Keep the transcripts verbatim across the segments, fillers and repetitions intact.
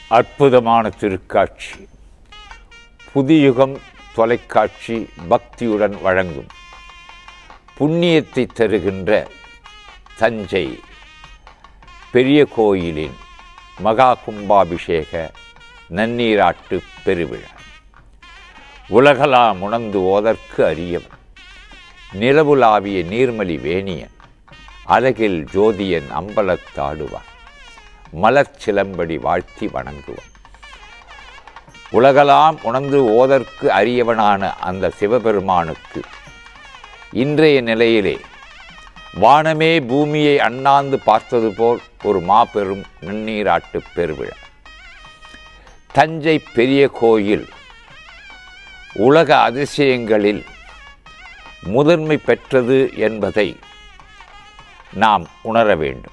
அற்புதமான திருக்காட்சி. புதியுகம் தொலைக்காட்சி பக்தியுடன் வழங்கும் புண்ணியத்தை தருகின்ற தஞ்சை பெரிய கோயிலின் மகா கும்பாபிஷேக நன்னீராட்டு பெருவிழா. உலகலாம் உணர்ந்து ஓதற்கு அரியவன், நிலவுலாவிய நீர்மலி வேணியன், அழகில் ஜோதியன் அம்பலத்தாடுவான், மலர் சிலம்படி வாழ்த்தி வணங்குவான். உலகலாம் உணர்ந்து ஓதற்கு அரியவனான அந்த சிவபெருமானுக்கு இன்றைய நிலையிலே வானமே பூமியை அண்ணாந்து பார்த்தது போல் ஒரு மாபெரும் நன்னீராட்டு பெருவிழா. தஞ்சை பெரிய கோயில் உலக அதிசயங்களில் முதன்மை பெற்றது என்பதை நாம் உணர வேண்டும்.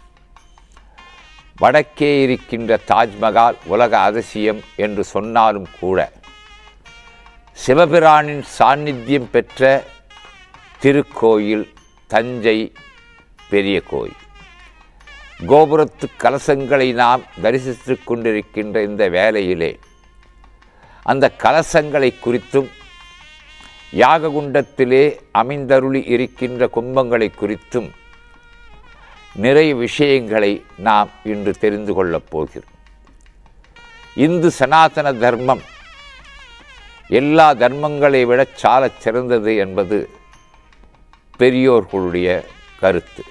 வடக்கே இருக்கின்ற தாஜ்மஹால் உலக அதிசயம் என்று சொன்னாலும் கூட சிவபிரானின் சாநித்தியம் பெற்ற திருக்கோயில் தஞ்சை பெரிய கோயில். கோபுரத்து கலசங்களை நாம் தரிசித்து கொண்டிருக்கின்ற இந்த வேளையிலே அந்த கலசங்களை குறித்தும் யாககுண்டத்திலே அமைந்தருளி இருக்கின்ற கும்பங்களை குறித்தும் நிறைய விஷயங்களை நாம் இன்று தெரிந்து கொள்ளப் போகிறோம். இந்து சனாதன தர்மம் எல்லா தர்மங்களை விட சாலச் சிறந்தது என்பது பெரியோர்களுடைய கருத்து.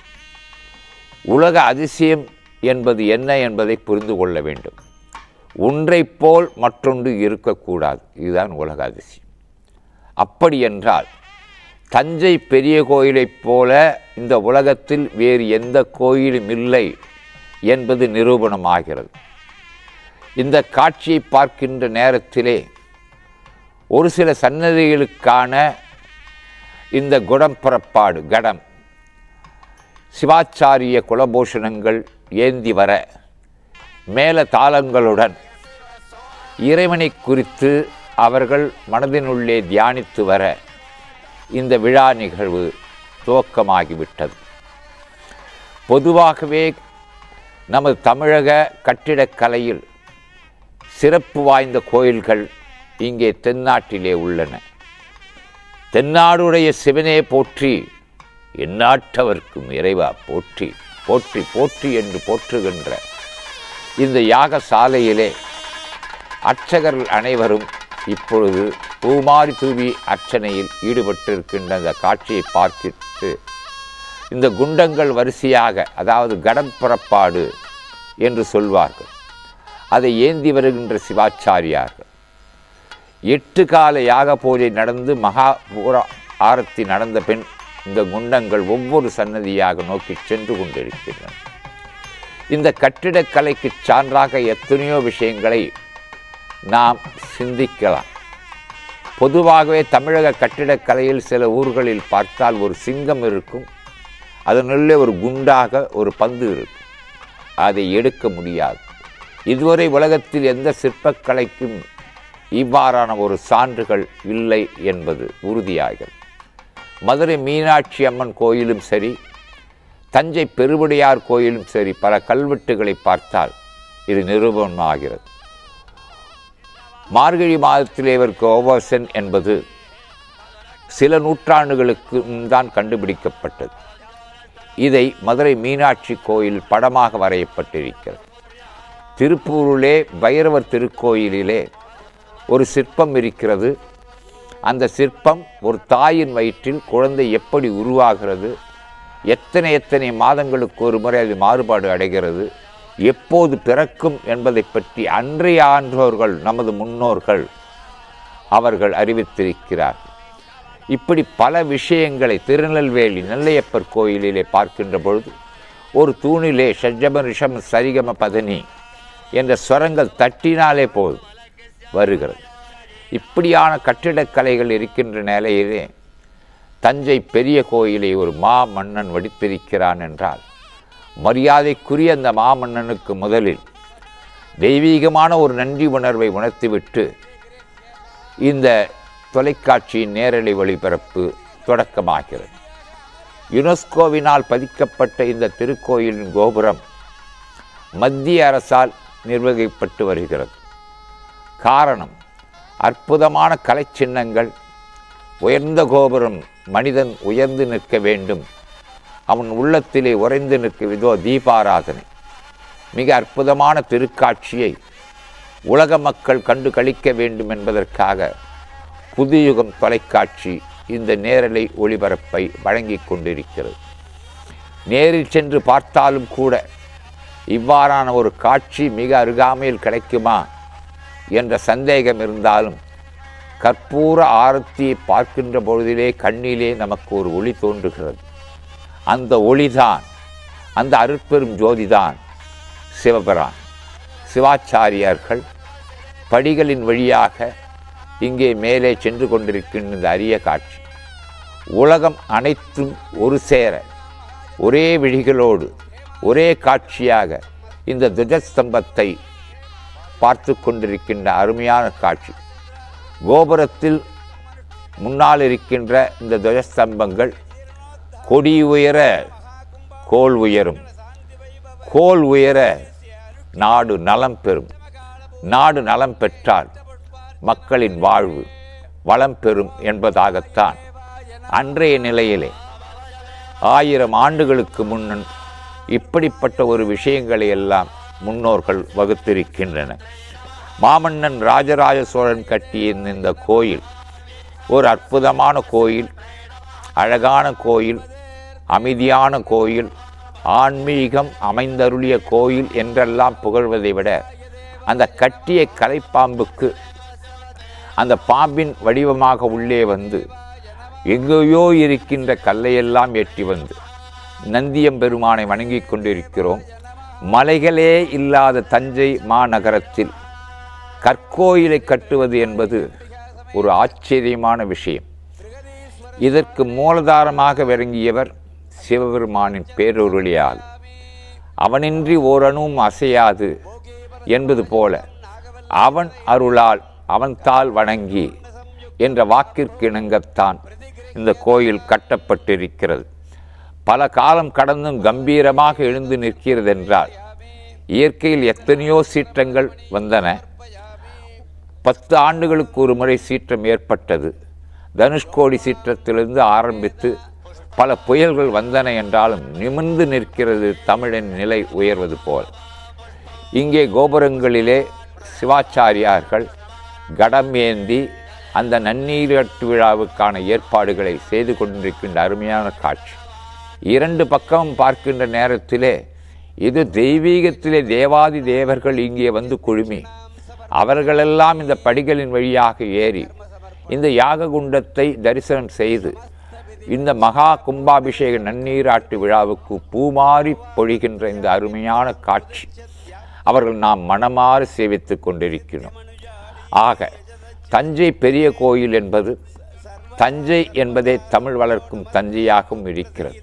உலக அதிசயம் என்பது என்ன என்பதை புரிந்து கொள்ள வேண்டும். ஒன்றை போல் மற்றொன்று இருக்கக்கூடாது. இதுதான் உலக அதிசயம். அப்படி என்றால் தஞ்சை பெரிய கோயிலைப் போல இந்த உலகத்தில் வேறு எந்த கோயிலும் இல்லை என்பது நிரூபணமாகிறது. இந்த காட்சியை பார்க்கின்ற நேரத்திலே ஒரு சில சன்னதிகளுக்கான இந்த குடம் புறப்பாடு கடம் சிவாச்சாரிய குலபூஷணங்கள் ஏந்தி வர மேல தாளங்களுடன் இறைவனை குறித்து அவர்கள் மனதினுள்ளே தியானித்து வர இந்த விழா நிகழ்வு துவக்கமாகிவிட்டது. பொதுவாகவே நமது தமிழக கட்டிடக்கலையில் சிறப்பு வாய்ந்த கோயில்கள் இங்கே தென்னாட்டிலே உள்ளன. தென்னாடுடைய சிவனே போற்றி, எந்நாட்டவர்க்கும் இறைவா போற்றி, போற்றி போற்றி என்று போற்றுகின்ற இந்த யாகசாலையிலே அர்ச்சகர்கள் அனைவரும் இப்பொழுது பூமாரி தூவி அர்ச்சனையில் ஈடுபட்டிருக்கின்ற அந்த காட்சியை பார்க்கிட்டு இந்த குண்டங்கள் வரிசையாக, அதாவது கடம் புறப்பாடு என்று சொல்வார்கள், அதை ஏந்தி வருகின்ற சிவாச்சாரியார்கள் எட்டு கால யாக பூஜை நடந்து மகா பூர ஆரத்தி நடந்த பின் இந்த குண்டங்கள் ஒவ்வொரு சன்னதியாக நோக்கி சென்று கொண்டிருக்கின்றன. இந்த கட்டிடக்கலைக்கு சான்றாக எத்தனையோ விஷயங்களை நாம் சிந்திக்கலாம். பொதுவாகவே தமிழக கட்டிடக்கலையில் சில ஊர்களில் பார்த்தால் ஒரு சிங்கம் இருக்கும், அதனுள்ளே ஒரு குண்டாக ஒரு பந்து இருக்கும். அதை எடுக்க முடியாது. இதுவரை உலகத்தில் எந்த சிற்பக்கலைக்கும் இவ்வாறான ஒரு சான்றுகள் இல்லை என்பது உறுதியாகிறது. மதுரை மீனாட்சி அம்மன் கோயிலும் சரி, தஞ்சை பெருவுடையார் கோயிலும் சரி, பல கல்வெட்டுகளை பார்த்தால் இது நிரூபணமாகிறது. மார்கழி மாதத்திலே இவருக்கு ஓவர்சன் என்பது சில நூற்றாண்டுகளுக்கு தான் கண்டுபிடிக்கப்பட்டது. இதை மதுரை மீனாட்சி கோயில் படமாக வரையப்பட்டிருக்கிறது. திருப்பூரிலே பைரவர் திருக்கோயிலிலே ஒரு சிற்பம் இருக்கிறது. அந்த சிற்பம் ஒரு தாயின் வயிற்றில் குழந்தை எப்படி உருவாகிறது, எத்தனை எத்தனை மாதங்களுக்கு ஒரு முறை அது மாறுபாடு அடைகிறது, எப்போது பிறக்கும் என்பதை பற்றி அன்றைய ஆன்றோர்கள், நமது முன்னோர்கள் அவர்கள் அறிவித்திருக்கிறார்கள். இப்படி பல விஷயங்களை திருநெல்வேலி நெல்லையப்பர் கோயிலிலே பார்க்கின்ற பொழுது ஒரு தூணிலே ஷட்ஜம ரிஷம் சரிகம பதனி என்ற ஸ்வரங்கள் தட்டினாலே போதும் வருகிறது. இப்படியான கட்டிடக்கலைகள் இருக்கின்ற நிலையிலே தஞ்சை பெரிய கோயிலை ஒரு மா மன்னன் வடித்திருக்கிறான் என்றால் மரியாதைக்குரிய அந்த மாமன்னனுக்கு முதலில் தெய்வீகமான ஒரு நன்றி உணர்வை உணர்த்திவிட்டு இந்த தொலைக்காட்சியின் நேரலை ஒளிபரப்பு தொடக்கமாகிறது. யுனெஸ்கோவினால் பதிக்கப்பட்ட இந்த திருக்கோயிலின் கோபுரம் மத்திய அரசால் நிர்வகிக்கப்பட்டு வருகிறது. காரணம், அற்புதமான கலை சின்னங்கள், உயர்ந்த கோபுரம், மனிதன் உயர்ந்து நிற்க வேண்டும், அவன் உள்ளத்திலே உறைந்து நிற்கவிதோ தீபாராதனை, மிக அற்புதமான திருக்காட்சியை உலக மக்கள் கண்டு கழிக்க வேண்டும் என்பதற்காக புதுயுகம் தொலைக்காட்சி இந்த நேரலை ஒளிபரப்பை வழங்கி கொண்டிருக்கிறது. நேரில் சென்று பார்த்தாலும் கூட இவ்வாறான ஒரு காட்சி மிக அருகாமையில் கிடைக்குமா என்ற சந்தேகம் இருந்தாலும் கற்பூர ஆரத்தியை பார்க்கின்ற பொழுதிலே கண்ணிலே நமக்கு ஒரு ஒளி தோன்றுகிறது. அந்த ஒளிதான், அந்த அருட்பெரும் ஜோதிதான் சிவபிரான். சிவாச்சாரியார்கள் படிகளின் வழியாக இங்கே மேலே சென்று கொண்டிருக்கின்ற இந்த அரிய காட்சி, உலகம் அனைத்தும் ஒரு சேர ஒரே விழிகளோடு ஒரே காட்சியாக இந்த துவஜஸ்தம்பத்தை பார்த்து கொண்டிருக்கின்ற அருமையான காட்சி. கோபுரத்தில் முன்னால் இருக்கின்ற இந்த துவஜஸ்தம்பங்கள் கொடி உயர கோல் உயரும், கோல் உயர நாடு நலம் பெறும், நாடு நலம் பெற்றால் மக்களின் வாழ்வு வளம் பெறும் என்பதாகத்தான் அன்றைய நிலையிலே ஆயிரம் ஆண்டுகளுக்கு முன்னன் இப்படிப்பட்ட ஒரு விஷயங்களை எல்லாம் முன்னோர்கள் வகுத்திருக்கின்றன. மாமன்னன் ராஜராஜ சோழன் கட்டிய இந்த கோயில் ஒரு அற்புதமான கோயில், அழகான கோயில், அமைதியான கோயில், ஆன்மீகம் அமைந்தருளிய கோயில் என்றெல்லாம் புகழ்வதை விட அந்த கட்டிய கலைப்பாம்புக்கு அந்த பாம்பின் வடிவமாக உள்ளே வந்து எங்கேயோ இருக்கின்ற கல்லையெல்லாம் ஏற்றி வந்து நந்தியம்பெருமானை வணங்கி கொண்டிருக்கிறோம். மலைகளே இல்லாத தஞ்சை மாநகரத்தில் கற்கோயிலை கட்டுவது என்பது ஒரு ஆச்சரியமான விஷயம். இதற்கு மூலதாரமாக விளங்கியவர் சிவபெருமானின் பேரொருளியால். அவனின்றி ஓரணுவும் அசையாது என்பது போல அவன் அருளால் அவன் தாள் வணங்கி என்ற வாக்கிற்கு இணங்கத்தான் இந்த கோயில் கட்டப்பட்டிருக்கிறது. பல காலம் கடந்தும் கம்பீரமாக எழுந்து நிற்கிறது என்றால் இயற்கையில் எத்தனையோ சீற்றங்கள் வந்தன. பத்து ஆண்டுகளுக்கு ஒரு முறை சீற்றம் ஏற்பட்டது. தனுஷ்கோடி சீற்றத்திலிருந்து ஆரம்பித்து பல புயல்கள் வந்தன என்றாலும் நிமிர்ந்து நிற்கிறது தமிழின் நிலை உயர்வது போல். இங்கே கோபுரங்களிலே சிவாச்சாரியார்கள் கடம் ஏந்தி அந்த நன்னீராட்டு விழாவுக்கான ஏற்பாடுகளை செய்து கொண்டிருக்கின்ற அருமையான காட்சி. இரண்டு பக்கம் பார்க்கின்ற நேரத்திலே இது தெய்வீகத்திலே தேவாதி தேவர்கள் இங்கே வந்து குழுமி அவர்களெல்லாம் இந்த படிகளின் வழியாக ஏறி இந்த யாக குண்டத்தை தரிசனம் செய்து இந்த மகா கும்பாபிஷேக நன்னீராட்டு விழாவுக்கு பூமாறி பொழிகின்ற இந்த அருமையான காட்சி அவர்கள் நாம் மனமாறு சேவித்து கொண்டிருக்கிறோம். ஆக தஞ்சை பெரிய கோயில் என்பது, தஞ்சை என்பதே தமிழ் வளர்க்கும் தஞ்சையாகவும் இருக்கிறது.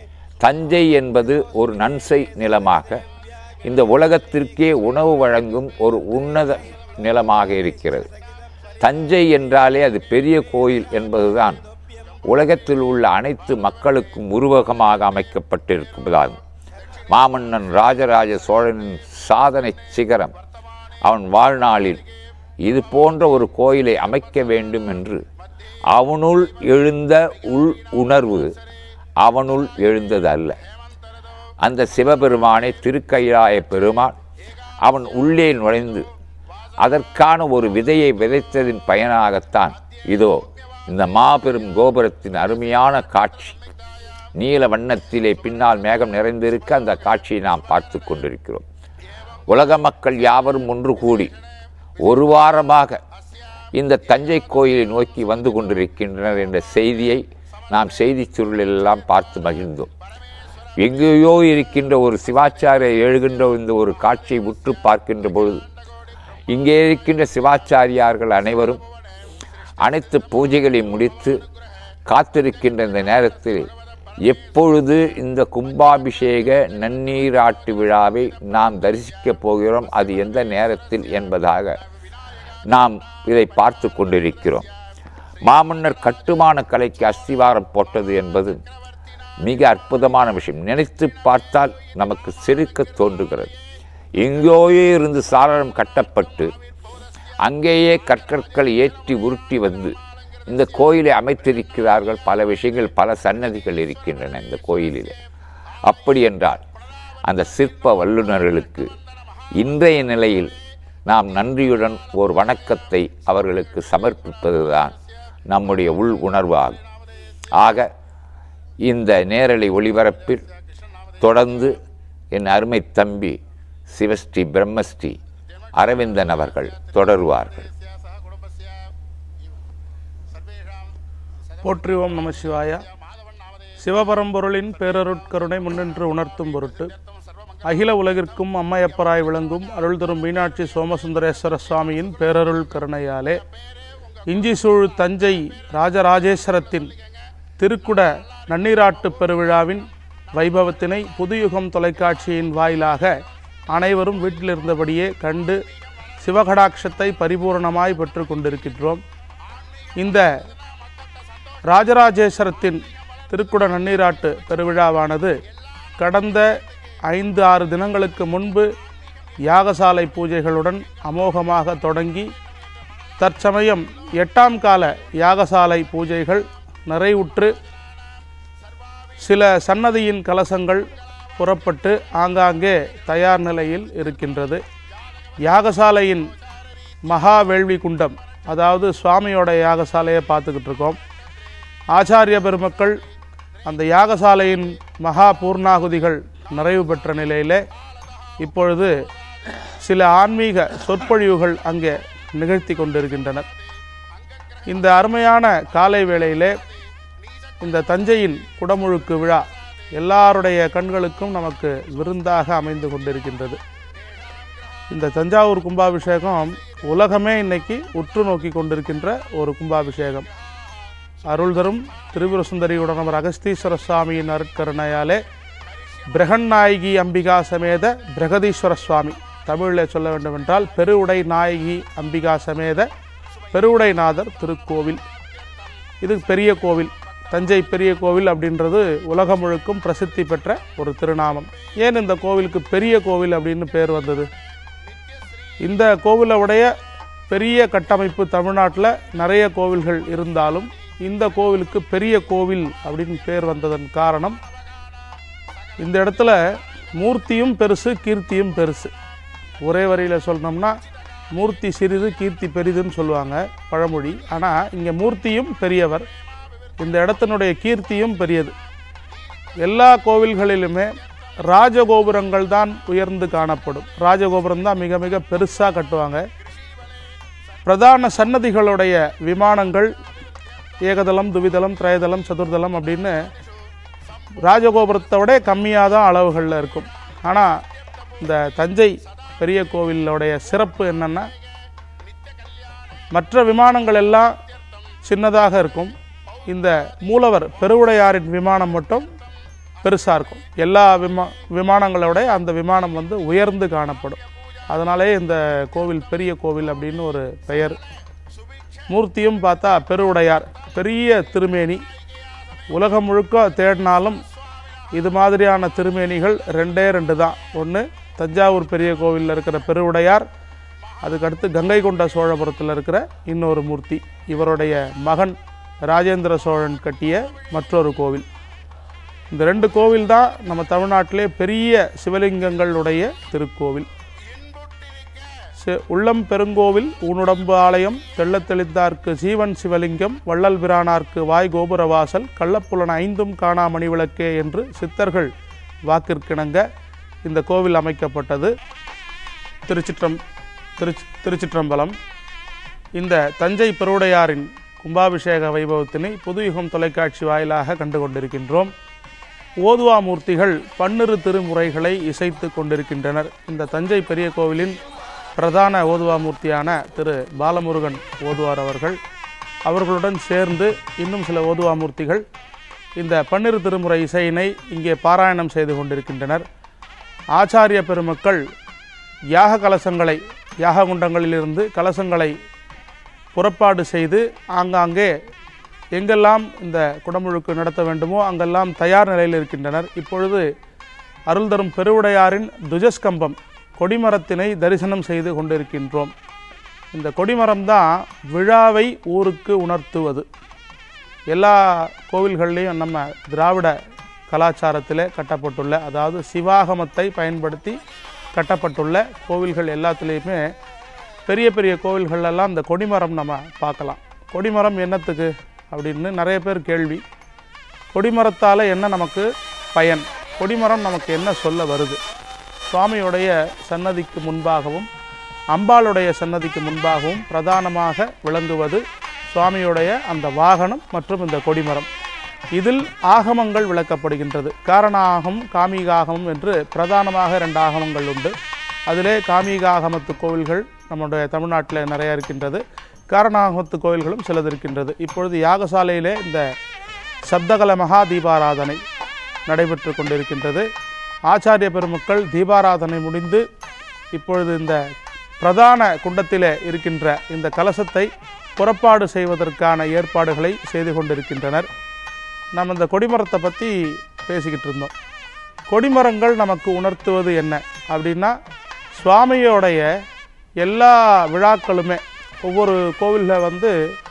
தஞ்சை என்பது ஒரு நன்சை நிலமாக இந்த உலகத்திற்கே உணவு வழங்கும் ஒரு உன்னத நிலமாக இருக்கிறது. தஞ்சை என்றாலே அது பெரிய கோயில் என்பதுதான் உலகத்தில் உள்ள அனைத்து மக்களுக்கும் உருவகமாக அமைக்கப்பட்டிருப்பதாகும். மாமன்னன் ராஜராஜ சோழனின் சாதனை சிகரம். அவன் வாழ்நாளில் இது போன்ற ஒரு கோயிலை அமைக்க வேண்டும் என்று அவனுள் எழுந்த உள் உணர்வு அவனுள் எழுந்தது அல்ல. அந்த சிவபெருமானை திருக்கைலாய பெருமான் அவன் உள்ளே நுழைந்து அதற்கான ஒரு விதையை விதைத்ததின் பயனாகத்தான் இதோ இந்த மாபெரும் கோபுரத்தின் அருமையான காட்சி. நீல வண்ணத்திலே பின்னால் மேகம் நிறைந்திருக்க அந்த காட்சியை நாம் பார்த்து கொண்டிருக்கிறோம். உலக மக்கள் யாவரும் ஒன்று கூடி ஒரு வாரமாக இந்த தஞ்சை கோயிலை நோக்கி வந்து கொண்டிருக்கின்றனர் என்ற செய்தியை நாம் செய்தி சுருளெல்லாம் பார்த்து மகிழ்ந்தோம். எங்கேயோ இருக்கின்ற ஒரு சிவாச்சாரியர் எழுகின்ற இந்த ஒரு காட்சியை உற்று பார்க்கின்ற பொழுது இங்கே இருக்கின்ற சிவாச்சாரியார்கள் அனைவரும் அனைத்து பூஜைகளை முடித்து காத்திருக்கின்ற இந்த நேரத்தில் எப்பொழுது இந்த கும்பாபிஷேக நன்னீராட்டு விழாவை நாம் தரிசிக்கப் போகிறோம், அது எந்த நேரத்தில் என்பதாக நாம் இதை பார்த்து கொண்டிருக்கிறோம். மாமன்னர் கட்டுமான கலைக்கு அஸ்திவாரம் போட்டது என்பது மிக அற்புதமான விஷயம். நினைத்து பார்த்தால் நமக்கு சிரிக்க தோன்றுகிறது. எங்கேயே இருந்து சாளரம் கட்டப்பட்டு அங்கேயே கற்கற்கள் ஏற்றி உருட்டி வந்து இந்த கோயிலை அமைத்திருக்கிறார்கள். பல விஷயங்கள், பல சன்னதிகள் இருக்கின்றன இந்த கோயிலில். அப்படி என்றால் அந்த சிற்ப வல்லுநர்களுக்கு இன்றைய நிலையில் நாம் நன்றியுடன் ஒரு வணக்கத்தை அவர்களுக்கு சமர்ப்பிப்பதுதான் நம்முடைய உள் உணர்வாகும். ஆக இந்த நேரலை ஒளிபரப்பில் தொடர்ந்து என் அருமை தம்பி சிவஸ்ரீ பிரம்மஸ்ரீ அரவிந்தன் அவர்கள் தொடருவார்கள். போற்றி ஓம் நம சிவாய. சிவபரம்பொருளின் பேரருட்கருணை முன்னின்று உணர்த்தும் பொருட்டு அகில உலகிற்கும் அம்மையப்பராய் விளங்கும் அருள் தரும் மீனாட்சி சோமசுந்தரேஸ்வர சுவாமியின் பேரருள் கருணையாலே இஞ்சி சூழ் தஞ்சை ராஜராஜேஸ்வரத்தின் திருக்குட நன்னீராட்டு பெருவிழாவின் வைபவத்தினை புதுயுகம் தொலைக்காட்சியின் வாயிலாக அனைவரும் வீட்டிலிருந்தபடியே கண்டு சிவகடாட்சத்தை பரிபூர்ணமாய் பெற்று கொண்டிருக்கின்றோம். இந்த ராஜராஜேஸ்வரத்தின் திருக்குட நன்னீராட்டு பெருவிழாவானது கடந்த ஐந்து ஆறு தினங்களுக்கு முன்பு யாகசாலை பூஜைகளுடன் அமோகமாக தொடங்கி தற்சமயம் எட்டாம் கால யாகசாலை பூஜைகள் நிறைவுற்று சில சன்னதியின் கலசங்கள் புறப்பட்டு ஆங்காங்கே தயார் நிலையில் இருக்கின்றது. யாகசாலையின் மகா வேள்வி குண்டம், அதாவது சுவாமியோட யாகசாலையை பார்த்துக்கிட்டு இருக்கோம். ஆச்சாரிய பெருமக்கள் அந்த யாகசாலையின் மகா பூர்ணாகுதிகள் நிறைவு பெற்ற நிலையில் இப்பொழுது சில ஆன்மீக சொற்பொழிவுகள் அங்கே நிகழ்த்தி கொண்டிருக்கின்றனர். இந்த அருமையான காலை வேளையிலே இந்த தஞ்சையின் குடமுழுக்கு விழா எல்லாருடைய கண்களுக்கும் நமக்கு விருந்தாக அமைந்து கொண்டிருக்கின்றது. இந்த தஞ்சாவூர் கும்பாபிஷேகம் உலகமே இன்னைக்கு உற்று நோக்கி கொண்டிருக்கின்ற ஒரு கும்பாபிஷேகம். அருள் தரும் திரிபுர சுந்தரியுடனவர் அகஸ்தீஸ்வர சுவாமியின் அருட்கருணையாலே பிரகன்நாயகி அம்பிகா சமேத பிரகதீஸ்வர சுவாமி, தமிழில் சொல்ல வேண்டுமென்றால் பெருவுடை நாயகி அம்பிகா சமேத பெருவுடைநாதர் திருக்கோவில். இது பெரிய கோவில், தஞ்சை பெரிய கோவில் அப்படின்றது உலகம் முழுக்கும் பிரசித்தி பெற்ற ஒரு திருநாமம். ஏன் இந்த கோவிலுக்கு பெரிய கோவில் அப்படின்னு பேர் வந்தது? இந்த கோவிலுடைய பெரிய கட்டமைப்பு தமிழ்நாட்டில் நிறைய கோவில்கள் இருந்தாலும் இந்த கோவிலுக்கு பெரிய கோவில் அப்படின்னு பேர் வந்ததன் காரணம், இந்த இடத்துல மூர்த்தியும் பெருசு கீர்த்தியும் பெருசு. ஒரே வரியில் சொல்லணும்னா மூர்த்தி சிறிது கீர்த்தி பெரிதுன்னு சொல்லுவாங்க பழமொழி. ஆனால் இங்கே மூர்த்தியும் பெரியவர், இந்த இடத்தினுடைய கீர்த்தியும் பெரியது. எல்லா கோவில்களிலுமே ராஜகோபுரங்கள் தான் உயர்ந்து காணப்படும். ராஜகோபுரம் தான் மிக மிக பெருசாக கட்டுவாங்க. பிரதான சன்னதிகளுடைய விமானங்கள் ஏகதளம், துவிதளம், திரைதளம், சதுர்தளம் அப்படின்னு ராஜகோபுரத்தை விட கம்மியாக தான் அளவுகளில் இருக்கும். ஆனால் இந்த தஞ்சை பெரிய கோவிலுடைய சிறப்பு என்னென்னா, மற்ற விமானங்கள் எல்லாம் சின்னதாக இருக்கும், இந்த மூலவர் பெருவுடையாரின் விமானம் மட்டும் பெருசாக இருக்கும். எல்லா விமா விமானங்களோட அந்த விமானம் வந்து உயர்ந்து காணப்படும். அதனாலே இந்த கோவில் பெரிய கோவில் அப்படின்னு ஒரு பெயர். மூர்த்தியும் பார்த்தா பெருவுடையார், பெரிய திருமேனி. உலகம் முழுக்க தேடினாலும் இது மாதிரியான திருமேனிகள் ரெண்டே ரெண்டு தான். ஒன்று தஞ்சாவூர் பெரிய கோவிலில் இருக்கிற பெருவுடையார், அதுக்கடுத்து கங்கை கொண்ட சோழபுரத்தில் இருக்கிற இன்னொரு மூர்த்தி. இவருடைய மகன் ராஜேந்திர சோழன் கட்டிய மற்றொரு கோவில். இந்த ரெண்டு கோவில் தான் நம்ம தமிழ்நாட்டிலே பெரிய சிவலிங்கங்களுடைய திருக்கோவில். உள்ளம் பெருங்கோவில் ஊனுடம்பு ஆலயம் தெள்ளத் தெளித்தார்க்கு சீவன் சிவலிங்கம் வள்ளல் பிரானார்க்கு வாய் கோபுரவாசல் கள்ளப்புலன் ஐந்தும் காணா மணிவிளக்கே என்று சித்தர்கள் வாக்கிற்கிணங்க இந்த கோவில் அமைக்கப்பட்டது. திருச்சிற்றம் திருச்சி திருச்சிற்றம்பலம். இந்த தஞ்சை பெருவுடையாரின் கும்பாபிஷேக வைபவத்தினை புதுயுகம் தொலைக்காட்சி வாயிலாக கண்டு கொண்டிருக்கின்றோம். ஓதுவா மூர்த்திகள் பன்னிரு திருமுறைகளை இசைத்து கொண்டிருக்கின்றனர். இந்த தஞ்சை பெரிய கோவிலின் பிரதான ஓதுவா மூர்த்தியான திரு பாலமுருகன் ஓதுவார் அவர்கள், அவர்களுடன் சேர்ந்து இன்னும் சில ஓதுவா மூர்த்திகள் இந்த பன்னிரு திருமுறை இசையினை இங்கே பாராயணம் செய்து கொண்டிருக்கின்றனர். ஆச்சாரிய பெருமக்கள் யாக கலசங்களை, யாக குண்டங்களிலிருந்து கலசங்களை புறப்பாடு செய்து ஆங்காங்கே எங்கெல்லாம் இந்த குடமுழுக்கு நடத்த வேண்டுமோ அங்கெல்லாம் தயார் நிலையில் இருக்கின்றனர். இப்பொழுது அருள் தரும் பெருவுடையாரின் துஜஸ்கம்பம் கொடிமரத்தினை தரிசனம் செய்து கொண்டிருக்கின்றோம். இந்த கொடிமரம்தான் விழாவை ஊருக்கு உணர்த்துவது. எல்லா கோவில்கள்லேயும் நம்ம திராவிட கலாச்சாரத்தில் கட்டப்பட்டுள்ள, அதாவது சிவாகமத்தை பயன்படுத்தி கட்டப்பட்டுள்ள கோவில்கள் எல்லாத்துலேயுமே பெரிய பெரிய கோவில்களெல்லாம் இந்த கொடிமரம் நம்ம பார்க்கலாம். கொடிமரம் என்னத்துக்கு அப்படின்னு நிறைய பேர் கேள்வி. கொடிமரத்தால் என்ன நமக்கு பயன், கொடிமரம் நமக்கு என்ன சொல்ல வருது? சுவாமியுடைய சன்னதிக்கு முன்பாகவும் அம்பாளுடைய சன்னதிக்கு முன்பாகவும் பிரதானமாக விளங்குவது சுவாமியுடைய அந்த வாகனம் மற்றும் இந்த கொடிமரம். இதில் ஆகமங்கள் விளக்கப்படுகின்றது. காரணாகம், காமிகாகமம் என்று பிரதானமாக ரெண்டு ஆகமங்கள் உண்டு. அதிலே காமிகாகமத்து கோவில்கள் நம்முடைய தமிழ்நாட்டில் நிறைய இருக்கின்றது. காரணாகமத்து கோவில்களும் சிலது இருக்கின்றது. இப்பொழுது யாகசாலையிலே இந்த சப்தகல மகா தீபாராதனை நடைபெற்று கொண்டிருக்கின்றது. ஆச்சாரிய பெருமக்கள் தீபாராதனை முடிந்து இப்பொழுது இந்த பிரதான குண்டத்திலே இருக்கின்ற இந்த கலசத்தை புறப்பாடு செய்வதற்கான ஏற்பாடுகளை செய்து கொண்டிருக்கின்றனர். நம்ம இந்த கொடிமரத்தை பற்றி பேசிக்கிட்டு இருந்தோம். கொடிமரங்கள் நமக்கு உணர்த்துவது என்ன அப்படின்னா, சுவாமியோடைய எல்லா விழாக்களுமே ஒவ்வொரு கோவிலில் வந்து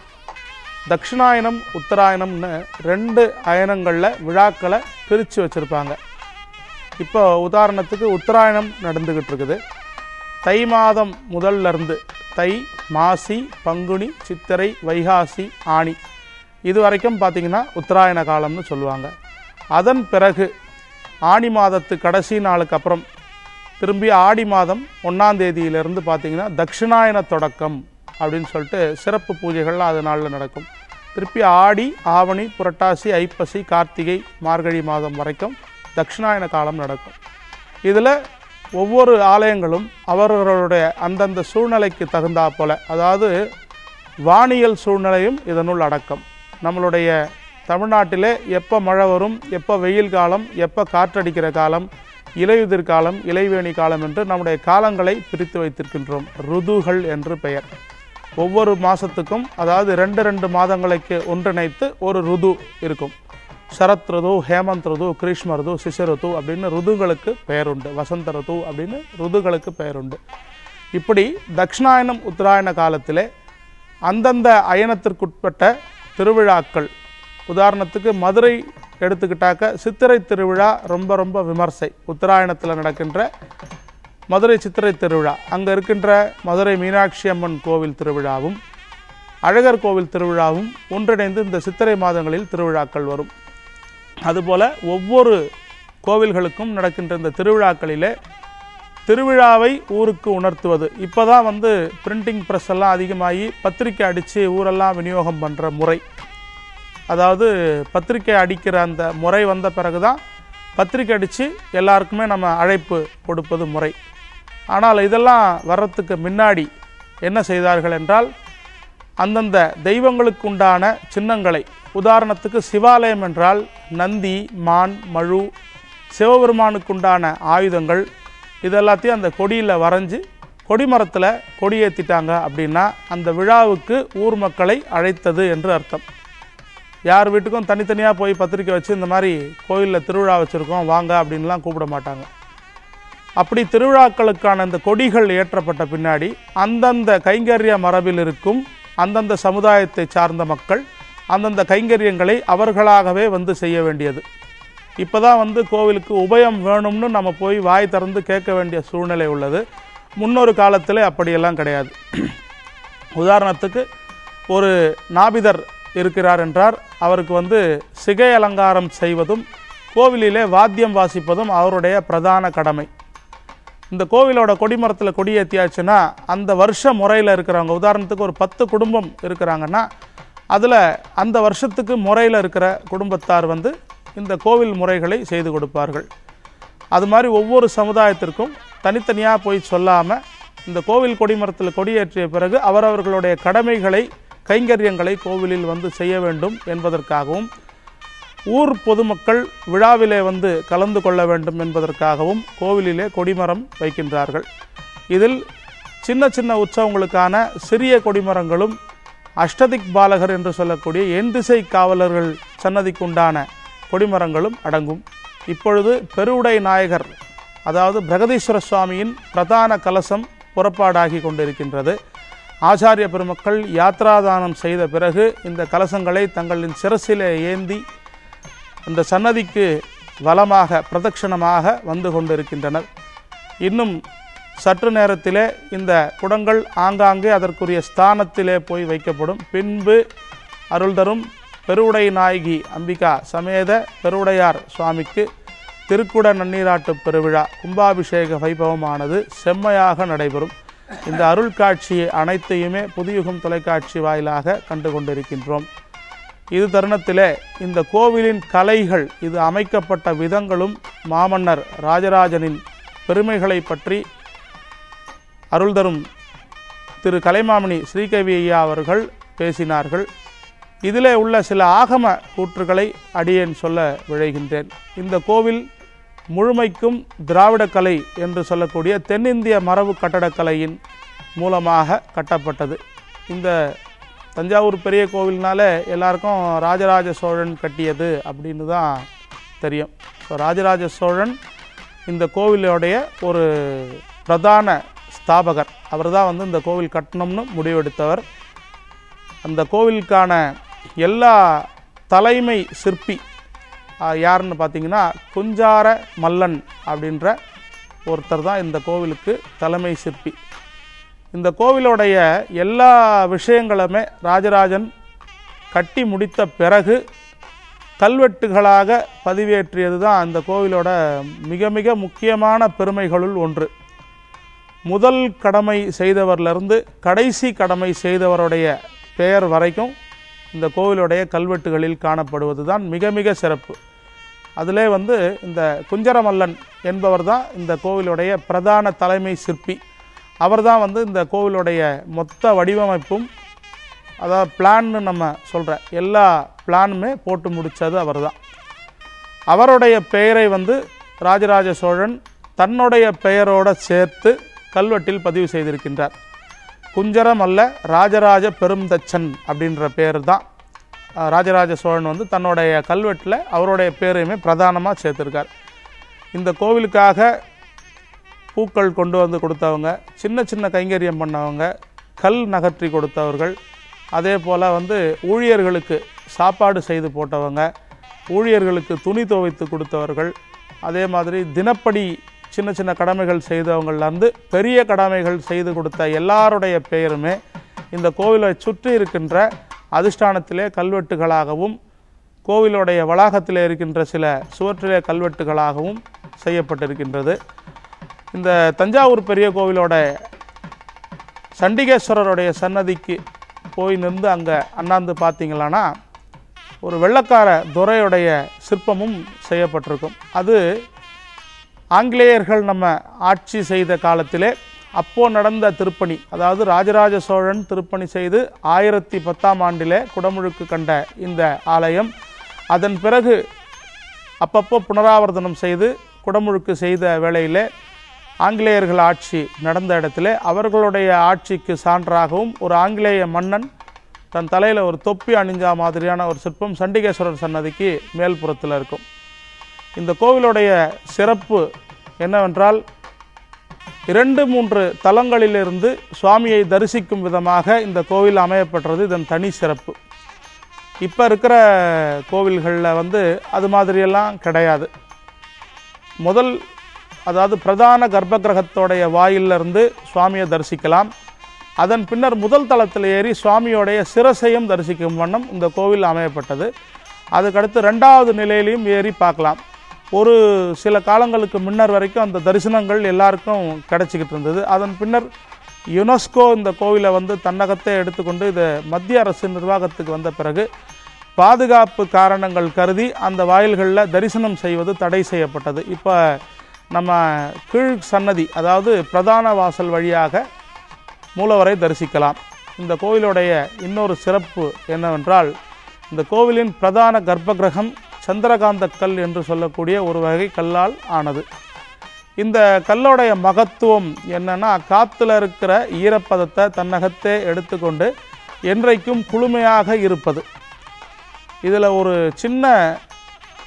தட்சிணாயனம் உத்தராயணம்னு ரெண்டு அயனங்களில் விழாக்களை பிரித்து வச்சுருப்பாங்க. இப்போ உதாரணத்துக்கு உத்தராயணம் நடந்துக்கிட்டு இருக்குது. தை மாதம் முதல்லேருந்து தை, மாசி, பங்குனி, சித்திரை, வைகாசி, ஆனி இது வரைக்கும் பார்த்திங்கன்னா உத்தராயண காலம்னு சொல்லுவாங்க. அதன் பிறகு ஆனி மாதத்து கடைசி நாளுக்கு அப்புறம் திரும்பி ஆடி மாதம் ஒன்றாம் தேதியிலிருந்து பார்த்திங்கன்னா தட்சிணாயன தொடக்கம் அப்படின்னு சொல்லிட்டு சிறப்பு பூஜைகள்லாம் அது நாளில் நடக்கும். திருப்பி ஆடி, ஆவணி, புரட்டாசி, ஐப்பசி, கார்த்திகை, மார்கழி மாதம் வரைக்கும் தட்சிணாயன காலம் நடக்கும். இதில் ஒவ்வொரு ஆலயங்களும் அவர்களுடைய அந்தந்த சூழ்நிலைக்கு தகுந்தா போல, அதாவது வானியல் சூழ்நிலையும் இதனுள் அடக்கம். நம்மளுடைய தமிழ்நாட்டிலே எப்போ மழை வரும், எப்போ வெயில் காலம், எப்போ காற்றடிக்கிற காலம், இலையுதிர் காலம், இலைவேணி காலம் என்று நம்முடைய காலங்களை பிரித்து வைத்திருக்கின்றோம். ருதுகள் என்று பெயர். ஒவ்வொரு மாதத்துக்கும், அதாவது ரெண்டு ரெண்டு மாதங்களுக்கு ஒன்றிணைத்து ஒரு ருது இருக்கும். சரத் ருது, ஹேமந்த் ருது, கிரீஷ்ம ருது, சிச ருது அப்படின்னு ருதுகளுக்கு பெயர் உண்டு. வசந்த ருது அப்படின்னு ருதுகளுக்கு பெயர் உண்டு. இப்படி தட்சிணாயனம் உத்தராயண காலத்திலே அந்தந்த அயனத்திற்குட்பட்ட திருவிழாக்கள், உதாரணத்துக்கு மதுரை எடுத்துக்கிட்டாக்க சித்திரை திருவிழா ரொம்ப ரொம்ப விமர்சை. உத்தராயணத்தில் நடக்கின்ற மதுரை சித்திரை திருவிழா, அங்கே இருக்கின்ற மதுரை மீனாட்சி அம்மன் கோவில் திருவிழாவும் அழகர் கோவில் திருவிழாவும் ஒன்றிணைந்து இந்த சித்திரை மாதங்களில் திருவிழாக்கள் வரும். அதுபோல் ஒவ்வொரு கோவில்களுக்கும் நடக்கின்ற இந்த திருவிழாக்களிலே திருவிழாவை ஊருக்கு உணர்த்துவது. இப்போ தான் வந்து பிரிண்டிங் ப்ரெஸ் எல்லாம் அதிகமாகி பத்திரிக்கை அடித்து ஊரெல்லாம் விநியோகம் பண்ணுற முறை, அதாவது பத்திரிக்கை அடிக்கிற அந்த முறை வந்த பிறகு தான் பத்திரிக்கை அடித்து எல்லாருக்குமே நம்ம அழைப்பு கொடுப்பது முறை. ஆனால் இதெல்லாம் வர்றதுக்கு முன்னாடி என்ன செய்தார்கள் என்றால், அந்தந்த தெய்வங்களுக்கு உண்டான சின்னங்களை, உதாரணத்துக்கு சிவாலயம் என்றால் நந்தி, மான், மழு, சிவபெருமானுக்குண்டான ஆயுதங்கள் இதெல்லாத்தையும் அந்த கொடியில் வரைஞ்சி கொடிமரத்தில் கொடியேற்றிட்டாங்க அப்படின்னா அந்த விழாவுக்கு ஊர் மக்களை அழைத்தது என்று அர்த்தம். யார் வீட்டுக்கும் தனித்தனியாக போய் பத்திரிக்கை வச்சு இந்த மாதிரி கோயிலில் திருவிழா வச்சுருக்கோம் வாங்க அப்படின்லாம் கூப்பிட மாட்டாங்க. அப்படி திருவிழாக்களுக்கான இந்த கொடிகள் ஏற்றப்பட்ட பின்னாடி அந்தந்த கைங்கரிய மரபில் இருக்கும் அந்தந்த சமுதாயத்தை சார்ந்த மக்கள் அந்தந்த கைங்கரியங்களை அவர்களாகவே வந்து செய்ய வேண்டியது. இப்போ தான் வந்து கோவிலுக்கு உபயம் வேணும்னு நம்ம போய் வாய் திறந்து கேட்க வேண்டிய சூழ்நிலை உள்ளது. முன்னொரு காலத்தில் அப்படியெல்லாம் கிடையாது. உதாரணத்துக்கு ஒரு நாபிதர் இருக்கிறார் என்றார், அவருக்கு வந்து சிகை அலங்காரம் செய்வதும் கோவிலிலே வாத்தியம் வாசிப்பதும் அவருடைய பிரதான கடமை. இந்த கோவிலோட கொடிமரத்தில் கொடியேற்றியாச்சுன்னா அந்த வருஷ முறையில் இருக்கிறவங்க, உதாரணத்துக்கு ஒரு பத்து குடும்பம் இருக்கிறாங்கன்னா அதில் அந்த வருஷத்துக்கு முறையில் இருக்கிற குடும்பத்தார் வந்து இந்த கோவில் முறைகளை செய்து கொடுப்பார்கள். அது மாதிரி ஒவ்வொரு சமுதாயத்திற்கும் தனித்தனியாக போய் சொல்லாமல் இந்த கோவில் கொடிமரத்தில் கொடியேற்றிய பிறகு அவரவர்களுடைய கடமைகளை, கைங்கரியங்களை கோவிலில் வந்து செய்ய வேண்டும் என்பதற்காகவும், ஊர் பொதுமக்கள் விழாவிலே வந்து கலந்து கொள்ள வேண்டும் என்பதற்காகவும் கோவிலிலே கொடிமரம் வைக்கின்றார்கள். இதில் சின்ன சின்ன உற்சவங்களுக்கான சிறிய கொடிமரங்களும் அஷ்டதிக் பாலகர் என்று சொல்லக்கூடிய எண் திசை காவலர்கள் சன்னதிக்குண்டான கொடிமரங்களும் அடங்கும். இப்பொழுது பெருவுடை நாயகர் அதாவது பிரகதீஸ்வர சுவாமியின் பிரதான கலசம் புறப்பாடாகி கொண்டிருக்கின்றது. ஆச்சாரிய பெருமக்கள் யாத்ராதானம் செய்த பிறகு இந்த கலசங்களை தங்களின் சிரசிலே ஏந்தி அந்த சன்னதிக்கு வலமாக பிரதட்சணமாக வந்து கொண்டிருக்கின்றனர். இன்னும் சற்று நேரத்திலே இந்த குடங்கள் ஆங்காங்கே அதற்குரிய ஸ்தானத்திலே போய் வைக்கப்படும். பின்பு அருள் தரும் பெருவுடை நாயகி அம்பிகா சமேத பெருவுடையார் சுவாமிக்கு திருக்குட நன்னீராட்டு பெருவிழா கும்பாபிஷேக வைபவமானது செம்மையாக நடைபெறும். இந்த அருள் காட்சியை அனைத்தையுமே புதியுகம் தொலைக்காட்சி வாயிலாக கண்டு கொண்டிருக்கின்றோம். இது தருணத்திலே இந்த கோவிலின் கலைகள், இது அமைக்கப்பட்ட விதங்களும் மாமன்னர் ராஜராஜனின் பெருமைகளை பற்றி அருள் தரும் திரு கலைமாமணி ஸ்ரீகவி ஐயா அவர்கள் பேசினார்கள். இதிலே உள்ள சில ஆகம கூற்றுகளை அடியேன் சொல்ல விழைகின்றேன். இந்த கோவில் முழுமைக்கும் திராவிட கலை என்று சொல்லக்கூடிய தென்னிந்திய மரபு கட்டடக்கலையின் மூலமாக கட்டப்பட்டது. இந்த தஞ்சாவூர் பெரிய கோவில்னால எல்லாருக்கும் ராஜராஜ சோழன் கட்டியது அப்படின்னு தான் தெரியும். ஸோ ராஜராஜ சோழன் இந்த கோவிலுடைய ஒரு பிரதான ஸ்தாபகர். அவர் தான் வந்து இந்த கோவில் கட்டணம்னு முடிவெடுத்தவர். அந்த கோவிலுக்கான எல்லா தலைமை சிற்பி யாருன்னு பார்த்தீங்கன்னா குஞ்சார மல்லன் அப்படின்ற ஒருத்தர் தான் இந்த கோவிலுக்கு தலைமை சிற்பி. இந்த கோவிலுடைய எல்லா விஷயங்களுமே ராஜராஜன் கட்டி முடித்த பிறகு கல்வெட்டுகளாக பதிவேற்றியது தான் அந்த கோவிலோட மிக மிக முக்கியமான பெருமைகளுள் ஒன்று. முதல் கடமை செய்தவரிலிருந்து கடைசி கடமை செய்தவருடைய பெயர் வரைக்கும் இந்த கோவிலுடைய கல்வெட்டுகளில் காணப்படுவது தான் மிக மிக சிறப்பு. அதிலே வந்து இந்த குஞ்சரமல்லன் என்பவர் தான் இந்த கோவிலுடைய பிரதான தலைமை சிற்பி. அவர் தான் வந்து இந்த கோவிலுடைய மொத்த வடிவமைப்பும், அதாவது பிளான்னு நம்ம சொல்கிற எல்லா பிளானுமே போட்டு முடித்தது அவர் தான். அவருடைய பெயரை வந்து ராஜராஜ சோழன் தன்னுடைய பெயரோடு சேர்த்து கல்வெட்டில் பதிவு செய்திருக்கின்றார். குஞ்சரம் அல்ல, ராஜராஜ பெருந்தச்சன் அப்படின்ற பேர் தான் ராஜராஜ சோழன் வந்து தன்னுடைய கல்வெட்டில் அவருடைய பேரையுமே பிரதானமாக சேர்த்துருக்கார். இந்த கோவிலுக்காக பூக்கள் கொண்டு வந்து கொடுத்தவங்க, சின்ன சின்ன கைங்கரியம் பண்ணவங்க, கல் நகர்த்தி கொடுத்தவர்கள், அதே போல் வந்து ஊழியர்களுக்கு சாப்பாடு செய்து போட்டவங்க, ஊழியர்களுக்கு துணி துவைத்து கொடுத்தவர்கள், அதே மாதிரி தினப்படி சின்ன சின்ன கடமைகள் செய்தவங்கள்லேருந்து பெரிய கடமைகள் செய்து கொடுத்த எல்லாருடைய பெயருமே இந்த கோவிலை சுற்றி இருக்கின்ற அதிஷ்டானத்திலே கல்வெட்டுகளாகவும் கோவிலுடைய வளாகத்திலே இருக்கின்ற சில சுவற்றிலே கல்வெட்டுகளாகவும் செய்யப்பட்டிருக்கின்றது. இந்த தஞ்சாவூர் பெரிய கோவிலோட சண்டிகேஸ்வரருடைய சன்னதிக்கு போய் நின்று அங்கே அண்ணாந்து பார்த்தீங்களான்னா ஒரு வெள்ளக்கார துரையுடைய சிற்பமும் செய்யப்பட்டிருக்கும். அது ஆங்கிலேயர்கள் நம்ம ஆட்சி செய்த காலத்திலே அப்போ நடந்த திருப்பணி, அதாவது ராஜராஜ சோழன் திருப்பணி செய்து ஆயிரத்தி பத்தாம் ஆண்டிலே குடமுழுக்கு கண்ட இந்த ஆலயம் அதன் பிறகு அப்பப்போ புனராவர்த்தனம் செய்து குடமுழுக்கு செய்த வேளையிலே ஆங்கிலேயர்கள் ஆட்சி நடந்த இடத்துல அவர்களுடைய ஆட்சிக்கு சான்றாகவும் ஒரு ஆங்கிலேய மன்னன் தன் தலையில் ஒரு தொப்பி அணிஞ்சா மாதிரியான ஒரு சிற்பம் சண்டிகேஸ்வரர் சன்னதிக்கு மேல்புறத்தில் இருக்கும். இந்த கோவிலுடைய சிறப்பு என்னவென்றால் இரண்டு மூன்று தலங்களிலிருந்து சுவாமியை தரிசிக்கும் விதமாக இந்த கோவில் அமையப்பட்டது இதன் தனி சிறப்பு. இப்போ இருக்கிற கோவில்களில் வந்து அது மாதிரியெல்லாம் கிடையாது. முதல் அதாவது பிரதான கர்ப்ப கிரகத்தோடைய வாயிலிருந்து சுவாமியை தரிசிக்கலாம். அதன் பின்னர் முதல் தளத்தில் ஏறி சுவாமியோடைய சிரசையும் தரிசிக்கும் வண்ணம் இந்த கோவில் அமையப்பட்டது. அதுக்கடுத்து ரெண்டாவது நிலையிலையும் ஏறி பார்க்கலாம். ஒரு சில காலங்களுக்கு முன்னர் வரைக்கும் அந்த தரிசனங்கள் எல்லாருக்கும் கிடைச்சிக்கிட்டு இருந்தது. அதன் பின்னர் யுனெஸ்கோ இந்த கோவிலை வந்து தன்னகத்தை எடுத்துக்கொண்டு இதை மத்திய அரசு நிர்வாகத்துக்கு வந்த பிறகு பாதுகாப்பு காரணங்கள் கருதி அந்த வாயில்களில் தரிசனம் செய்வது தடை செய்யப்பட்டது. இப்போ நம்ம கீழ் சன்னதி அதாவது பிரதான வாசல் வழியாக மூலவரை தரிசிக்கலாம். இந்த கோவிலுடைய இன்னொரு சிறப்பு என்னவென்றால் இந்த கோவிலின் பிரதான கர்ப்ப கிரகம் சந்திரகாந்த கல் என்று சொல்லக்கூடிய ஒரு வகை கல்லால் ஆனது. இந்த கல்லோடைய மகத்துவம் என்னன்னா காற்றுல இருக்கிற ஈரப்பதத்தை தன்னகத்தே எடுத்துக்கொண்டு என்றைக்கும் குளுமையாக இருப்பது. இதில் ஒரு சின்ன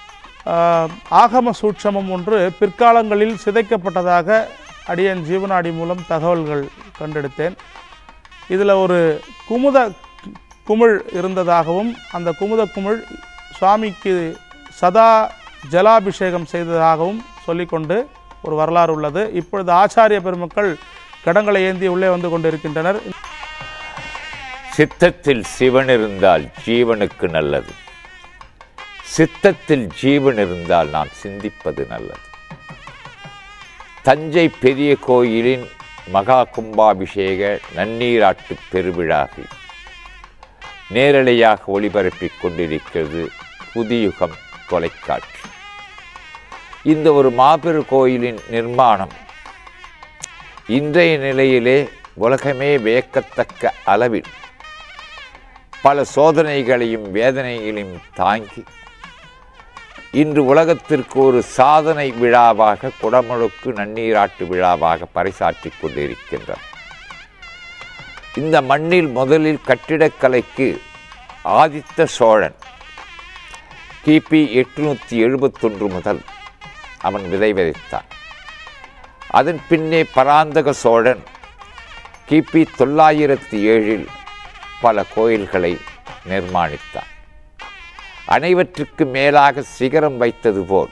ஆகம சூட்சமம் ஒன்று பிற்காலங்களில் சிதைக்கப்பட்டதாக அடியன் ஜீவனாடி மூலம் தகவல்கள் கண்டெடுத்தேன். இதில் ஒரு குமுத குமிழ் இருந்ததாகவும் அந்த குமுத குமிழ் சுவாமிக்கு சதா ஜலாபிஷேகம் செய்ததாகவும் சொல்லிக்கொண்டு ஒரு வரலாறு உள்ளது. இப்பொழுது ஆச்சாரிய பெருமக்கள் கடங்களை ஏந்தி உள்ளே வந்து கொண்டிருக்கின்றனர். சித்தத்தில் சிவன் இருந்தால் ஜீவனுக்கு நல்லது, சித்தத்தில் ஜீவன் இருந்தால் நாம் சிந்திப்பது நல்லது. தஞ்சை பெரிய கோயிலின் மகா கும்பாபிஷேக நன்னீராட்டு பெருவிழாவில் நேரலையாக ஒளிபரப்பிக் கொண்டிருக்கிறது புதியுகம் தொலைக்காட்சி. இந்த ஒரு மாபெரு கோயிலின் நிர்மாணம் இன்றைய நிலையிலே உலகமே வியக்கத்தக்க அளவில் பல சோதனைகளையும் வேதனைகளையும் தாங்கி இன்று உலகத்திற்கு ஒரு சாதனை விழாவாக குடமுழுக்கு நன்னீராட்டு விழாவாக பறைசாற்றி கொண்டிருக்கின்றார். இந்த மண்ணில் முதலில் கட்டிடக்கலைக்கு ஆதித்த சோழன் கிபி எட்நூற்றி எழுபத்தொன்று முதல் அவன் விதை விதைத்தான். அதன் பின்னே பராந்தக சோழன் கிபி தொள்ளாயிரத்தி ஏழில் பல கோயில்களை நிர்மாணித்தான். அனைவற்றுக்கு மேலாக சிகரம் வைத்தது போல்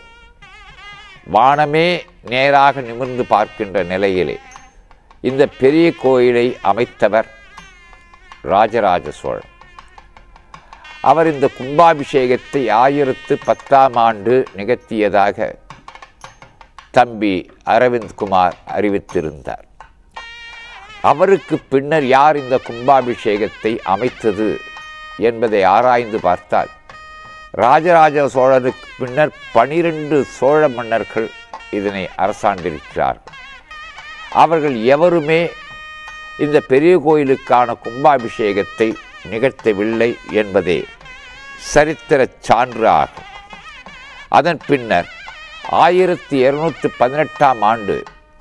வானமே நேராக நிமிர்ந்து பார்க்கின்ற நிலையிலே இந்த பெரிய கோயிலை அமைத்தவர் ராஜராஜ சோழன். அவர் இந்த கும்பாபிஷேகத்தை ஆயிரத்து பத்தாம் ஆண்டு நிகழ்த்தியதாக தம்பி அரவிந்த் குமார் அறிவித்திருந்தார். அவருக்கு பின்னர் யார் இந்த கும்பாபிஷேகத்தை அமைத்தது என்பதை ஆராய்ந்து பார்த்தால் ராஜராஜ சோழனுக்கு பின்னர் பனிரெண்டு சோழ மன்னர்கள் இதனை அரசாண்டிருக்கிறார்கள். அவர்கள் எவருமே இந்த பெரிய கோயிலுக்கான கும்பாபிஷேகத்தை நிகழ்த்தவில்லை என்பதே சரித்திர சான்று ஆகும். அதன் பின்னர் ஆயிரத்தி இருநூற்றி பதினெட்டாம் ஆண்டு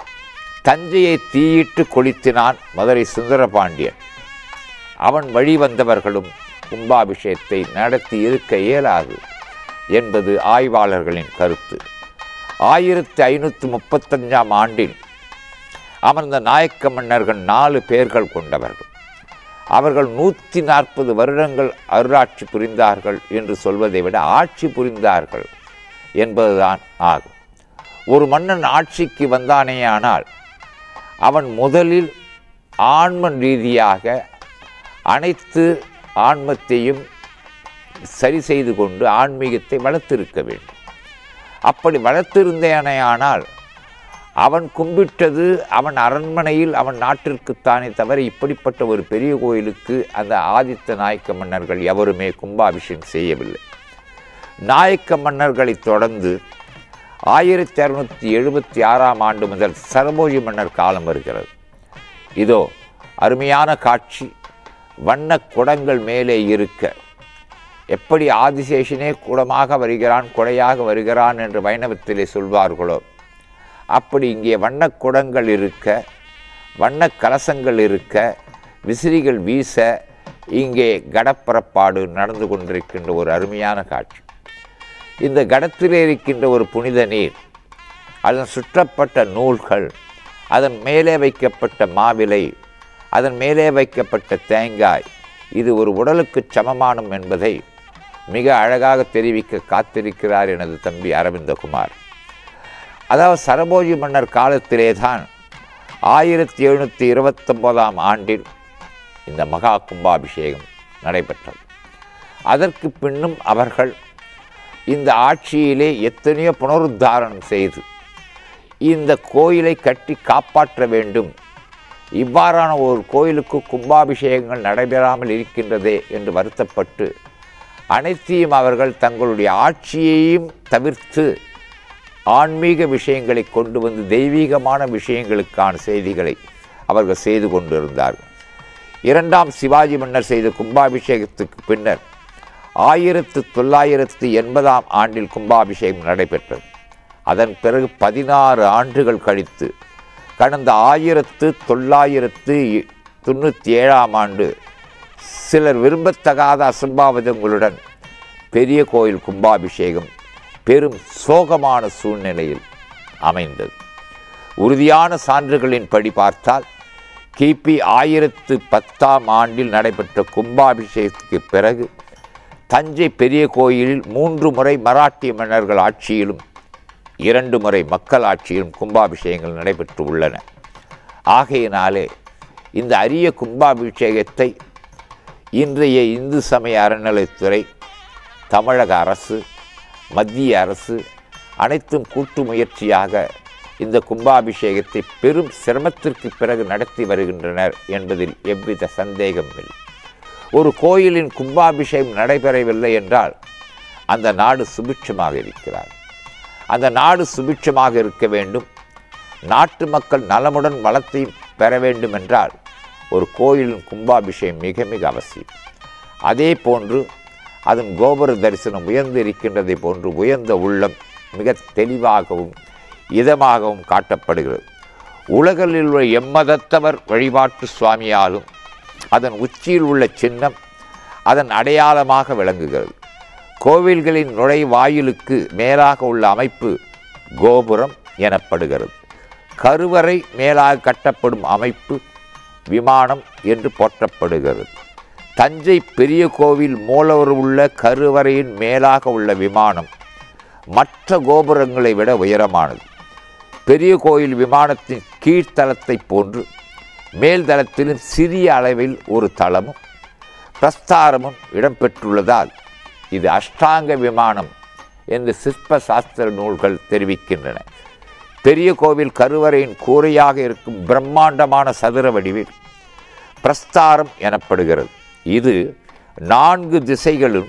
தஞ்சையை தீயிட்டு கொளுத்தினான் மதுரை சுந்தரபாண்டியன். அவன் வழி வந்தவர்களும் கும்பாபிஷேகத்தை நடத்தி இருக்க இயலாது என்பது ஆய்வாளர்களின் கருத்து. ஆயிரத்தி ஐநூற்றி முப்பத்தஞ்சாம் ஆண்டில் அமர்ந்த நாயக்க மன்னர்கள் நாலு பேர்கள் கொண்டவர்கள். அவர்கள் நூற்றி நாற்பது வருடங்கள் அருளாட்சி புரிந்தார்கள் என்று சொல்வதை விட ஆட்சி புரிந்தார்கள் என்பதுதான் ஆகும். ஒரு மன்னன் ஆட்சிக்கு வந்தானேயானால் அவன் முதலில் ஆன்ம ரீதியாக அனைத்து ஆன்மத்தையும் சரி செய்து கொண்டு ஆன்மீகத்தை வளர்த்திருக்க வேண்டும். அப்படி வளர்த்திருந்தேனையானால் அவன் கும்பிட்டது அவன் அரண்மனையில் அவன் நாட்டிற்குத்தானே தவிர இப்படிப்பட்ட ஒரு பெரிய கோயிலுக்கு அந்த ஆதித்த நாயக்க மன்னர்கள் எவருமே கும்பாபிஷேகம் செய்யவில்லை. நாயக்க மன்னர்களை தொடர்ந்து ஆயிரத்தி அறுநூற்றி எழுபத்தி ஆறாம் ஆண்டு முதல் சரபோஜி மன்னர் காலம் வருகிறது. இதோ அருமையான காட்சி. வண்ண குடங்கள் மேலே இருக்க, எப்படி ஆதிசேஷனே குடமாக வருகிறான் கொடையாக வருகிறான் என்று வைணவத்திலே சொல்வார்களோ அப்படி இங்கே வண்ண குடங்கள் இருக்க, வண்ண கலசங்கள் இருக்க, விசிறிகள் வீச இங்கே கடப்பரப்பாடு நடந்து கொண்டிருக்கின்ற ஒரு அருமையான காட்சி. இந்த கடத்திலே இருக்கின்ற ஒரு புனித நீர், அதன் சுற்றப்பட்ட நூல்கள், அதன் மேலே வைக்கப்பட்ட மாவிலை, அதன் மேலே வைக்கப்பட்ட தேங்காய், இது ஒரு உடலுக்கு சமமானம் என்பதை மிக அழகாக தெரிவிக்க காத்திருக்கிறார் எனது தம்பி அரவிந்தகுமார். அதாவது சரபோஜி மன்னர் காலத்திலே தான் ஆயிரத்தி எழுநூற்றி இருபத்தொம்போதாம் ஆண்டில் இந்த மகா கும்பாபிஷேகம் நடைபெற்றது. அதற்கு பின்னும் அவர்கள் இந்த ஆட்சியிலே எத்தனையோ புனருத்தாரணம் செய்து இந்த கோயிலை கட்டி காப்பாற்ற வேண்டும், இவ்வாறான ஒரு கோயிலுக்கு கும்பாபிஷேகங்கள் நடைபெறாமல் இருக்கின்றதே என்று வருத்தப்பட்டு அனைத்தையும் அவர்கள் தங்களுடைய ஆட்சியையும் தவிர்த்து ஆன்மீக விஷயங்களை கொண்டு வந்து தெய்வீகமான விஷயங்களுக்கான செய்திகளை அவர்கள் செய்து கொண்டிருந்தார்கள். இரண்டாம் சிவாஜி மன்னர் செய்த கும்பாபிஷேகத்துக்கு பின்னர் ஆயிரத்து தொள்ளாயிரத்து எண்பதாம் ஆண்டில் கும்பாபிஷேகம் நடைபெற்றது. அதன் பிறகு பதினாறு ஆண்டுகள் கழித்து கடந்த ஆயிரத்து தொள்ளாயிரத்து தொண்ணூற்றி ஏழாம் ஆண்டு சிலர் விரும்பத்தகாத அசம்பாவிதங்களுடன் பெரிய கோயில் கும்பாபிஷேகம் பெரும் சோகமான சூழ்நிலையில் அமைந்தது. உறுதியான சான்றுகளின்படி பார்த்தால் கிபி ஆயிரத்து பத்தாம் ஆண்டில் நடைபெற்ற கும்பாபிஷேகத்துக்கு பிறகு தஞ்சை பெரிய கோயிலில் மூன்று முறை மராட்டிய மன்னர்கள் ஆட்சியிலும் இரண்டு முறை மக்கள் ஆட்சியிலும் கும்பாபிஷேகங்கள் நடைபெற்று உள்ளன. ஆகையினாலே இந்த அரிய கும்பாபிஷேகத்தை இன்றைய இந்து சமய அறநிலைத்துறை, தமிழக அரசு, மத்திய அரசு அனைத்தும் கூட்டு முயற்சியாக இந்த கும்பாபிஷேகத்தை பெரும் சிரமத்திற்கு பிறகு நடத்தி வருகின்றனர் என்பதில் எவ்வித சந்தேகமில்லை. ஒரு கோயிலின் கும்பாபிஷேகம் நடைபெறவில்லை என்றால் அந்த நாடு சுபிட்சமாக இருக்கிறார். அந்த நாடு சுபிட்சமாக இருக்க வேண்டும், நாட்டு மக்கள் நலமுடன் வளத்தையும் பெற வேண்டும் என்றால் ஒரு கோயிலின் கும்பாபிஷேகம் மிக மிக அவசியம். அதே போன்று அதன் கோபுர தரிசனம் உயர்ந்து இருக்கின்றதை போன்று உயர்ந்த உள்ளம் மிக தெளிவாகவும் இதமாகவும் காட்டப்படுகிறது. உலகில் உள்ள எம்மதத்தவர் வழிபாட்டு சுவாமியாலும் அதன் உச்சியில் உள்ள சின்னம் அதன் அடையாளமாக விளங்குகிறது. கோவில்களின் நுழைவாயிலுக்கு மேலாக உள்ள அமைப்பு கோபுரம் எனப்படுகிறது. கருவறை மேலாக கட்டப்படும் அமைப்பு விமானம் என்று போற்றப்படுகிறது. தஞ்சை பெரிய கோவில் மூலவர் உள்ள கருவறையின் மேலாக உள்ள விமானம் மற்ற கோபுரங்களை விட உயரமானது. பெரிய கோயில் விமானத்தின் கீழ்த்தளத்தை போன்று மேல்தளத்திலும் சிறிய அளவில் ஒரு தளமும் பிரஸ்தாரமும் இடம்பெற்றுள்ளதால் இது அஷ்டாங்க விமானம் என்று சிற்ப சாஸ்திர நூல்கள் தெரிவிக்கின்றன. பெரிய கோவில் கருவறையின் கூரையாக இருக்கும் பிரம்மாண்டமான சதுர வடிவில் பிரஸ்தாரம் எனப்படுகிறது. இது நான்கு திசைகளும்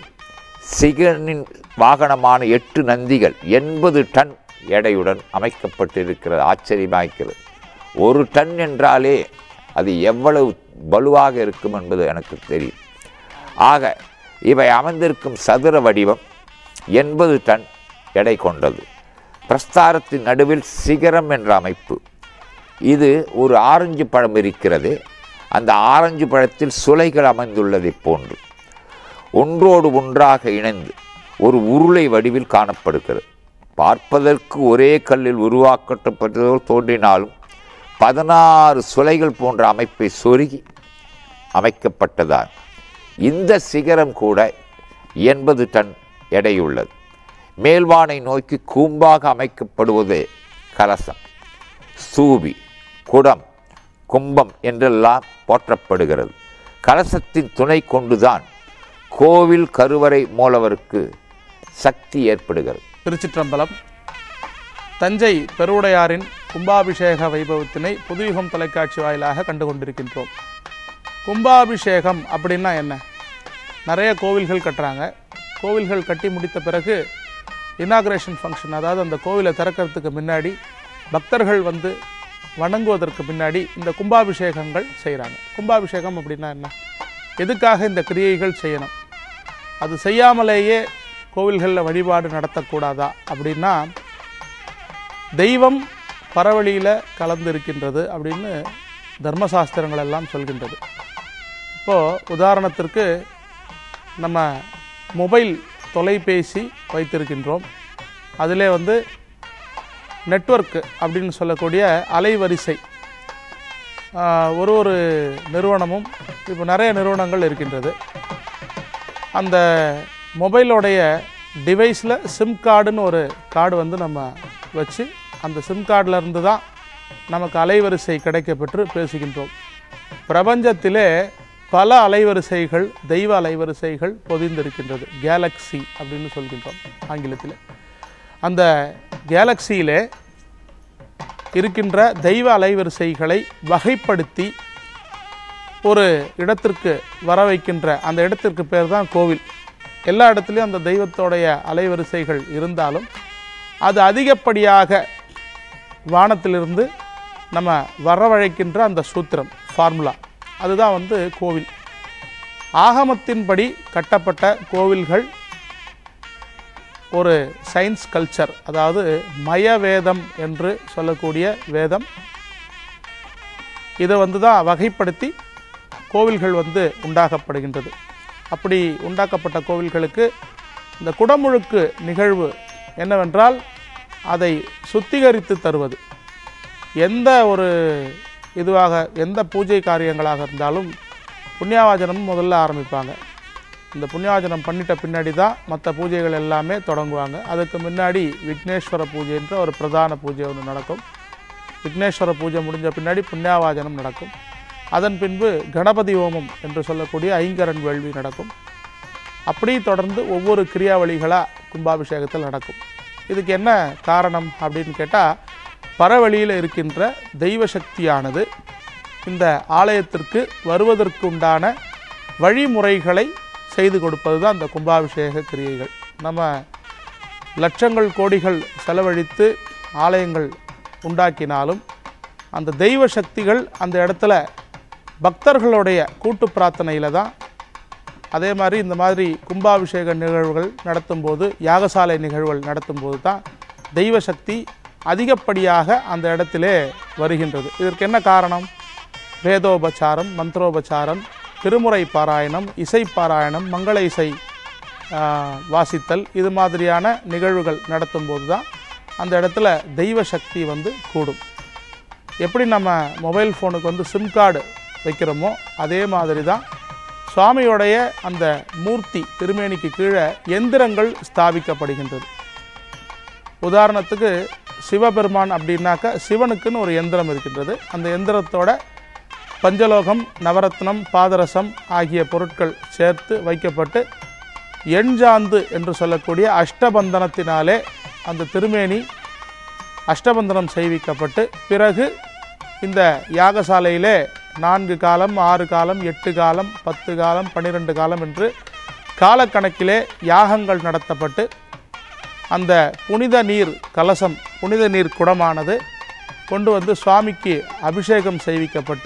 சிகனின் வாகனமான எட்டு நந்திகள் எண்பது டன் எடையுடன் அமைக்கப்பட்டிருக்கிறது. ஆச்சரியமாய்க்கிறது. ஒரு டன் என்றாலே அது எவ்வளவு வலுவாக இருக்கும் என்பது எனக்கு தெரியும். ஆக இவை அமைந்திருக்கும் சதுர வடிவம் எண்பது டன் எடை கொண்டது. பிரஸ்தாரத்தின் நடுவில் சிகரம் என்ற அமைப்பு. இது ஒரு ஆரஞ்சு பழம் இருக்கிறது. அந்த ஆரஞ்சு பழத்தில் சுளைகள் அமைந்துள்ளதை போன்று ஒன்றோடு ஒன்றாக இணைந்து ஒரு உருளை வடிவில் காணப்படுகிறது. பார்ப்பதற்கு ஒரே கல்லில் உருவாக்கப்பட்டதோ தோன்றினாலும் பதினாறு சுளைகள் போன்ற அமைப்பை சொருகி அமைக்கப்பட்டதால் இந்த சிகரம் கூட எண்பது டன் எடையுள்ளது. மேல்வானை நோக்கி கூம்பாக அமைக்கப்படுவதே கலசம், ஸ்தூபி, குடம், கும்பம் என்றெல்லாம் போற்றப்படுகிறது. கலசத்தின் துணை கொண்டுதான் கோவில் கருவறை மூலவருக்கு சக்தி ஏற்படுகிறது. திருச்சிற்றம்பலம். தஞ்சை பெருவுடையாரின் கும்பாபிஷேக வைபவத்தினை புதுயுகம் தொலைக்காட்சி வாயிலாக கண்டு கொண்டிருக்கின்றோம். கும்பாபிஷேகம் அப்படின்னா என்ன? நிறைய கோவில்கள் கட்டுறாங்க. கோவில்கள் கட்டி முடித்த பிறகு இனாக்ரேஷன் ஃபங்க்ஷன், அதாவது அந்த கோவிலை திறக்கிறதுக்கு முன்னாடி பக்தர்கள் வந்து வணங்குவதற்கு பின்னாடி இந்த கும்பாபிஷேகங்கள் செய்கிறாங்க. கும்பாபிஷேகம் அப்படின்னா என்ன? எதுக்காக இந்த கிரியைகள் செய்யணும்? அது செய்யாமலேயே கோவில்களில் வழிபாடு நடத்தக்கூடாதா அப்படின்னா, தெய்வம் பரவழியில் கலந்து இருக்கின்றது அப்படின்னு தர்மசாஸ்திரங்கள் எல்லாம் சொல்கின்றது. இப்போது உதாரணத்திற்கு நம்ம மொபைல் தொலைபேசி வைத்திருக்கின்றோம். அதிலே வந்து நெட்வொர்க்கு அப்படின்னு சொல்லக்கூடிய அலைவரிசை, ஒரு ஒரு நிறுவனமும் இப்போ நிறைய நிறுவனங்கள் இருக்கின்றது. அந்த மொபைலோடைய டிவைஸில் சிம் கார்டுன்னு ஒரு கார்டு வந்து நம்ம வச்சு அந்த சிம் கார்டில் இருந்து தான் நமக்கு அலைவரிசை கிடைக்கப்பெற்று பேசுகின்றோம். பிரபஞ்சத்திலே பல அலைவரிசைகள், தெய்வ அலைவரிசைகள் பொதிந்திருக்கின்றது. கேலக்ஸி அப்படின்னு சொல்கின்றோம் ஆங்கிலத்தில். அந்த கேலக்சியிலே இருக்கின்ற தெய்வ அலைவரிசைகளை வகைப்படுத்தி ஒரு இடத்திற்கு வர வைக்கின்ற அந்த இடத்திற்கு பேர் தான் கோவில். எல்லா இடத்துலையும் அந்த தெய்வத்தோடைய அலைவரிசைகள் இருந்தாலும் அது அதிகப்படியாக வானத்திலிருந்து நம்ம வரவழைக்கின்ற அந்த சூத்திரம், ஃபார்முலா, அதுதான் வந்து கோவில். ஆகமத்தின்படி கட்டப்பட்ட கோவில்கள் ஒரு சயின்ஸ் கல்ச்சர், அதாவது மய வேதம் என்று சொல்லக்கூடிய வேதம், இதை வந்து தான் வகைப்படுத்தி கோவில்கள் வந்து உண்டாக்கப்படுகின்றது. அப்படி உண்டாக்கப்பட்ட கோவில்களுக்கு இந்த குடமுழுக்கு நிகழ்வு என்னவென்றால் அதை சுத்திகரித்து தருவது. எந்த ஒரு இதுவாக எந்த பூஜை காரியங்களாக இருந்தாலும் புண்ணியாவாஜனம் முதல்ல ஆரம்பிப்பாங்க. இந்த புண்ணியாவாஜனம் பண்ணிட்ட பின்னாடி தான் மற்ற பூஜைகள் எல்லாமே தொடங்குவாங்க. அதுக்கு முன்னாடி விக்னேஸ்வர பூஜைன்ற ஒரு பிரதான பூஜை ஒன்று நடக்கும். விக்னேஸ்வர பூஜை முடிஞ்ச பின்னாடி புண்ணியாவாஜனம் நடக்கும். அதன் பின்பு கணபதி ஹோமம் என்று சொல்லக்கூடிய ஐங்கரன் வேள்வி நடக்கும். அப்படி தொடர்ந்து ஒவ்வொரு கிரியாவளிகளாக கும்பாபிஷேகத்தில் நடக்கும். இதுக்கு என்ன காரணம் அப்படின்னு கேட்டால், பரவழியில் இருக்கின்ற தெய்வ சக்தியானது இந்த ஆலயத்திற்கு வருவதற்குண்டான வழிமுறைகளை செய்து கொடுப்பது தான் இந்த கும்பாபிஷேக கிரியைகள். நம்ம லட்சங்கள் கோடிகள் செலவழித்து ஆலயங்கள் உண்டாக்கினாலும் அந்த தெய்வ சக்திகள் அந்த இடத்துல பக்தர்களுடைய கூட்டு பிரார்த்தனையில் தான். அதே மாதிரி இந்த மாதிரி கும்பாபிஷேக நிகழ்வுகள் நடத்தும்போது, யாகசாலை நிகழ்வுகள் நடத்தும்போது தான் தெய்வ சக்தி அதிகப்படியாக அந்த இடத்திலே வருகின்றது. இதற்கு என்ன காரணம்? வேதோபச்சாரம், மந்திரோபச்சாரம், திருமுறை பாராயணம், இசை பாராயணம், மங்கள இசை வாசித்தல், இது மாதிரியான நிகழ்வுகள் நடத்தும்போது தான் அந்த இடத்துல தெய்வ சக்தி வந்து கூடும். எப்படி நம்ம மொபைல் ஃபோனுக்கு வந்து சிம் கார்டு வைக்கிறோமோ அதே மாதிரி தான் சுவாமியோடைய அந்த மூர்த்தி திருமேனிக்கு கீழே எந்திரங்கள் ஸ்தாபிக்கப்படுகின்றது. உதாரணத்துக்கு சிவபெருமான் அப்படின்னாக்கா சிவனுக்குன்னு ஒரு எந்திரம் இருக்கின்றது. அந்த எந்திரத்தோட பஞ்சலோகம், நவரத்னம், பாதரசம் ஆகிய பொருட்கள் சேர்த்து வைக்கப்பட்டு எண்சாந்து என்று சொல்லக்கூடிய அஷ்டபந்தனத்தினாலே அந்த திருமேனி அஷ்டபந்தனம் செய்விக்கப்பட்டு, பிறகு இந்த யாகசாலையிலே நான்கு காலம், ஆறு காலம், எட்டு காலம், பத்து காலம், பன்னிரெண்டு காலம் என்று காலக்கணக்கிலே யாகங்கள் நடத்தப்பட்டு அந்த புனித நீர் கலசம், புனித நீர் குடமானது கொண்டு வந்து சுவாமிக்கு அபிஷேகம் செய்விக்கப்பட்டு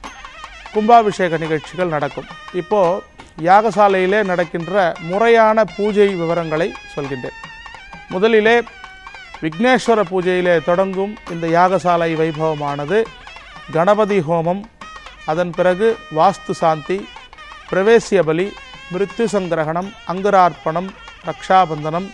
கும்பாபிஷேக நிகழ்ச்சிகள் நடக்கும். இப்போது யாகசாலையிலே நடக்கின்ற முறையான பூஜை விவரங்களை சொல்கின்றேன். முதலிலே விக்னேஸ்வர பூஜையிலே தொடங்கும் இந்த யாகசாலை வைபவமானது கணபதி ஹோமம், அதன் பிறகு வாஸ்து சாந்தி, பிரவேசிய பலி, மிருத்யு சங்கிரகணம், அங்குரார்ப்பணம், ரக்ஷாபந்தனம்,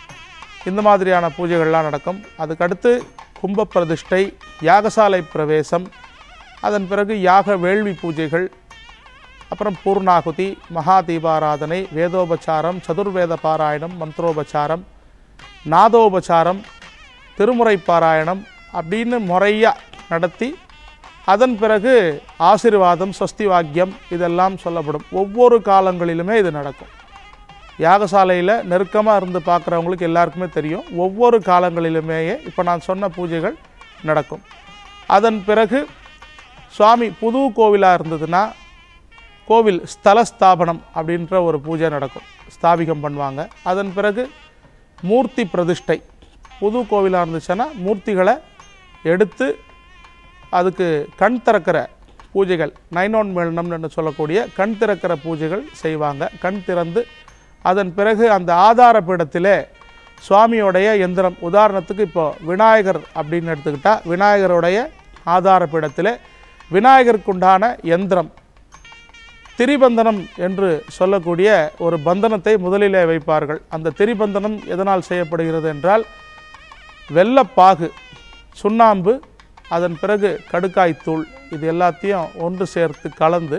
இந்த மாதிரியான பூஜைகள்லாம் நடக்கும். அதுக்கடுத்து கும்ப பிரதிஷ்டை, யாகசாலை பிரவேசம், அதன் பிறகு யாக வேள்வி பூஜைகள், அப்புறம் பூர்ணாகுதி, மகா தீபாராதனை, வேதோபச்சாரம், சதுர்வேத பாராயணம், மந்திரோபச்சாரம், நாதோபச்சாரம், திருமுறை பாராயணம் அப்படின்னு முறையாக நடத்தி அதன் பிறகு ஆசீர்வாதம், ஸ்வஸ்தி வாக்கியம் இதெல்லாம் சொல்லப்படும். ஒவ்வொரு காலங்களிலுமே இது நடக்கும். யாகசாலையில் நெருக்கமாக இருந்து பார்க்குறவங்களுக்கு எல்லாருக்குமே தெரியும், ஒவ்வொரு காலங்களிலுமேயே இப்போ நான் சொன்ன பூஜைகள் நடக்கும். அதன் பிறகு சுவாமி புது கோவிலாக இருந்ததுன்னா கோவில் ஸ்தல ஸ்தாபனம் அப்படின்ற ஒரு பூஜை நடக்கும், ஸ்தாபிகம் பண்ணுவாங்க. அதன் பிறகு மூர்த்தி பிரதிஷ்டை, புது கோவிலாக இருந்துச்சுன்னா மூர்த்திகளை எடுத்து அதுக்கு கண் திறக்கிற பூஜைகள், நைனோன் மேளனம்னு சொல்லக்கூடிய கண் திறக்கிற பூஜைகள் செய்வாங்க. கண் திறந்து அதன் பிறகு அந்த ஆதார பீடத்திலே சுவாமியோடைய எந்திரம், உதாரணத்துக்கு இப்போ விநாயகர் அப்படின்னு எடுத்துக்கிட்டால் விநாயகருடைய ஆதார பீடத்திலே விநாயகருக்குண்டான எந்திரம் திரிபந்தனம் என்று சொல்லக்கூடிய ஒரு பந்தனத்தை முதலிலே வைப்பார்கள். அந்த திரிபந்தனம் எதனால் செய்யப்படுகிறது என்றால், வெள்ளப்பாகு, சுண்ணாம்பு, அதன் பிறகு கடுக்காய்த்தூள், இது எல்லாத்தையும் ஒன்று சேர்த்து கலந்து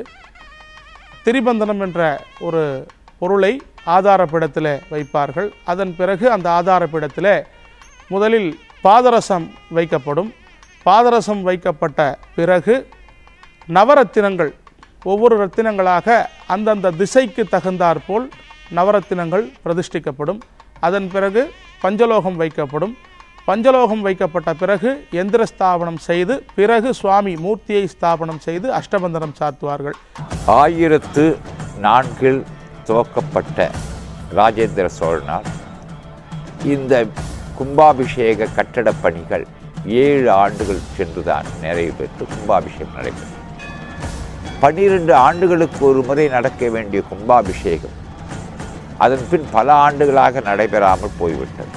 திரிபந்தனம் என்ற ஒரு பொருளை ஆதாரப்பீடத்தில் வைப்பார்கள். அதன் பிறகு அந்த ஆதாரப்பீடத்தில் முதலில் பாதரசம் வைக்கப்படும். பாதரசம் வைக்கப்பட்ட பிறகு நவரத்தினங்கள், ஒவ்வொரு ரத்தினங்களாக அந்தந்த திசைக்கு தகுந்தாற்போல் நவரத்தினங்கள் பிரதிஷ்டிக்கப்படும். அதன் பிறகு பஞ்சலோகம் வைக்கப்படும். பஞ்சலோகம் வைக்கப்பட்ட பிறகு எந்திர ஸ்தாபனம் செய்து பிறகு சுவாமி மூர்த்தியை ஸ்தாபனம் செய்து அஷ்டபந்தனம் சாத்துவார்கள். ஆயிரத்து நான்கில் துவக்கப்பட்ட ராஜேந்திர சோழனால் இந்த கும்பாபிஷேக கட்டடப் பணிகள் ஏழு ஆண்டுகள் சென்றுதான் நிறைவு பெற்று கும்பாபிஷேகம் நடைபெறும். பன்னிரண்டு ஆண்டுகளுக்கு ஒரு முறை நடக்க வேண்டிய கும்பாபிஷேகம் அதன் பின் பல ஆண்டுகளாக நடைபெறாமல் போய்விட்டது.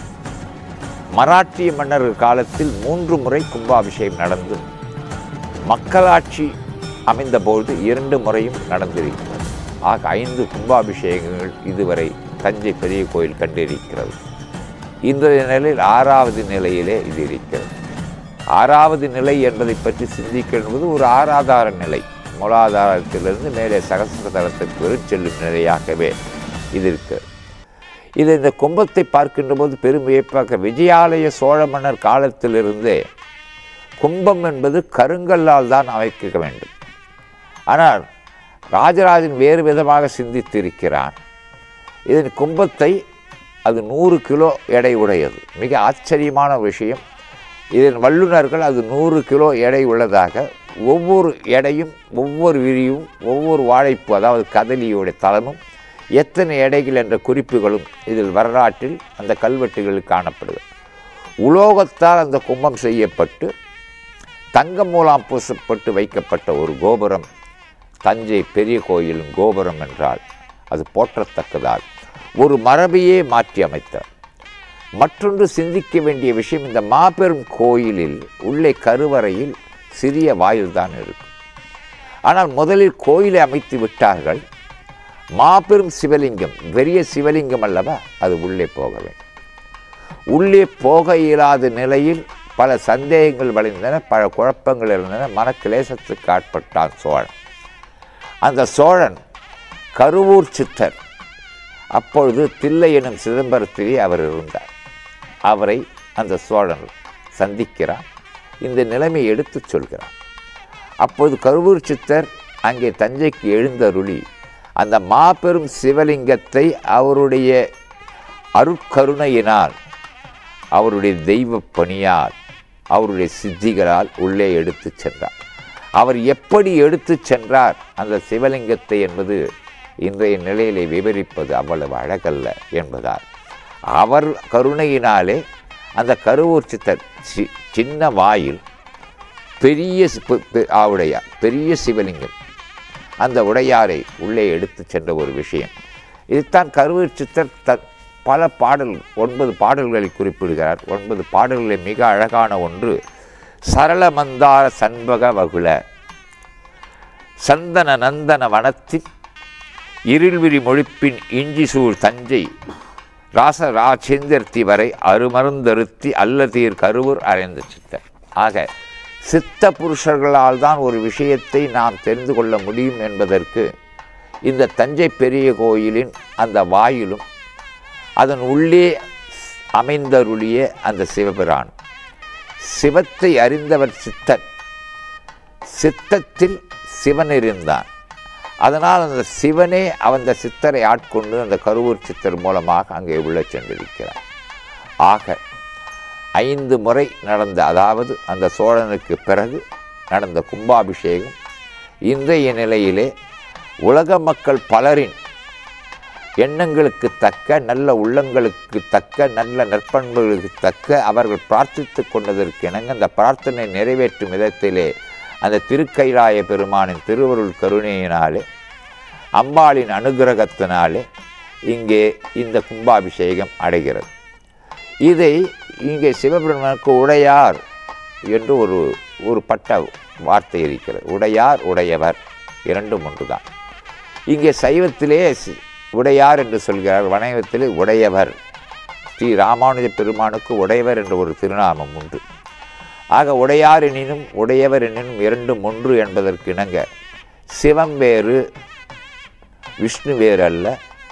மராட்டிய மன்னர் காலத்தில் மூன்று முறை கும்பாபிஷேகம் நடந்து, மக்களாட்சி அமைந்தபோது இரண்டு முறையும் நடந்திருக்கிறது. ஆக ஐந்து கும்பாபிஷேகங்கள் இதுவரை தஞ்சை பெரிய கோயில் கண்டிருக்கிறது. இன்றைய நிலையில் ஆறாவது நிலையிலே இது இருக்கிறது. ஆறாவது நிலை என்பதை பற்றி சிந்திக்க என்பது ஒரு ஆறாதார நிலை. மூலாதாரத்திலிருந்து மேலே சகசிரதலத்திற்கு செல்லும் நிலையாகவே இது இருக்கிறது. இது இந்த கும்பத்தை பார்க்கின்ற போது பெரும் வியப்பாக விஜயாலய சோழ மன்னர் காலத்திலிருந்தே கும்பம் என்பது கருங்கல்லால் தான் அமைக்க வேண்டும். ஆனால் ராஜராஜன் வேறு விதமாக சிந்தித்திருக்கிறான். இதன் கும்பத்தை அது நூறு கிலோ எடை உடையது. மிக ஆச்சரியமான விஷயம். இதன் வல்லுநர்கள் அது நூறு கிலோ எடை உள்ளதாக ஒவ்வொரு எடையும் ஒவ்வொரு விரியும் ஒவ்வொரு வாழைப்பு அதாவது கதலியுடைய தளமும் எத்தனை எடைகள் என்ற குறிப்புகளும் இதில் வரலாற்றில் அந்த கல்வெட்டுகளில் காணப்படுகிறது. உலோகத்தால் அந்த கும்பம் செய்யப்பட்டு தங்க மூலம் பூசப்பட்டு வைக்கப்பட்ட ஒரு கோபுரம் தஞ்சை பெரிய கோயிலின் கோபுரம் என்றால் அது போற்றத்தக்கதால் ஒரு மரபையே மாற்றி அமைத்தார். மற்றொன்று சிந்திக்க வேண்டிய விஷயம், இந்த மாபெரும் கோயிலில் உள்ளே கருவறையில் சிறிய வாயில் தான் இருக்கும். ஆனால் முதலில் கோயிலை அமைத்து விட்டார்கள். மாபெரும் சிவலிங்கம், பெரிய சிவலிங்கம் அல்லவா, அது உள்ளே போக வேண்டும். உள்ளே போக இயலாத நிலையில் பல சந்தேகங்கள் வளைந்தன, பல குழப்பங்கள் இருந்தன. மனக்கிலேசத்துக்கு ஆட்பட்டான் சோழன். அந்த சோழன் கருவூர் சித்தர், அப்பொழுது தில்லை எனும் சிதம்பரத்திலே அவர் இருந்தார். அவரை அந்த சோழன் சந்திக்கிறார், இந்த நிலைமையை எடுத்து சொல்கிறார். அப்போது கருவூர் சித்தர் அங்கே தஞ்சைக்கு எழுந்தருளி அந்த மாபெரும் சிவலிங்கத்தை அவருடைய அருட்கருணையினால், அவருடைய தெய்வ பணியால், அவருடைய சித்திகளால் உள்ளே எடுத்து சென்றார். அவர் எப்படி எடுத்து சென்றார் அந்த சிவலிங்கத்தை என்பது இன்றைய நிலையிலே விவரிப்பது அவ்வளவு அழகல்ல என்பதால் அவர் கருணையினாலே அந்த கருவூர் சித்தர் சி சின்ன வாயில் பெரிய உடையார், பெரிய சிவலிங்கம், அந்த உடையாரை உள்ளே எடுத்து சென்ற ஒரு விஷயம். இதுதான் கருவூர் சித்தர் த பல பாடல் ஒன்பது பாடல்களை குறிப்பிடுகிறார். ஒன்பது பாடல்களில் மிக அழகான ஒன்று சரள மந்தார சண்பக வகுல சந்தன நந்தன வனத்தின் இருள்விரி மொழிப்பின் இஞ்சி சூழ் தஞ்சை ராச ராஜேந்திரத்தி வரை அருமருந்தருத்தி அல்லதீர் கருவூர் அறைந்த சித்தர். ஆக சித்த புருஷர்களால் தான் ஒரு விஷயத்தை நாம் தெரிந்து கொள்ள முடியும் என்பதற்கு இந்த தஞ்சை பெரிய கோயிலின் அந்த வாயிலும் அதன் உள்ளே அமைந்தருளிய அந்த சிவபிரான், சிவத்தை அறிந்தவர் சித்தன், சித்தத்தில் சிவன் இருந்தான். அதனால் அந்த சிவனே அந்த சித்தரை ஆட்கொண்டு அந்த கருவூர் சித்தர் மூலமாக அங்கே உள்ள சென்றிருக்கிறார். ஆக ஐந்து முறை நடந்த, அதாவது அந்த சோழனுக்கு பிறகு நடந்த கும்பாபிஷேகம் இன்றைய நிலையிலே உலக மக்கள் பலரின் எண்ணங்களுக்கு தக்க, நல்ல உள்ளங்களுக்கு தக்க, நல்ல நற்பண்புகளுக்கு தக்க அவர்கள் பிரார்த்தித்து கொண்டதற்கு இணங்க அந்த பிரார்த்தனை நிறைவேற்றும் விதத்திலே அந்த திருக்கைலாய பெருமானின் திருவருள் கருணையினாலே, அம்பாளின் அனுகிரகத்தினாலே இங்கே இந்த கும்பாபிஷேகம் அடைகிறது. இதை இங்கே சிவபெருமானுக்கு உடையார் என்று ஒரு ஒரு பட்ட வார்த்தை இருக்கிறது. உடையார், உடையவர் இரண்டும் ஒன்றுதான். இங்கே சைவத்திலே உடையார் என்று சொல்கிறார், வணையத்திலே உடையவர். ஸ்ரீ ராமானுஜ பெருமானுக்கு உடையவர் என்ற ஒரு திருநாமம் உண்டு. ஆக உடையார் எனினும் உடையவர் எனினும் இரண்டும் ஒன்று என்பதற்கு இணங்க சிவம் வேறு விஷ்ணு வேறு அல்ல,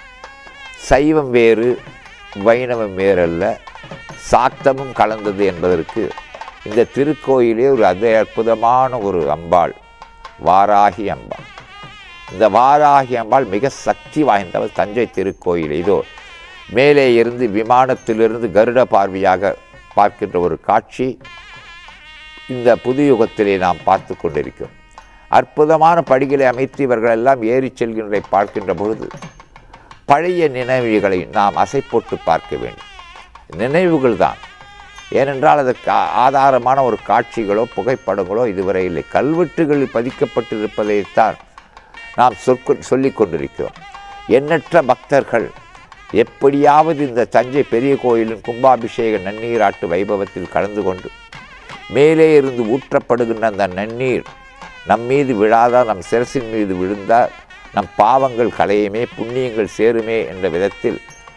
சைவம் வேறு வைணவம் வேறல்ல, சாக்தமும் கலந்தது என்பதற்கு இந்த திருக்கோயிலே ஒரு அதி அற்புதமான ஒரு அம்பாள், வாராகி அம்பாள். இந்த வாராகி அம்பாள் மிக சக்தி வாய்ந்தவள். தஞ்சை திருக்கோயில் இதோ மேலே இருந்து விமானத்திலிருந்து கருட பார்வையாக பார்க்கின்ற ஒரு காட்சி இந்த புது யுகத்திலே நாம் பார்த்து கொண்டிருக்கிறோம். அற்புதமான படிகளை அமைத்து இவர்கள் எல்லாம் ஏறி செல்கின்றதை பார்க்கின்ற பொழுது பழைய நினைவுகளை நாம் அசை போட்டு பார்க்க வேண்டும். நினைவுகள் தான், ஏனென்றால் அதற்கு ஆதாரமான ஒரு காட்சிகளோ புகைப்படங்களோ இதுவரை இல்லை. கல்வெட்டுகளில் பதிக்கப்பட்டிருப்பதைத்தான் நாம் சொற்க சொல்லிக் கொண்டிருக்கிறோம். எண்ணற்ற பக்தர்கள் எப்படியாவது இந்த தஞ்சை பெரிய கோயிலின் கும்பாபிஷேக நன்னீராட்டு வைபவத்தில் கலந்து கொண்டு மேலே இருந்து ஊற்றப்படுகின்ற அந்த நன்னீர் நம் மீது விழாதால், நம் சிரசின் மீது விழுந்தால் நம் பாவங்கள் களையுமே, புண்ணியங்கள் சேருமே என்ற விதத்தில்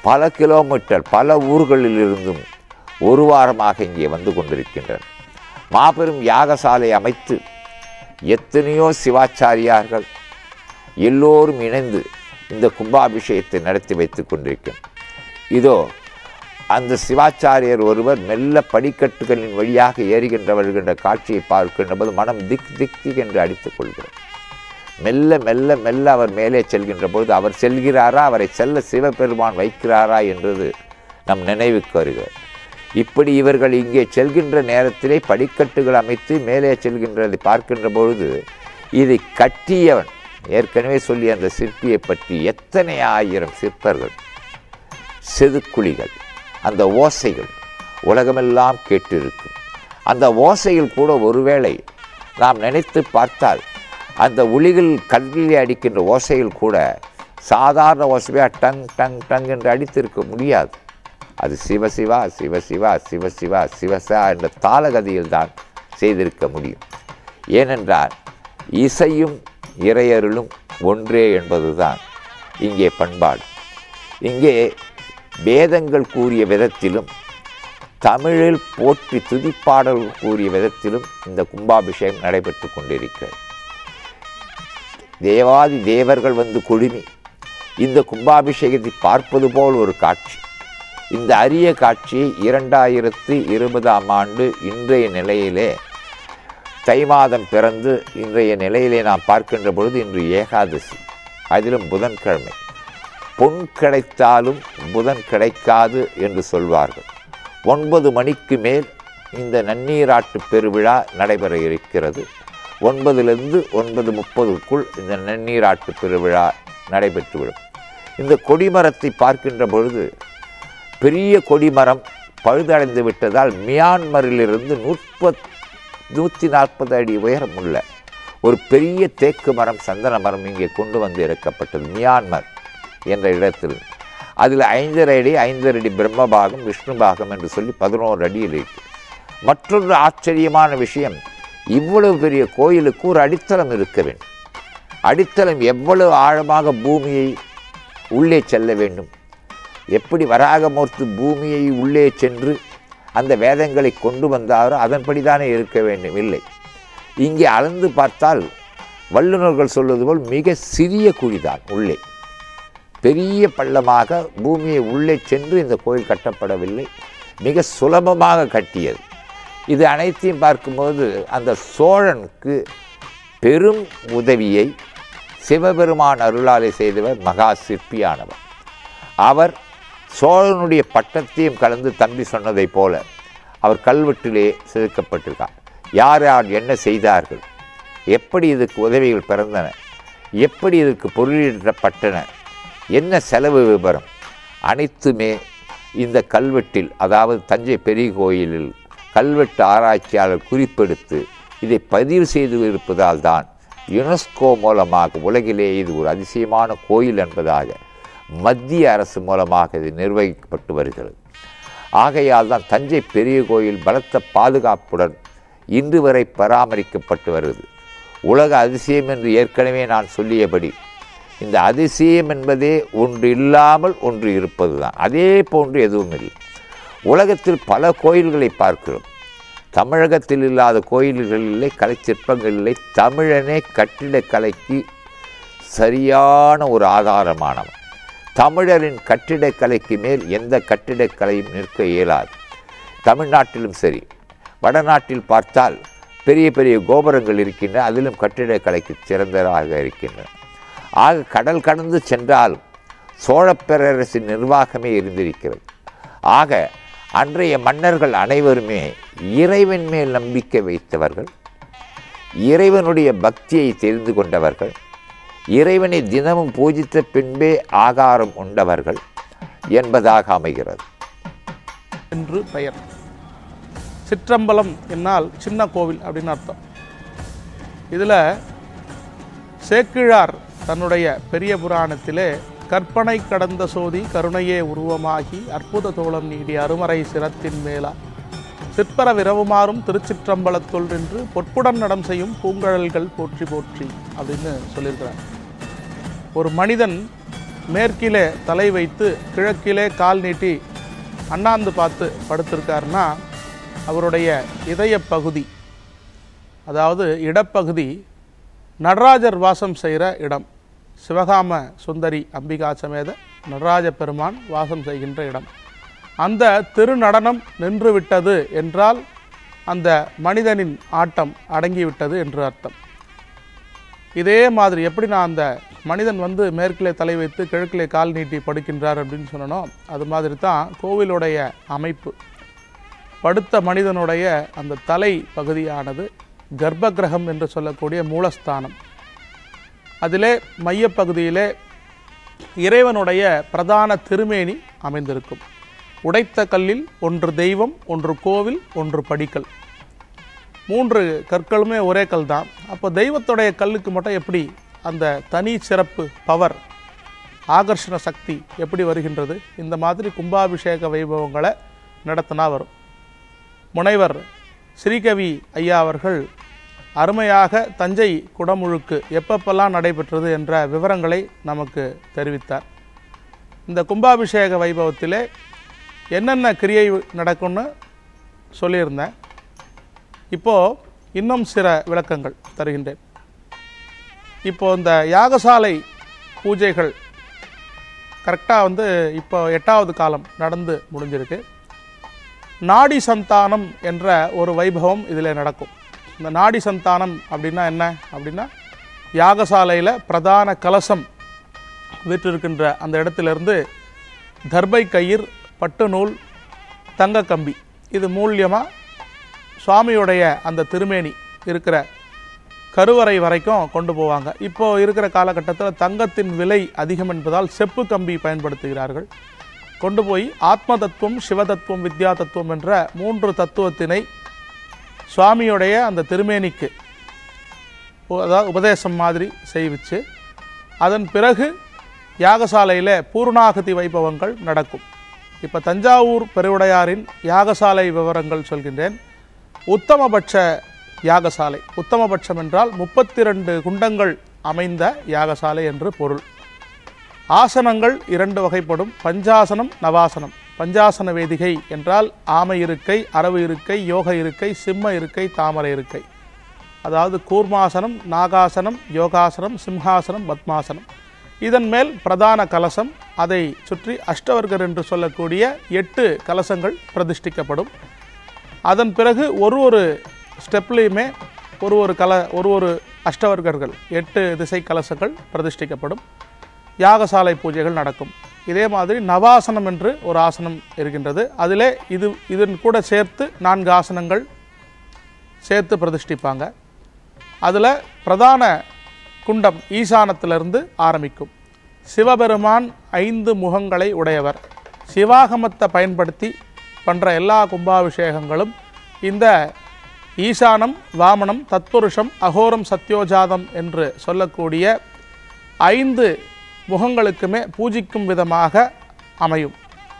பல கிலோமீட்டர் பல ஊர்களிலிருந்தும் ஒரு வாரமாக இங்கே வந்து கொண்டிருக்கின்றனர். மாபெரும் யாகசாலை அமைத்து எத்தனையோ சிவாச்சாரியார்கள் எல்லோரும் இணைந்து இந்த கும்பாபிஷேகத்தை நடத்தி வைத்து கொண்டிருக்கின்றனர். இதோ அந்த சிவாச்சாரியர் ஒருவர் மெல்ல படிக்கட்டுகளின் வழியாக ஏறுகின்ற வருகின்ற காட்சியை பார்க்கின்ற போது மனம் திக் திக் திக் என்று அடித்துக் கொள்கிறார். மெல்ல மெல்ல மெல்ல அவர் மேலே செல்கின்ற பொழுது அவர் செல்கிறாரா, அவரை செல்ல சிவபெருமான் வைக்கிறாரா என்றது நம் நினைவுக்கு வருகிறது. இப்படி இவர்கள் இங்கே செல்கின்ற நேரத்திலே படிக்கட்டுகள் அமைத்து மேலே செல்கின்றதை பார்க்கின்ற பொழுது இதை கட்டியவன் ஏற்கனவே சொல்லி அந்த சிற்பியை பற்றி எத்தனை ஆயிரம் சிற்பர்கள், செதுக்குழிகள், அந்த ஓசைகள் உலகமெல்லாம் கேட்டிருக்கும். அந்த ஓசைகள் கூட ஒருவேளை நாம் நினைத்து பார்த்தால் அந்த ஒளிகள் கல்லிலே அடிக்கின்ற ஓசைகள் கூட சாதாரண ஓசையாக டங் டங் டங் என்று அடித்திருக்க முடியாது. அது சிவசிவா சிவசிவா சிவசிவா சிவசா என்ற தாளகதியில் தான் செய்திருக்க முடியும். ஏனென்றால் இசையும் இறையருளும் ஒன்றே என்பதுதான் இங்கே பண்பாடு. இங்கே வேதங்கள் கூறிய விதத்திலும் தமிழில் போற்றி துதிப்பாடல்கள் கூறிய விதத்திலும் இந்த கும்பாபிஷேகம் நடைபெற்று கொண்டிருக்கிறது. தேவாதி தேவர்கள் வந்து குழுமி இந்த கும்பாபிஷேகத்தை பார்ப்பது போல் ஒரு காட்சி. இந்த அரிய காட்சியை இரண்டாயிரத்தி இருபதாம் ஆண்டு இன்றைய நிலையிலே தை மாதம் பிறந்து இன்றைய நிலையிலே நாம் பார்க்கின்ற பொழுது இன்று ஏகாதசி, அதிலும் புதன்கிழமை. பொன் கிடைத்தாலும் புதன் கிடைக்காது என்று சொல்வார்கள். ஒன்பது மணிக்கு மேல் இந்த நன்னீராட்டு பெருவிழா நடைபெற இருக்கிறது. ஒன்பதிலிருந்து ஒன்பது முப்பதுக்குள் இந்த நன்னீராட்டு பெருவிழா நடைபெற்றுவிடும். இந்த கொடிமரத்தை பார்க்கின்ற பொழுது பெரிய கொடிமரம் பழுதடைந்து விட்டதால் மியான்மரிலிருந்து முப்பத் நூற்றி நாற்பது அடி உயரம் உள்ள ஒரு பெரிய தேக்கு மரம், சந்தன மரம் இங்கே கொண்டு வந்து இறக்கப்பட்டது மியான்மர் என்ற இடத்தில். அதில் ஐந்தரை அடி ஐந்தரை அடி பிரம்மபாகம் விஷ்ணு பாகம் என்று சொல்லி பதினோரு அடியில் இருக்கு. மற்றொரு ஆச்சரியமான விஷயம், இவ்வளவு பெரிய கோயிலுக்கு ஒரு அடித்தளம் இருக்க வேண்டும். அடித்தளம் எவ்வளவு ஆழமாக பூமியை உள்ளே செல்ல வேண்டும், எப்படி வராகமூர்த்தி பூமியை உள்ளே சென்று அந்த வேதங்களை கொண்டு வந்தாரோ அதன்படி தானே இருக்க வேண்டும். இல்லை, இங்கே அளந்து பார்த்தால் வல்லுநர்கள் சொல்வது போல் மிக சிறிய குழிதான் உள்ளே. பெரிய பள்ளமாக பூமியை உள்ளே சென்று இந்த கோயில் கட்டப்படவில்லை, மிக சுலபமாக கட்டியது. இது அனைத்தையும் பார்க்கும்போது அந்த சோழனுக்கு பெரும் உதவியை சிவபெருமான் அருளாலே செய்தவர் மகா சிற்பியானவர். அவர் சோழனுடைய பட்டத்தையும் கலந்து தம்பி சொன்னதை போல அவர் கல்வெட்டிலே செதுக்கப்பட்டிருக்கார். யார் யார் என்ன செய்தார்கள், எப்படி இதுக்கு உதவிகள் பிறந்தன, எப்படி இதற்கு பொருளீட்டப்பட்டன, என்ன செலவு விபரம் அனைத்துமே இந்த கல்வெட்டில், அதாவது தஞ்சை பெரிய கோயிலில் கல்வெட்டு ஆராய்ச்சியாளர் குறிப்பெடுத்து இதை பதிவு செய்து இருப்பதால் தான் யுனெஸ்கோ மூலமாக உலகிலே இது ஒரு அதிசயமான கோயில் என்பதாக மத்திய அரசு மூலமாக இது நிர்வகிக்கப்பட்டு வருகிறது. ஆகையால் தான் தஞ்சை பெரிய கோயில் பலத்த பாதுகாப்புடன் இன்று வரை பராமரிக்கப்பட்டு வருகிறது. உலக அதிசயம் என்று ஏற்கனவே நான் சொல்லியபடி இந்த அதிசயம் என்பதே ஒன்று இல்லாமல் ஒன்று இருப்பது தான். அதே போன்று எதுவும் இல்லை. உலகத்தில் பல கோயில்களை பார்க்கிறோம். தமிழகத்தில் இல்லாத கோயில்கள் இல்லை, கலை சிற்பங்கள் இல்லை. தமிழனே கட்டிடக்கலைக்கு சரியான ஒரு ஆதாரமானவன். தமிழரின் கட்டிடக்கலைக்கு மேல் எந்த கட்டிடக்கலையும் நிற்க இயலாது. தமிழ்நாட்டிலும் சரி, வடநாட்டில் பார்த்தால் பெரிய பெரிய கோபுரங்கள் இருக்கின்றன, அதிலும் கட்டிடக்கலைக்கு சிறந்ததாக இருக்கின்றன. ஆக கடல் கடந்து சென்றாலும் சோழ பேரரசின் நிர்வாகமே இருந்திருக்கிறது. ஆக அன்றைய மன்னர்கள் அனைவருமே இறைவன் மேல் நம்பிக்கை வைத்தவர்கள், இறைவனுடைய பக்தியை தெரிந்து கொண்டவர்கள், இறைவனை தினமும் பூஜித்த பின்பே ஆகாரம் உண்டவர்கள் என்பதாக அமைகிறது என்று பெயர். சிற்றம்பலம் என்னால் சின்ன கோவில் அப்படின்னு அர்த்தம். இதில் சேக்கிழார் தன்னுடைய பெரிய புராணத்திலே கற்பனை கடந்த சோதி கருணையே உருவமாகி அற்புத தோளம் நீடி அருமறை சிரத்தின் மேலா சிற்பர விரவுமாறும் திருச்சிற்றம்பலத்துள் நின்று பொற்புடன் நடம் செய்யும் பூங்கழல்கள் போற்றி போற்றி அப்படின்னு சொல்லியிருக்கிறார். ஒரு மனிதன் மேற்கிலே தலை வைத்து கிழக்கிலே கால் நீட்டி அண்ணாந்து பார்த்து படுத்திருக்காருன்னா அவருடைய இதய பகுதி, அதாவது இடப்பகுதி நடராஜர் வாசம் செய்கிற இடம். சிவகாம சுந்தரி அம்பிகா சமேத நடராஜ பெருமான் வாசம் செய்கின்ற இடம். அந்த திருநடனம் நின்று விட்டது என்றால் அந்த மனிதனின் ஆட்டம் அடங்கிவிட்டது என்று அர்த்தம். இதே மாதிரி எப்படி நான் அந்த மனிதன் வந்து மேற்கிலே தலை வைத்து கிழக்கிலே கால் நீட்டி படுக்கின்றார் அப்படின்னு சொன்னோம், அது மாதிரி தான் கோவிலுடைய அமைப்பு. படுத்த மனிதனுடைய அந்த தலை பகுதியானது கர்ப்பகிரகம் என்று சொல்லக்கூடிய மூலஸ்தானம். அதிலே மையப்பகுதியிலே இறைவனுடைய பிரதான திருமேனி அமைந்திருக்கும். உடைத்த கல்லில் ஒன்று தெய்வம், ஒன்று கோவில், ஒன்று படிக்கல். மூன்று கற்களுமே ஒரே கல் தான். அப்போ தெய்வத்துடைய கல்லுக்கு மட்டும் எப்படி அந்த தனி சிறப்பு, பவர், ஆகர்ஷண சக்தி எப்படி வருகின்றது? இந்த மாதிரி கும்பாபிஷேக வைபவங்களை நடத்தினா வரும். முனைவர் ஸ்ரீகவி ஐயா அவர்கள் அருமையாக தஞ்சை குடமுழுக்கு எப்பப்பெல்லாம் நடைபெற்றது என்ற விவரங்களை நமக்கு தெரிவித்தார். இந்த கும்பாபிஷேக வைபவத்திலே என்னென்ன கிரியை நடக்கும்னு சொல்லியிருந்தேன். இப்போது இன்னும் சில விளக்கங்கள் தருகின்றேன். இப்போது இந்த யாகசாலை பூஜைகள் கரெக்டாக வந்து இப்போ எட்டாவது காலம் நடந்து முடிஞ்சிருக்கு. நாடி சந்தானம் என்ற ஒரு வைபவம் இதில் நடக்கும். இந்த நாடி சந்தானம் அப்படின்னா என்ன அப்படின்னா, யாகசாலையில் பிரதான கலசம் வீற்றிருக்கின்ற அந்த இடத்திலிருந்து தர்பை கயிர், பட்டு நூல், தங்க கம்பி, இது மூலியமாக சுவாமியுடைய அந்த திருமேனி இருக்கிற கருவறை வரைக்கும் கொண்டு போவாங்க. இப்போது இருக்கிற காலகட்டத்தில் தங்கத்தின் விலை அதிகம் என்பதால் செப்பு கம்பி பயன்படுத்துகிறார்கள். கொண்டு போய் ஆத்ம தத்துவம், சிவ தத்துவம், வித்யா தத்துவம் என்ற மூன்று தத்துவத்தினை சுவாமியுடைய அந்த திருமேனிக்கு அதாவது உபதேசம் மாதிரி செய்விச்சு அதன் பிறகு யாகசாலையில் பூர்ணாகதி வைபவங்கள் நடக்கும். இப்போ தஞ்சாவூர் பெருவுடையாரின் யாகசாலை விவரங்கள் சொல்கின்றேன். உத்தமபட்ச யாகசாலை, உத்தமபட்சம் என்றால் முப்பத்தி ரெண்டு குண்டங்கள் அமைந்த யாகசாலை என்று பொருள். ஆசனங்கள் இரண்டு வகைப்படும், பஞ்சாசனம், நவாசனம். பஞ்சாசன வேதிகை என்றால் ஆமை இருக்கை, அரவு இருக்கை, யோக இருக்கை, சிம்ம இருக்கை, தாமரை இருக்கை. அதாவது கூர்மாசனம், நாகாசனம், யோகாசனம், சிம்ஹாசனம், பத்மாசனம். இதன் மேல் பிரதான கலசம், அதை சுற்றி அஷ்டவர்கர் என்று சொல்லக்கூடிய எட்டு கலசங்கள் பிரதிஷ்டிக்கப்படும். அதன் பிறகு ஒரு ஒரு ஸ்டெப்லேயுமே ஒரு ஒரு கல ஒரு ஒரு அஷ்டவர்கர்கள், எட்டு திசை கலசங்கள் பிரதிஷ்டிக்கப்படும். யாகசாலை பூஜைகள் நடக்கும். இதே மாதிரி நவாசனம் என்று ஒரு ஆசனம் இருக்கின்றது. அதிலே இது இதன் கூட சேர்த்து நான்கு ஆசனங்கள் சேர்த்து பிரதிஷ்டிப்பாங்க. அதில் பிரதான குண்டம் ஈசானத்திலிருந்து ஆரம்பிக்கும். சிவபெருமான் ஐந்து முகங்களை உடையவர். சிவாகமத்தை பயன்படுத்தி பண்ணுற எல்லா கும்பாபிஷேகங்களும் இந்த ஈசானம், வாமனம், தத்புருஷம், அகோரம், சத்யோஜாதம் என்று சொல்லக்கூடிய ஐந்து முகங்களுக்குமே பூஜிக்கும் விதமாக அமையும்.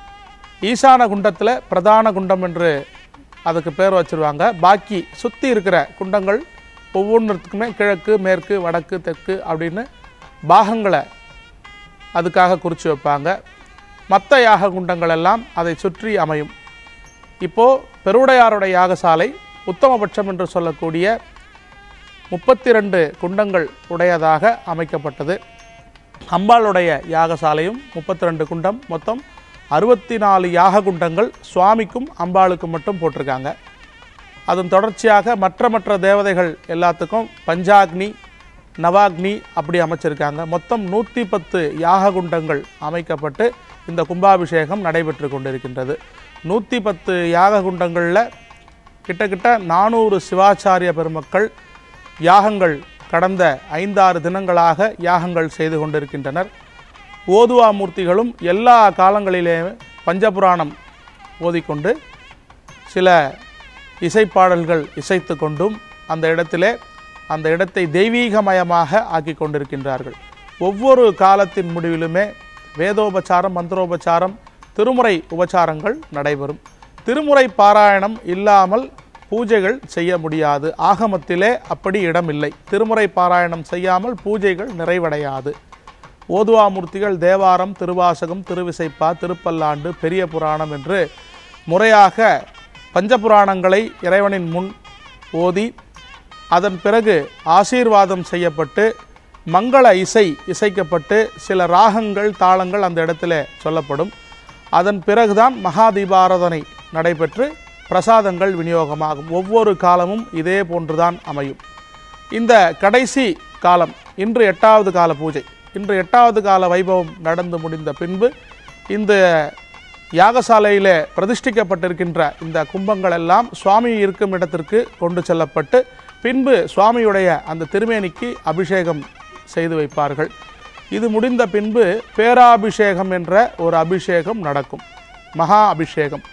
ஈசான குண்டத்தில் பிரதான குண்டம் என்று அதுக்கு பேர் வச்சுருவாங்க. பாக்கி சுற்றி இருக்கிற குண்டங்கள் ஒவ்வொன்றுத்துக்குமே கிழக்கு, மேற்கு, வடக்கு, தெற்கு அப்படின்னு பாகங்களை அதுக்காக குறித்து வைப்பாங்க. மற்ற யாக குண்டங்கள் எல்லாம் அதை சுற்றி அமையும். இப்போது பெருவுடையாருடைய யாகசாலை உத்தமபட்சம் என்று சொல்லக்கூடிய முப்பத்தி ரெண்டு குண்டங்கள் உடையதாக அமைக்கப்பட்டது. அம்பாளுடைய யாகசாலையும் முப்பத்தி ரெண்டு குண்டம், மொத்தம் அறுபத்தி நாலு யாக குண்டங்கள் சுவாமிக்கும் அம்பாளுக்கும் மட்டும் போட்டிருக்காங்க. அதன் தொடர்ச்சியாக மற்ற மற்ற தேவதைகள் எல்லாத்துக்கும் பஞ்சாக்னி, நவாக்னி அப்படி அமைச்சிருக்காங்க. மொத்தம் நூற்றி பத்து யாக குண்டங்கள் அமைக்கப்பட்டு இந்த கும்பாபிஷேகம் நடைபெற்று கொண்டிருக்கின்றது. நூற்றி பத்து யாக குண்டங்களில் கிட்டத்தட்ட நானூறு சிவாச்சாரிய பெருமக்கள் யாகங்கள் கடந்த ஐந்தாறு தினங்களாக யாகங்கள் செய்து கொண்டிருக்கின்றனர். ஓதுவா மூர்த்திகளும் எல்லா காலங்களிலே பஞ்சபுராணம் ஓதிக்கொண்டு சில இசைப்பாடல்கள் இசைத்து கொண்டும் அந்த இடத்திலே அந்த இடத்தை தெய்வீகமயமாக ஆக்கி கொண்டிருக்கின்றார்கள். ஒவ்வொரு காலத்தின் முடிவிலுமே வேதோபச்சாரம், மந்திரோபச்சாரம், திருமுறை உபச்சாரங்கள் நடைபெறும். திருமுறை பாராயணம் இல்லாமல் பூஜைகள் செய்ய முடியாது. ஆகமத்திலே அப்படி இடமில்லை. திருமுறை பாராயணம் செய்யாமல் பூஜைகள் நிறைவடையாது. ஓதுவாமூர்த்திகள் தேவாரம், திருவாசகம், திருவிசைப்பா, திருப்பல்லாண்டு, பெரிய புராணம் என்று முறையாக பஞ்சபுராணங்களை இறைவனின் முன் ஓதி அதன் பிறகு ஆசீர்வாதம் செய்யப்பட்டு மங்கள இசை இசைக்கப்பட்டு சில ராகங்கள் தாளங்கள் அந்த இடத்துல சொல்லப்படும். அதன் பிறகுதான் மகா தீபாராதனை நடைபெற்று பிரசாதங்கள் விநியோகமாகும். ஒவ்வொரு காலமும் இதே போன்றுதான் அமையும். இந்த கடைசி காலம் இன்று எட்டாவது கால பூஜை. இன்று எட்டாவது கால வைபவம் நடந்து முடிந்த பின்பு இந்த யாகசாலையில் பிரதிஷ்டிக்கப்பட்டிருக்கின்ற இந்த கும்பங்கள் எல்லாம் சுவாமி இருக்கும் இடத்திற்கு கொண்டு செல்லப்பட்டு பின்பு சுவாமியுடைய அந்த திருமேனிக்கு அபிஷேகம் செய்து வைப்பார்கள். இது முடிந்த பின்பு பேராபிஷேகம் என்ற ஒரு அபிஷேகம் நடக்கும். மகா அபிஷேகம்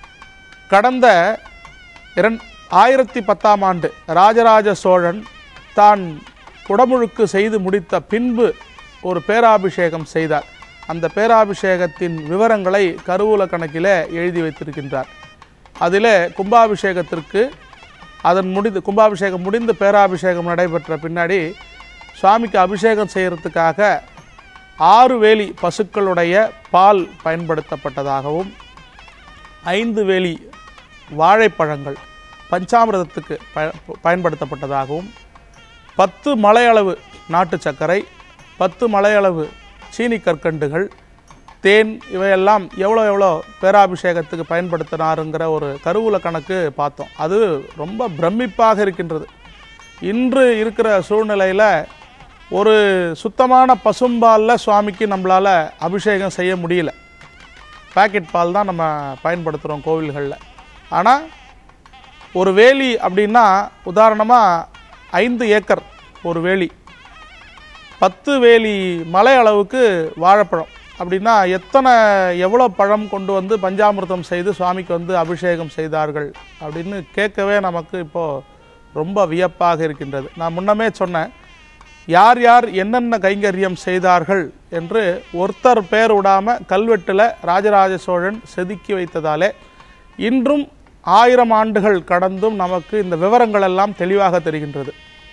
கடந்த இரண் ஆயிரத்தி பத்தாம் ஆண்டு ராஜராஜ சோழன் தான் குடமுழுக்கு செய்து முடித்த பின்பு ஒரு பேராபிஷேகம் செய்தார். அந்த பேராபிஷேகத்தின் விவரங்களை கருவூல கணக்கில் எழுதி வைத்திருக்கின்றார். அதில் கும்பாபிஷேகத்திற்கு அதன் முடிந்து கும்பாபிஷேகம் முடிந்து பேராபிஷேகம் நடைபெற்ற பின்னாடி சுவாமிக்கு அபிஷேகம் செய்கிறதுக்காக ஆறு வேலி பசுக்களுடைய பால் பயன்படுத்தப்பட்டதாகவும் ஐந்து வேலி வாழைப்பழங்கள் பஞ்சாமிரதத்துக்கு பயன்படுத்தப்பட்டதாகவும் பத்து மலையளவு நாட்டு சர்க்கரை, பத்து மலையளவு சீனி கற்கண்டுகள், தேன் இவையெல்லாம் எவ்வளோ எவ்வளோ பேராபிஷேகத்துக்கு பயன்படுத்தினாருங்கிற ஒரு கருவூல கணக்கு பார்த்தோம். அது ரொம்ப பிரமிப்பாக இருக்கின்றது. இன்று இருக்கிற சூழ்நிலையில் ஒரு சுத்தமான பசும்பாலில் சுவாமிக்கு நம்மளால் அபிஷேகம் செய்ய முடியல. பேக்கெட் பால் தான் நம்ம பயன்படுத்துகிறோம் கோவில்களில். ஆனால் ஒரு வேலி அப்படின்னா உதாரணமாக ஐந்து ஏக்கர் ஒரு வேலி, பத்து வேலி மலை அளவுக்கு வாழைப்பழம் அப்படின்னா எத்தனை எவ்வளோ பழம் கொண்டு வந்து பஞ்சாமிர்தம் செய்து சுவாமிக்கு வந்து அபிஷேகம் செய்தார்கள் அப்படின்னு கேட்கவே நமக்கு இப்போது ரொம்ப வியப்பாக இருக்கின்றது. நான் முன்னமே சொன்னேன், யார் யார் என்னென்ன கைங்கரியம் செய்தார்கள் என்று ஒருத்தர் பேர் விடாமல் கல்வெட்டில் ராஜராஜ சோழன் செதுக்கி வைத்ததாலே இன்றும் ஆயிரம் ஆண்டுகள் கடந்தும் நமக்கு இந்த விவரங்கள் எல்லாம் தெளிவாக தெரிகின்றது.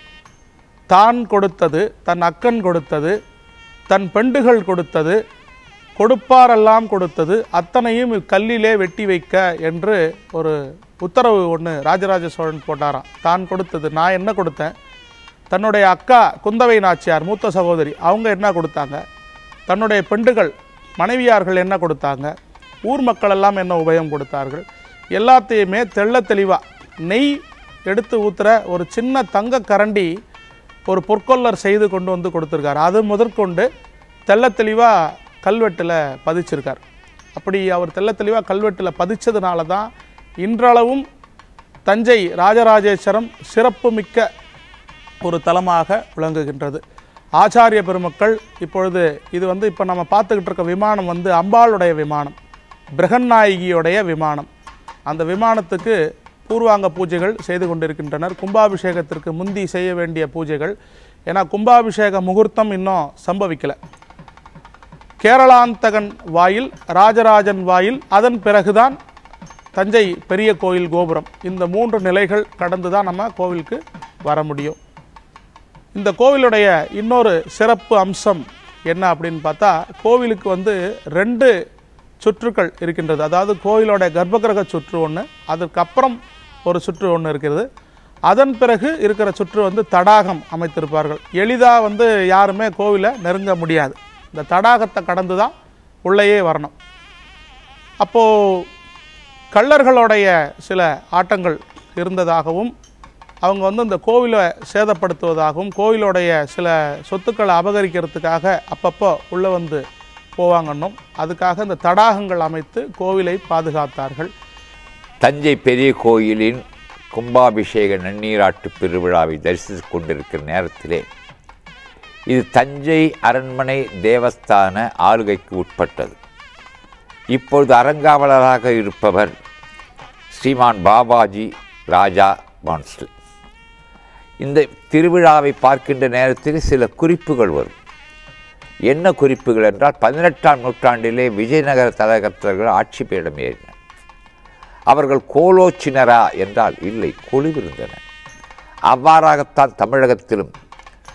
தான் கொடுத்தது, தன் அக்கன் கொடுத்தது, தன் பெண்டுகள் கொடுத்தது, கொடுப்பாரெல்லாம் கொடுத்தது அத்தனையும் கல்லிலே வெட்டி வைக்க என்று ஒரு உத்தரவு ஒன்று ராஜராஜ சோழன் போட்டாராம். தான் கொடுத்தது, நான் என்ன கொடுத்தேன், தன்னுடைய அக்கா குந்தவை நாச்சியார் மூத்த சகோதரி அவங்க என்ன கொடுத்தாங்க, தன்னுடைய பெண்டுகள் மனைவியார்கள் என்ன கொடுத்தாங்க, ஊர் மக்கள் எல்லாம் என்ன உபயம் கொடுத்தார்கள், எல்லாத்தையுமே தெள்ள தெளிவாக நெய் எடுத்து ஊற்றுற ஒரு சின்ன தங்க கரண்டி ஒரு பொற்கொல்லர் செய்து கொண்டு வந்து கொடுத்துருக்கார். அது முதற்கொண்டு தெள்ள தெளிவாக கல்வெட்டில் பதிச்சிருக்கார். அப்படி அவர் தெள்ள தெளிவாக கல்வெட்டில் பதிச்சதுனால தான் இன்றளவும் தஞ்சை ராஜராஜேஸ்வரம் சிறப்புமிக்க ஒரு தலமாக விளங்குகின்றது. ஆச்சாரிய பெருமக்கள் இப்பொழுது இது வந்து இப்போ நம்ம பார்த்துக்கிட்டு இருக்க விமானம் வந்து அம்பாளுடைய விமானம், பிரகன்நாயகியுடைய விமானம். அந்த விமானத்துக்கு பூர்வாங்க பூஜைகள் செய்து கொண்டிருக்கின்றனர். கும்பாபிஷேகத்திற்கு முந்தி செய்ய வேண்டிய பூஜைகள். ஏன்னா கும்பாபிஷேக முகூர்த்தம் இன்னும் சம்பவிக்கலை. கேரளாந்தகன் வாயில், ராஜராஜன் வாயில், அதன் பிறகுதான் தஞ்சை பெரிய கோயில் கோபுரம். இந்த மூன்று நிலைகள் கடந்து தான் நம்ம கோவிலுக்கு வர முடியும். இந்த கோவிலுடைய இன்னொரு சிறப்பு அம்சம் என்ன அப்படின்னு பார்த்தா, கோவிலுக்கு வந்து ரெண்டு சுற்றுக்கள் இருக்கின்றது. அதாவது கோவிலோட கர்ப்பகிரக சுற்று ஒன்று, அதற்கப்புறம் ஒரு சுற்று ஒன்று இருக்கிறது. அதன் பிறகு இருக்கிற சுற்று வந்து தடாகம் அமைத்திருப்பார்கள். எளிதாக வந்து யாருமே கோவிலை நெருங்க முடியாது. இந்த தடாகத்தை கடந்து தான் உள்ளேயே வரணும். அப்போது கள்ளர்களுடைய சில ஆட்டங்கள் இருந்ததாகவும் அவங்க வந்து இந்த கோவிலை சேதப்படுத்துவதாகவும் கோவிலுடைய சில சொத்துக்களை அபகரிக்கிறதுக்காக அப்பப்போ உள்ளே வந்து போவாங்கன்னும் அதுக்காக இந்த தடாகங்கள் அமைத்து கோவிலை பாதுகாத்தார்கள். தஞ்சை பெரிய கோயிலின் கும்பாபிஷேக நன்னீராட்டு பெருவிழாவை தரிசித்து கொண்டிருக்கிற நேரத்திலே இது தஞ்சை அரண்மனை தேவஸ்தான ஆளுகைக்கு உட்பட்டது. இப்பொழுது அறங்காவலராக இருப்பவர் ஸ்ரீமான் பாபாஜி ராஜா பான்ஸ்லே. இந்த திருவிழாவை பார்க்கின்ற நேரத்தில் சில குறிப்புகள் வரும். என்ன குறிப்புகள் என்றால், பதினெட்டாம் நூற்றாண்டிலே விஜயநகர தலைநகரத்தர்கள் ஆட்சி பீடம் ஏறினர். அவர்கள் கோலோச்சினரா என்றால் இல்லை, கொலுவிருந்தனர். அவ்வாறாகத்தான் தமிழகத்திலும்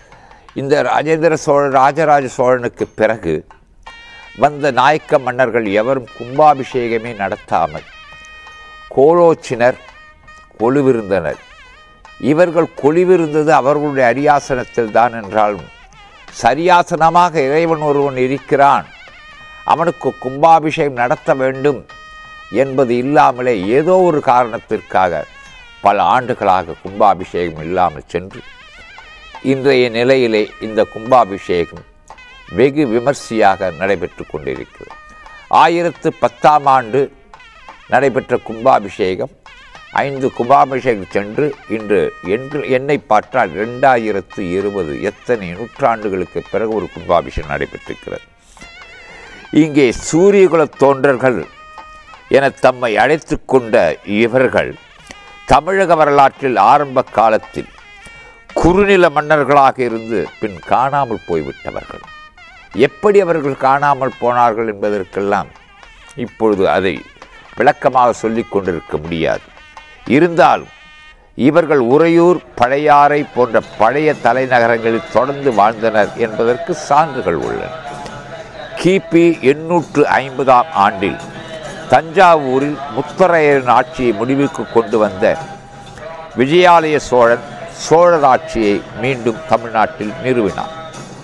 இந்த ராஜேந்திர சோழன் ராஜராஜ சோழனுக்கு பிறகு வந்த நாயக்க மன்னர்கள் எவரும் கும்பாபிஷேகமே நடத்தாமல் கோலோச்சினர், கொலுவிருந்தனர். இவர்கள் கொலுவிருந்தது அவர்களுடைய அரியாசனத்தில் தான் என்றாலும் சரியாசனமாக இறைவன் ஒருவன் இருக்கிறான், அவனுக்கு கும்பாபிஷேகம் நடத்த வேண்டும் என்பது இல்லாமலே ஏதோ ஒரு காரணத்திற்காக பல ஆண்டுகளாக கும்பாபிஷேகம் இல்லாமல் சென்று இன்றைய நிலையிலே இந்த கும்பாபிஷேகம் வெகு விமர்சையாக நடைபெற்று கொண்டிருக்கிறது. ஆயிரத்து பத்தாம் ஆண்டு நடைபெற்ற கும்பாபிஷேகம் ஐந்து கும்பாபிஷேகம் சென்று இன்று என்று என்னை பார்த்தால் ரெண்டாயிரத்து இருபது எத்தனை நூற்றாண்டுகளுக்கு பிறகு ஒரு கும்பாபிஷேகம் நடைபெற்றிருக்கிறது. இங்கே சூரியகுல தோன்றர்கள் என தம்மை அழைத்து கொண்ட இவர்கள் தமிழக வரலாற்றில் ஆரம்ப காலத்தில் குறுநில மன்னர்களாக இருந்து பின் காணாமல் போய்விட்டவர்கள். எப்படி அவர்கள் காணாமல் போனார்கள் என்பதற்கெல்லாம் இப்பொழுது அதை விளக்கமாக சொல்லிக் கொண்டிருக்க முடியாது. இருந்தாலும் இவர்கள் உறையூர், பழையாறை போன்ற பழைய தலைநகரங்களில் தொடர்ந்து வாழ்ந்தனர் என்பதற்கு சான்றுகள் உள்ளன. கிபி எண்ணூற்று ஐம்பதாம் ஆண்டில் தஞ்சாவூரில் முத்தரையரின் ஆட்சியை முடிவுக்கு கொண்டு வந்த விஜயாலய சோழன் சோழர் ஆட்சியை மீண்டும் தமிழ்நாட்டில் நிறுவினார்.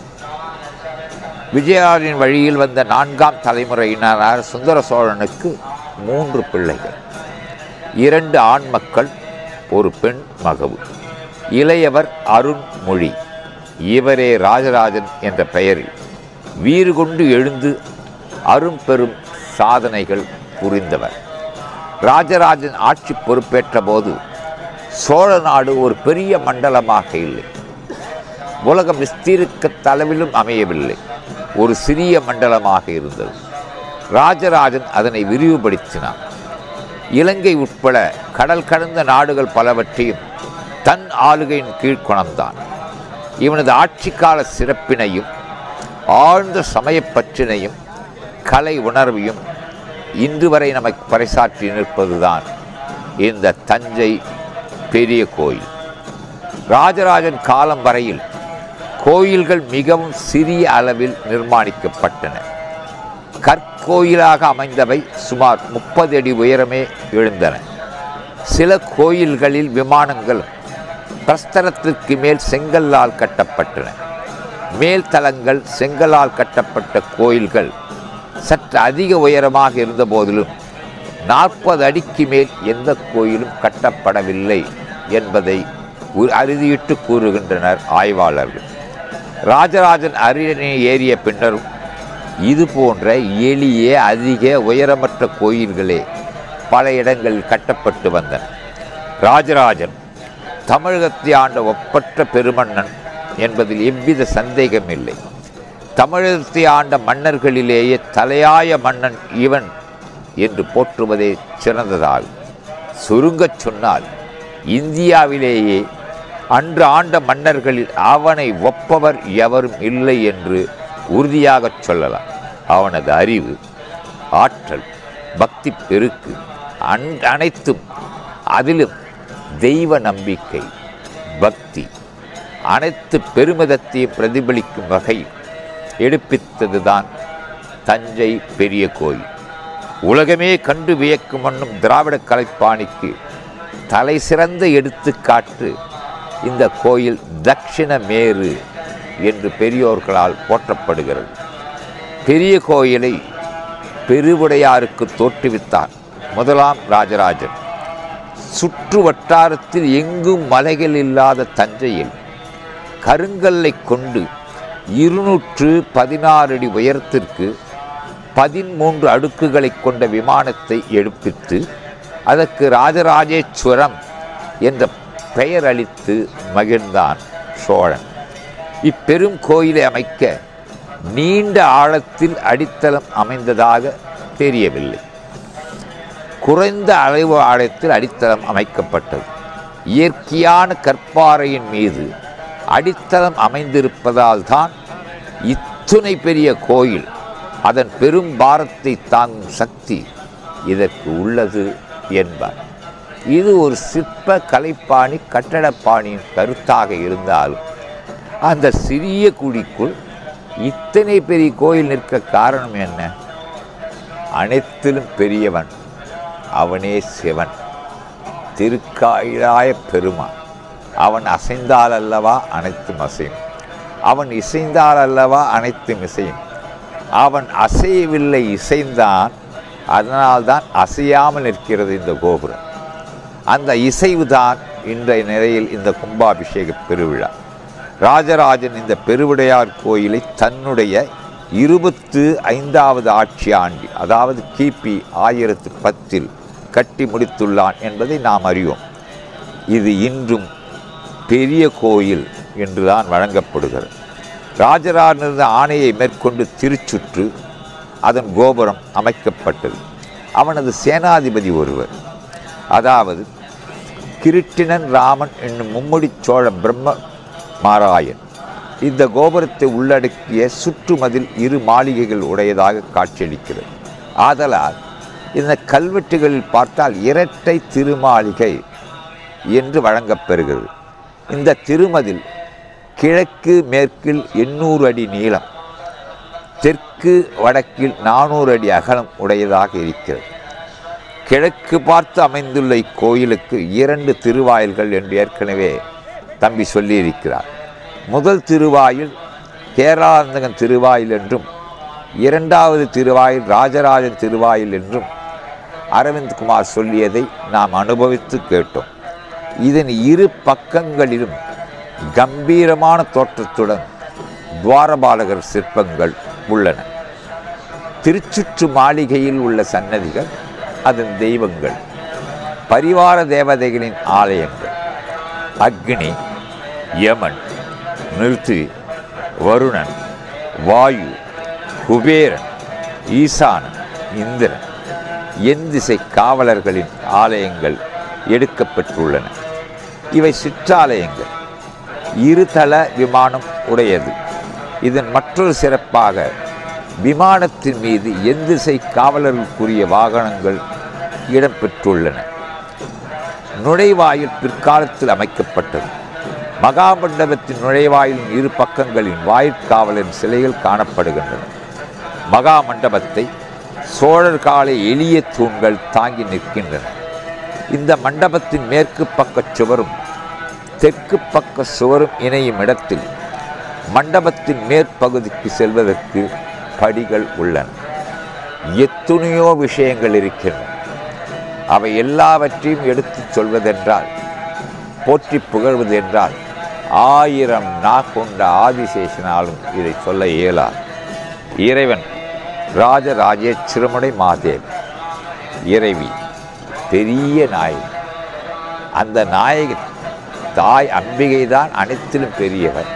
விஜயாலயரின் வழியில் வந்த நான்காம் தலைமுறையினர் சுந்தர சோழனுக்கு மூன்று பிள்ளைகள், இரண்டு ஆண் மக்கள், ஒரு பெண் மகவு. இளையவர் அருண்மொழி. இவரே ராஜராஜன் என்ற பெயரில் வீறு கொண்டு எழுந்து அரும்பெரும் சாதனைகள் புரிந்தவர். ராஜராஜன் ஆட்சி பொறுப்பேற்ற போது சோழ நாடு ஒரு பெரிய மண்டலமாக இல்லை, உலகம் விஸ்தீரிக்க தளவிலும் அமையவில்லை, ஒரு சிறிய மண்டலமாக இருந்தது. ராஜராஜன் அதனை விரிவுபடுத்தினார். இலங்கை உட்பட கடல் கடந்த நாடுகள் பலவற்றையும் தன் ஆளுகையின் கீழ் கொணர்ந்தான். இவனது ஆட்சிக்கால சிறப்பினையும் ஆழ்ந்த சமயப்பற்றினையும் கலை உணர்வையும் இன்று வரை நமக்கு பறைசாற்றி நிற்பதுதான் இந்த தஞ்சை பெரிய கோயில். ராஜராஜன் காலம் வரையில் கோயில்கள் மிகவும் சிறிய அளவில் நிர்மாணிக்கப்பட்டன. கற்கோயிலாக அமைந்தவை சுமார் முப்பது அடி உயரமே எழுந்தன. சில கோயில்களில் விமானங்கள் பிரஸ்தரத்திற்கு மேல் செங்கல்லால் கட்டப்பட்டன. மேல் தளங்கள் செங்கலால் கட்டப்பட்ட கோயில்கள் சற்று அதிக உயரமாக இருந்த போதிலும் நாற்பது அடிக்கு மேல் எந்த கோயிலும் கட்டப்படவில்லை என்பதை அறுதியிட்டு கூறுகின்றனர் ஆய்வாளர்கள். ராஜராஜன் அரியணை ஏறிய பின்னரும் இது போன்ற எளிய அதிக உயரமற்ற கோயில்களே பல இடங்களில் கட்டப்பட்டு வந்தன. ராஜராஜன் தமிழகத்தை ஆண்ட ஒப்பற்ற பெருமன்னன் என்பதில் எவ்வித சந்தேகமில்லை. தமிழகத்தை ஆண்ட மன்னர்களிலேயே தலையாய மன்னன் இவன் என்று போற்றுவதே சிறந்ததாகும். சுருங்கச் சொன்னால் இந்தியாவிலேயே அன்று ஆண்ட மன்னர்களில் அவனை ஒப்பவர் எவரும் இல்லை என்று உறுதியாகச் சொல்லலாம். அவனது அறிவு, ஆற்றல், பக்தி பெருக்கு அன் அனைத்தும், அதிலும் தெய்வ நம்பிக்கை, பக்தி அனைத்து பெருமிதத்தையும் பிரதிபலிக்கும் வகையில் எடுப்பித்ததுதான் தஞ்சை பெரிய கோயில். உலகமே கண்டு வியக்கும் வண்ணம் திராவிட கலைப்பாணிக்கு தலை சிறந்த எடுத்துக்காட்டு இந்த கோயில் தட்சிண மேரு என்று பெரியோர்களால் போற்றப்படுகிறது. பெரிய கோயிலை பெருவுடையாருக்கு தோற்றுவித்தார் முதலாம் ராஜராஜன். சுற்று வட்டாரத்தில் எங்கும் மலைகள் இல்லாத தஞ்சையில் கருங்கல்லை கொண்டு இருநூற்று பதினாறு அடி உயரத்திற்கு பதிமூன்று அடுக்குகளை கொண்ட விமானத்தை எடுப்பித்து அதற்கு ராஜராஜேஸ்வரம் என்ற பெயர் அளித்து மகிழ்ந்தான் சோழன். இப்பெரும் கோயிலை அமைக்க நீண்ட ஆழத்தில் அடித்தளம் அமைந்ததாக தெரியவில்லை. குறைந்த அளவு ஆழத்தில் அடித்தளம் அமைக்கப்பட்டது. இயற்கையான கற்பாறையின் மீது அடித்தளம் அமைந்திருப்பதால் தான் இத்துணை பெரிய கோயில், அதன் பெரும் பாரத்தை தாங்கும் சக்தி இதற்கு உள்ளது என்பார். இது ஒரு சிற்ப கலைப்பாணி கட்டடப்பாணியின் கருத்தாக இருந்தாலும் அந்த சிறிய குழிக்குள் இத்தனை பெரிய கோயில் நிற்க காரணம் என்ன? அனைத்திலும் பெரியவன் அவனே சிவன், திருக்காயிலாய பெருமான். அவன் அசைந்தால் அல்லவா அனைத்தும் அசையும், அவன் இசைந்தால் அல்லவா அனைத்தும் இசையும். அவன் அசையவில்லை, இசைந்தான். அதனால்தான் அசையாமல் நிற்கிறது இந்த கோபுரம். அந்த இசைவுதான் இன்றைய நிலையில் இந்த கும்பாபிஷேக பெருவிழா. ராஜராஜன் இந்த பெருவுடையார் கோயிலை தன்னுடைய இருபத்து ஐந்தாவது ஆட்சி ஆண்டு, அதாவது கிபி ஆயிரத்து பத்தில் கட்டி முடித்துள்ளான் என்பதை நாம் அறிவோம். இது இன்றும் பெரிய கோயில் என்றுதான் வழங்கப்படுகிறது. ராஜராஜனது ஆணையை மேற்கொண்டு திருச்சுற்று அதன் கோபுரம் அமைக்கப்பட்டது. அவனது சேனாதிபதி ஒருவர், அதாவது கிருட்டிணன் ராமன் என்னும் மும்முடி சோழ பிரம்ம மாராயன், இந்த கோபுரத்தை உள்ளடக்கிய சுற்றுமதில் இரு மாளிகைகள் உடையதாக காட்சியளிக்கிறது. ஆதலால் இந்த கல்வெட்டுகளில் பார்த்தால் இரட்டை திருமாளிகை என்று வழங்கப்பெறுகிறது. இந்த திருமதில் கிழக்கு மேற்கில் எண்ணூறு அடி நீளம், தெற்கு வடக்கில் நானூறு அடி அகலம் உடையதாக இருக்கிறது. கிழக்கு பார்த்து அமைந்துள்ள இக்கோயிலுக்கு இரண்டு திருவாயில்கள் என்று ஏற்கனவே தம்பி சொல்லியிருக்கிறார். முதல் திருவாயில் கேரளாந்தகன் திருவாயில் என்றும், இரண்டாவது திருவாயில் ராஜராஜன் திருவாயில் என்றும் அரவிந்த் குமார் சொல்லியதை நாம் அனுபவித்து கேட்டோம். இதன் இரு பக்கங்களிலும் கம்பீரமான தோற்றத்துடன் துவாரபாலகர் சிற்பங்கள் உள்ளன. திருச்சுற்று மாளிகையில் உள்ள சன்னதிகள் அதன் தெய்வங்கள், பரிவார தேவதைகளின் ஆலயங்கள். அக்னி, யமன், நிருதி, வருணன், வாயு, குபேரன், ஈசானன், இந்திரன், எண் திசை காவலர்களின் ஆலயங்கள் எடுக்கப்பட்டுள்ளன. இவை சிற்றாலயங்கள். இருதள விமானம் உடையது. இதன் மற்றொரு சிறப்பாக விமானத்தின் மீது எண் திசை காவலர்களுக்குரிய வாகனங்கள் இடம்பெற்றுள்ளன. நுழைவாயில் பிற்காலத்தில் அமைக்கப்பட்டது. மகாமண்டபத்தின் நுழைவாயிலின் இரு பக்கங்களின் வாயிற்காவலின் சிலைகள் காணப்படுகின்றன. மகாமண்டபத்தை சோழர் கால எளிய தூண்கள் தாங்கி நிற்கின்றன. இந்த மண்டபத்தின் மேற்கு பக்க சுவரும் தெற்கு பக்க சுவரும் இணையும் இடத்தில் மண்டபத்தின் மேற்பகுதிக்கு செல்வதற்கு படிகள் உள்ளன. எத்துணையோ விஷயங்கள் இருக்கின்றன. அவை எல்லாவற்றையும் எடுத்துச் சொல்வதென்றால், போற்றி புகழ்வது என்றால் ஆயிரம் நா கொண்ட ஆதிசேஷனாலும் இதை சொல்ல இயலாது. இறைவன் ராஜராஜேஸ்வரமுடை மாதேவி, இறைவி பெரிய நாயகி. அந்த நாயகி தாய் அம்பிகை தான் அனைத்திலும் பெரியவர்.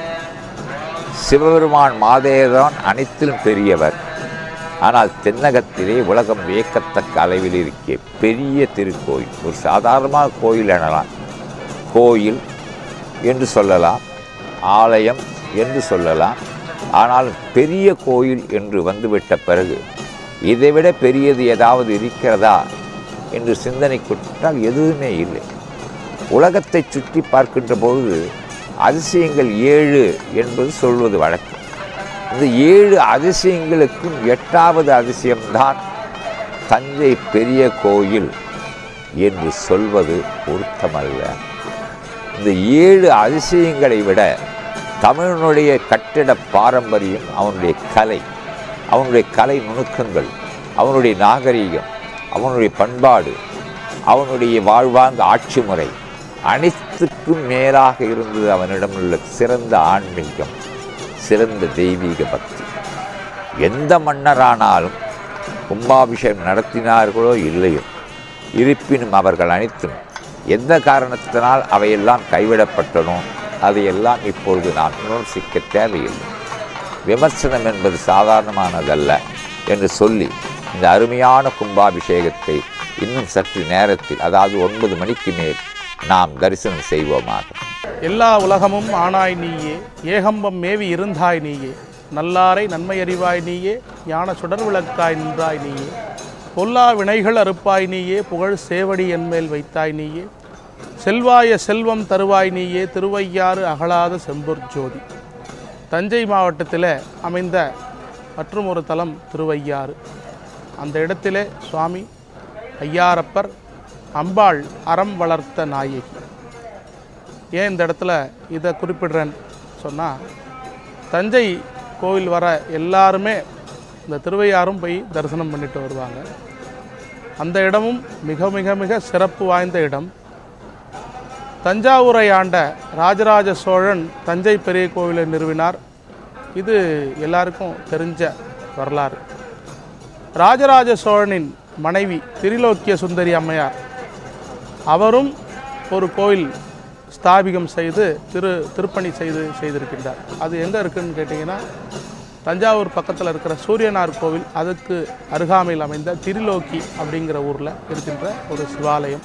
சிவபெருமான் மாதேவர்தான் அனைத்திலும் பெரியவர். ஆனால் தென்னகத்திலே உலகம் வியக்கத்தக்க அளவில் இருக்க பெரிய திருக்கோயில், ஒரு சாதாரணமாக கோயில் எனலாம், கோயில் என்று சொல்லலாம், ஆலயம் என்று சொல்லலாம். ஆனால் பெரிய கோயில் என்று வந்துவிட்ட பிறகு இதைவிட பெரியது ஏதாவது இருக்கிறதா என்று சிந்தனைக்குற்றால் எதுவுமே இல்லை. உலகத்தை சுற்றி பார்க்கின்ற பொழுது அதிசயங்கள் ஏழு என்பது சொல்வது வழக்கம். இந்த ஏழு அதிசயங்களுக்கும் எட்டாவது அதிசயம்தான் தஞ்சை பெரிய கோயில் என்று சொல்வது பொருத்தமல்ல. இந்த ஏழு அதிசயங்களை விட தமிழனுடைய கட்டிட பாரம்பரியம், அவனுடைய கலை, அவனுடைய கலை நுணுக்கங்கள், அவனுடைய நாகரீகம், அவனுடைய பண்பாடு, அவனுடைய வாழ்வாங்க ஆட்சி முறை அனைத்துக்கும் மேலாக இருந்தது அவனிடம் உள்ள சிறந்த ஆன்மீகம், சிறந்த தெய்வீக பக்தி. எந்த மன்னரானாலும் கும்பாபிஷேகம் நடத்தினார்களோ இல்லையோ, இருப்பினும் அவர்கள் அனைத்தும் எந்த காரணத்தினால் அவையெல்லாம் கைவிடப்பட்டனோ அதையெல்லாம் இப்பொழுது நான் விமர்சிக்க தேவையில்லை. விமர்சனம் என்பது சாதாரணமானதல்ல என்று சொல்லி இந்த அருமையான கும்பாபிஷேகத்தை இன்னும் சற்று நேரத்தில், அதாவது ஒன்பது மணிக்கு மேல் நாம் தரிசனம் செய்வோமாக. எல்லா உலகமும் ஆனாய் நீயே, ஏகம்பம் மேவி இருந்தாய் நீயே, நல்லாரை நன்மை அறிவாய் நீயே, ஞான சுடர் விளக்காய் நின்றாய் நீயே, பொல்லா வினைகள் அறுப்பாய் நீயே, புகழ் சேவடி என்மேல் வைத்தாய் நீயே, செல்வாய செல்வம் தருவாய் நீயே, திருவையாறு அகலாத செம்பொற் ஜோதி. தஞ்சை மாவட்டத்தில் அமைந்த மற்றும் ஒரு தலம் திருவையாறு. அந்த இடத்திலே சுவாமி ஐயாரப்பர் அம்பாள் அறம் வளர்த்த நாயகி. ஏன் இந்த இடத்துல இதை குறிப்பிடுறேன்னு சொன்னால், தஞ்சை கோவில் வர எல்லாருமே இந்த திருவையாறும் போய் தரிசனம் பண்ணிட்டு வருவாங்க. அந்த இடமும் மிக மிக மிக சிறப்பு வாய்ந்த இடம். தஞ்சாவூரை ஆண்ட ராஜராஜ சோழன் தஞ்சை பெரிய கோவிலை நிறுவினார். இது எல்லாருக்கும் தெரிஞ்ச வரலாறு. ராஜராஜ சோழனின் மனைவி திரிலோக்கிய சுந்தரி அம்மையார் அவரும் ஒரு கோயில் ஸ்தாபிகம் செய்து திரு திருப்பணி செய்து செய்திருக்கின்றார். அது எங்கே இருக்குதுன்னு கேட்டிங்கன்னா, தஞ்சாவூர் பக்கத்தில் இருக்கிற சூரியனார் கோவில், அதுக்கு அருகாமையில் அமைந்த திரிலோக்கி அப்படிங்கிற ஊரில் இருக்கின்ற ஒரு சிவாலயம்.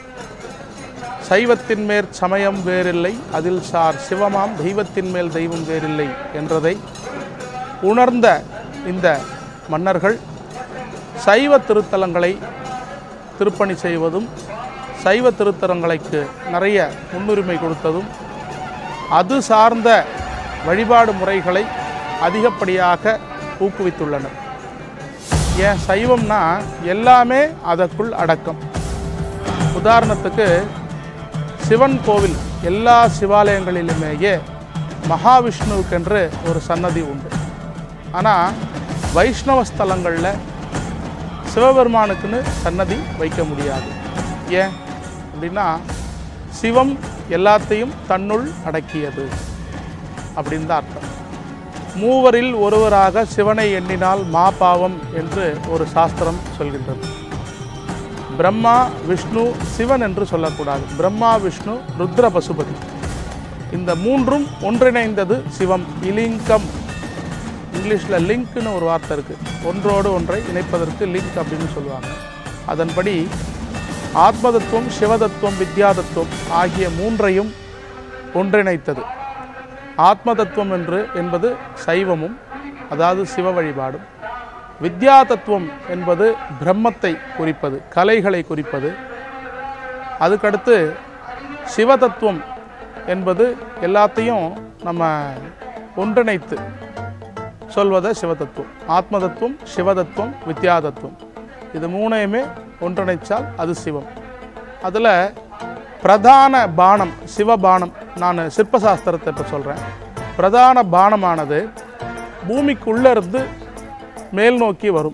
சைவத்தின் மேற் சமயம் வேறில்லை, அதில் சார் சிவமாம் தெய்வத்தின் மேல் தெய்வம் வேறில்லை என்றதை உணர்ந்த இந்த மன்னர்கள் சைவ திருத்தலங்களை திருப்பணி செய்வதும் சைவ திருத்தலங்களுக்கு நிறைய முன்னுரிமை கொடுத்ததும் அது சார்ந்த வழிபாடு முறைகளை அதிகப்படியாக ஊக்குவித்துள்ளனர். ஏன் சைவம்னா எல்லாமே அதற்குள் அடக்கம். உதாரணத்துக்கு சிவன் கோவில் எல்லா சிவாலயங்களிலுமேயே மகாவிஷ்ணுவுக்கென்று ஒரு சன்னதி உண்டு. ஆனால் வைஷ்ணவ ஸ்தலங்களில் சிவபெருமானுக்குன்னு சன்னதி வைக்க முடியாது. ஏன் அப்படின்னா, சிவம் எல்லாத்தையும் தன்னுள் அடக்கியது அப்படின்னு தான் அர்த்தம். மூவரில் ஒருவராக சிவனை எண்ணினால் மாபாவம் என்று ஒரு சாஸ்திரம் சொல்கின்றது. பிரம்மா விஷ்ணு சிவன் என்று சொல்லக்கூடாது. பிரம்மா விஷ்ணு ருத்ர பசுபதி, இந்த மூன்றும் ஒன்றிணைந்தது சிவம். இலிங்கம், இங்கிலீஷில் லிங்க்னு ஒரு வார்த்தை இருக்குது. ஒன்றோடு ஒன்றை இணைப்பதற்கு லிங்க் அப்படின்னு சொல்லுவாங்க. அதன்படி ஆத்மதத்துவம், சிவதத்துவம், வித்யாதத்துவம் ஆகிய மூன்றையும் ஒன்றிணைத்தது. ஆத்மதத்துவம் என்று என்பது சைவமும், அதாவது சிவ வழிபாடும். வித்யா தத்துவம் என்பது பிரம்மத்தை குறிப்பது, கலைகளை குறிப்பது. அதுக்கடுத்து சிவதத்துவம் என்பது எல்லாத்தையும் நம்ம ஒன்றிணைத்து சொல்வதை சிவதத்துவம். ஆத்மதத்துவம், சிவதத்துவம், வித்யாதத்துவம், இது மூணையுமே ஒன்றிணைச்சால் அது சிவம். அதில் பிரதான பானம் சிவபானம். நான் சிற்பசாஸ்திரத்தை இப்போ சொல்கிறேன். பிரதான பானமானது பூமிக்குள்ளே இருந்து மேல் நோக்கி வரும்.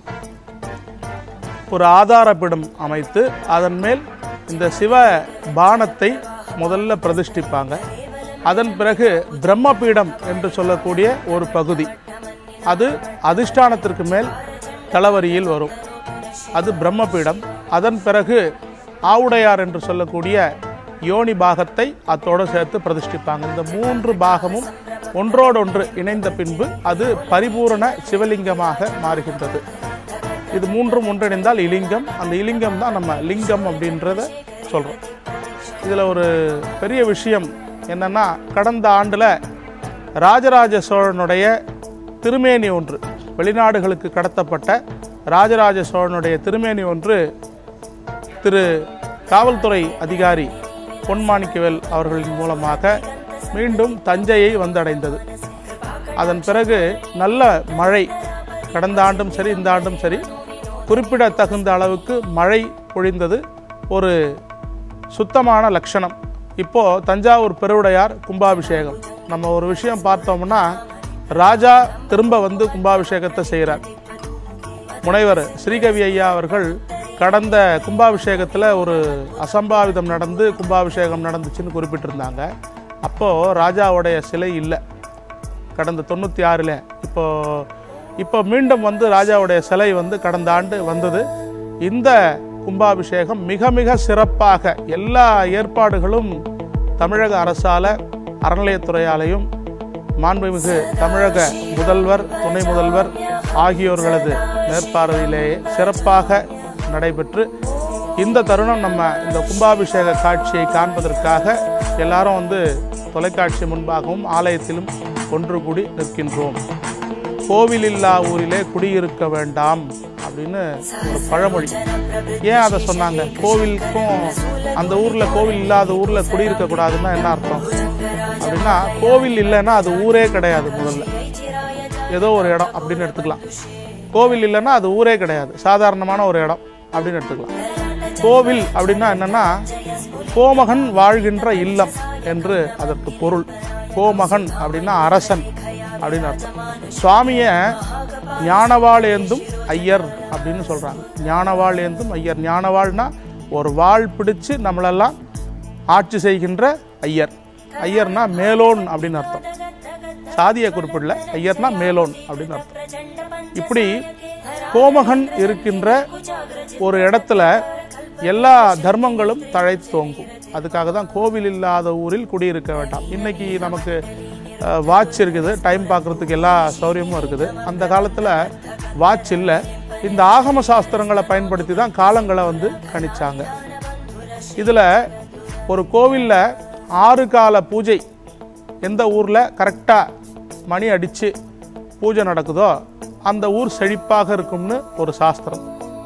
ஒரு ஆதாரப்பீடம் அமைத்து அதன் மேல் இந்த சிவ பானத்தை முதல்ல பிரதிஷ்டிப்பாங்க. அதன் பிறகு பிரம்மபீடம் என்று சொல்லக்கூடிய ஒரு பகுதி, அது அதிஷ்டானத்திற்கு மேல் தளவரியில் வரும். அது பிரம்மபீடம். அதன் பிறகு ஆவுடையார் என்று சொல்லக்கூடிய யோனி பாகத்தை அத்தோடு சேர்த்து பிரதிஷ்டிப்பாங்க. இந்த மூன்று பாகமும் ஒன்றோடொன்று இணைந்த பின்பு அது பரிபூரண சிவலிங்கமாக மாறுகின்றது. இது மூன்றும் ஒன்றிணைந்தால் இலிங்கம். அந்த இலிங்கம் தான் நம்ம லிங்கம் அப்படின்றத சொல்கிறோம். இதில் ஒரு பெரிய விஷயம் என்னென்னா, கடந்த ஆண்டில் ராஜராஜ சோழனுடைய திருமேனி ஒன்று, வெளிநாடுகளுக்கு கடத்தப்பட்ட ராஜராஜ சோழனுடைய திருமேனி ஒன்று திரு காவல்துறை அதிகாரி பொன்மாணிக்கவேல் அவர்களின் மூலமாக மீண்டும் தஞ்சையை வந்தடைந்தது. அதன் பிறகு நல்ல மழை, கடந்த ஆண்டும் சரி இந்த ஆண்டும் சரி குறிப்பிடத்தகுந்த அளவுக்கு மழை பொழிந்தது. ஒரு சுத்தமான லட்சணம். இப்போது தஞ்சாவூர் பெருவுடையார் கும்பாபிஷேகம். நம்ம ஒரு விஷயம் பார்த்தோம்னா, ராஜா திரும்ப வந்து கும்பாபிஷேகத்தை செய்கிறார். முனைவர் ஸ்ரீகவி ஐயா அவர்கள் கடந்த கும்பாபிஷேகத்தில் ஒரு அசம்பாவிதம் நடந்து கும்பாபிஷேகம் நடந்துச்சுன்னு குறிப்பிட்டிருந்தாங்க. அப்போது ராஜாவுடைய சிலை இல்லை, கடந்த தொண்ணூற்றி ஆறில். இப்போது இப்போ மீண்டும் வந்து ராஜாவுடைய சிலை வந்து கடந்த ஆண்டு வந்தது. இந்த கும்பாபிஷேகம் மிக மிக சிறப்பாக எல்லா ஏற்பாடுகளும் தமிழக அரசால், அறநிலையத்துறையாலையும், மாண்புமிகு தமிழக முதல்வர், துணை முதல்வர் ஆகியோர்களது மேற்பார்வையிலேயே சிறப்பாக நடைபெற்று, இந்த தருணம் நம்ம இந்த கும்பாபிஷேக காட்சியை காண்பதற்காக எல்லாரும் வந்து தொலைக்காட்சி முன்பாகவும் ஆலயத்திலும் ஒன்று கூடி நிற்கின்றோம். கோவில் இல்லா ஊரிலே குடியிருக்க வேண்டாம் அப்படின்னு ஒரு பழமொழி. ஏன் அதை சொன்னாங்க? கோவிலுக்கும் அந்த ஊரில், கோவில் இல்லாத ஊரில் குடியிருக்க கூடாதுன்னா என்ன அர்த்தம்? அப்படின்னா கோவில் இல்லைன்னா அது ஊரே கிடையாது. முதல்ல ஏதோ ஒரு இடம் அப்படின்னு எடுத்துக்கலாம். கோவில் இல்லைன்னா அது ஊரே கிடையாது, சாதாரணமான ஒரு இடம் அப்படின்னு எடுத்துக்கலாம். கோவில் அப்படின்னா என்னன்னா கோமகன் வாழ்கின்ற இல்லம் என்று அதற்கு பொருள். கோமகன் அப்படின்னா அரசன் அப்படின்னு அர்த்தம். சுவாமியை ஞானவாள் ஏந்தும் ஐயர் அப்படின்னு சொல்றாங்க. ஞானவாள் ஏந்தும் ஐயர். ஞானவாள்னா ஒரு வாள் பிடிச்சு நம்மளெல்லாம் ஆட்சி செய்கின்ற ஐயர். ஐயர்னா மேலோன் அப்படின்னு அர்த்தம். சாதியை குறிப்பிடல, ஐயர்னா மேலோன் அப்படின்னு அர்த்தம். இப்படி கோமகன் இருக்கின்ற ஒரு இடத்துல எல்லா தர்மங்களும் தழைத்தோங்கும். அதுக்காக தான் கோவில் இல்லாத ஊரில் குடியிருக்க வேண்டாம். இன்னைக்கு நமக்கு வாட்ச் இருக்குது, டைம் பார்க்குறதுக்கு எல்லா சௌகரியமும் இருக்குது. அந்த காலத்தில் வாட்ச் இல்லை. இந்த ஆகம சாஸ்திரங்களை பயன்படுத்தி தான் காலங்களை வந்து கணிச்சாங்க. இதில் ஒரு கோவிலில் ஆறு கால பூஜை எந்த ஊரில் கரெக்டாக மணி அடித்து பூஜை நடக்குதோ அந்த ஊர் செழிப்பாக இருக்கும்னு ஒரு சாஸ்திரம்.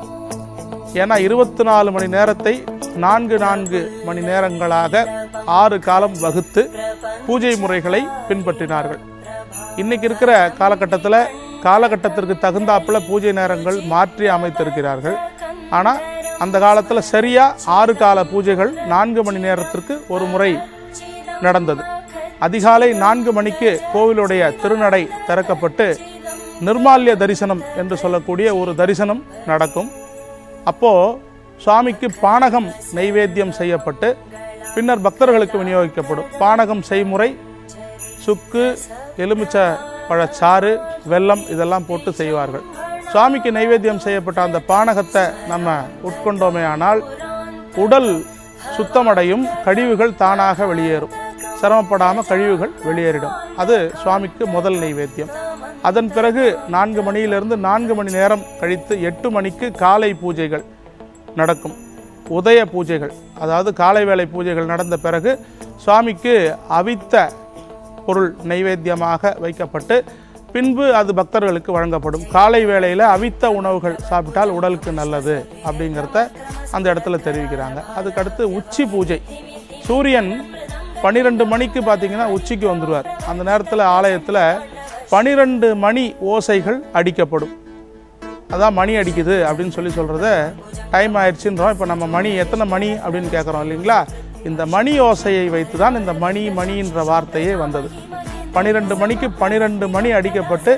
ஏன்னா இருபத்தி நாலு மணி நேரத்தை நான்கு நான்கு மணி நேரங்களாக ஆறு காலம் வகுத்து பூஜை முறைகளை பின்பற்றினார்கள். இன்னைக்கு இருக்கிற காலகட்டத்தில் காலகட்டத்திற்கு தகுந்தாப்புல பூஜை நேரங்கள் மாற்றி அமைத்திருக்கிறார்கள். ஆனால் அந்த காலத்தில் சரியா ஆறு கால பூஜைகள் நான்கு மணி நேரத்திற்கு ஒரு முறை நடந்தது. அதிகாலை நான்கு மணிக்கு கோவிலுடைய திருநடை திறக்கப்பட்டு நிர்மால்ய தரிசனம் என்று சொல்லக்கூடிய ஒரு தரிசனம் நடக்கும். அப்போ சுவாமிக்கு பானகம் நைவேத்தியம் செய்யப்பட்டு பின்னர் பக்தர்களுக்கு விநியோகிக்கப்படும். பானகம் செய்முறை சுக்கு, எலுமிச்சை பழச்சாறு, வெல்லம் இதெல்லாம் போட்டு செய்வார்கள். சுவாமிக்கு நைவேத்தியம் செய்யப்பட்ட அந்த பானகத்தை நம்ம உட்கொண்டோமே ஆனால் உடல் சுத்தமடையும், கழிவுகள் தானாக வெளியேறும், சிரமப்படாமல் கழிவுகள் வெளியேறிடும். அது சுவாமிக்கு முதல் நைவேத்தியம். அதன் பிறகு நான்கு மணியிலிருந்து நான்கு மணி நேரம் கழித்து எட்டு மணிக்கு காலை பூஜைகள் நடக்கும். உதய பூஜைகள், அதாவது காலை வேளை பூஜைகள் நடந்த பிறகு சுவாமிக்கு அவித்த பொருள் நைவேத்தியமாக வைக்கப்பட்டு பின்பு அது பக்தர்களுக்கு வழங்கப்படும். காலை வேளையில் அவித்த உணவுகள் சாப்பிட்டால் உடலுக்கு நல்லது அப்படிங்கிறத அந்த இடத்துல தெரிவிக்கிறாங்க. அதுக்கடுத்து உச்சி பூஜை. சூரியன் பன்னிரெண்டு மணிக்கு பார்த்தீங்கன்னா உச்சிக்கு வந்துடுவார். அந்த நேரத்தில் ஆலயத்தில் பனிரெண்டு மணி ஓசைகள் அடிக்கப்படும். அதான் மணி அடிக்குது அப்படின்னு சொல்லி சொல்கிறத டைம் ஆயிடுச்சுன்றோம். இப்போ நம்ம மணி எத்தனை மணி அப்படின்னு கேட்குறோம் இல்லைங்களா? இந்த மணி ஓசையை வைத்து தான் இந்த மணி மணின்ற வார்த்தையே வந்தது. பனிரெண்டு மணிக்கு பனிரெண்டு மணி அடிக்கப்பட்டு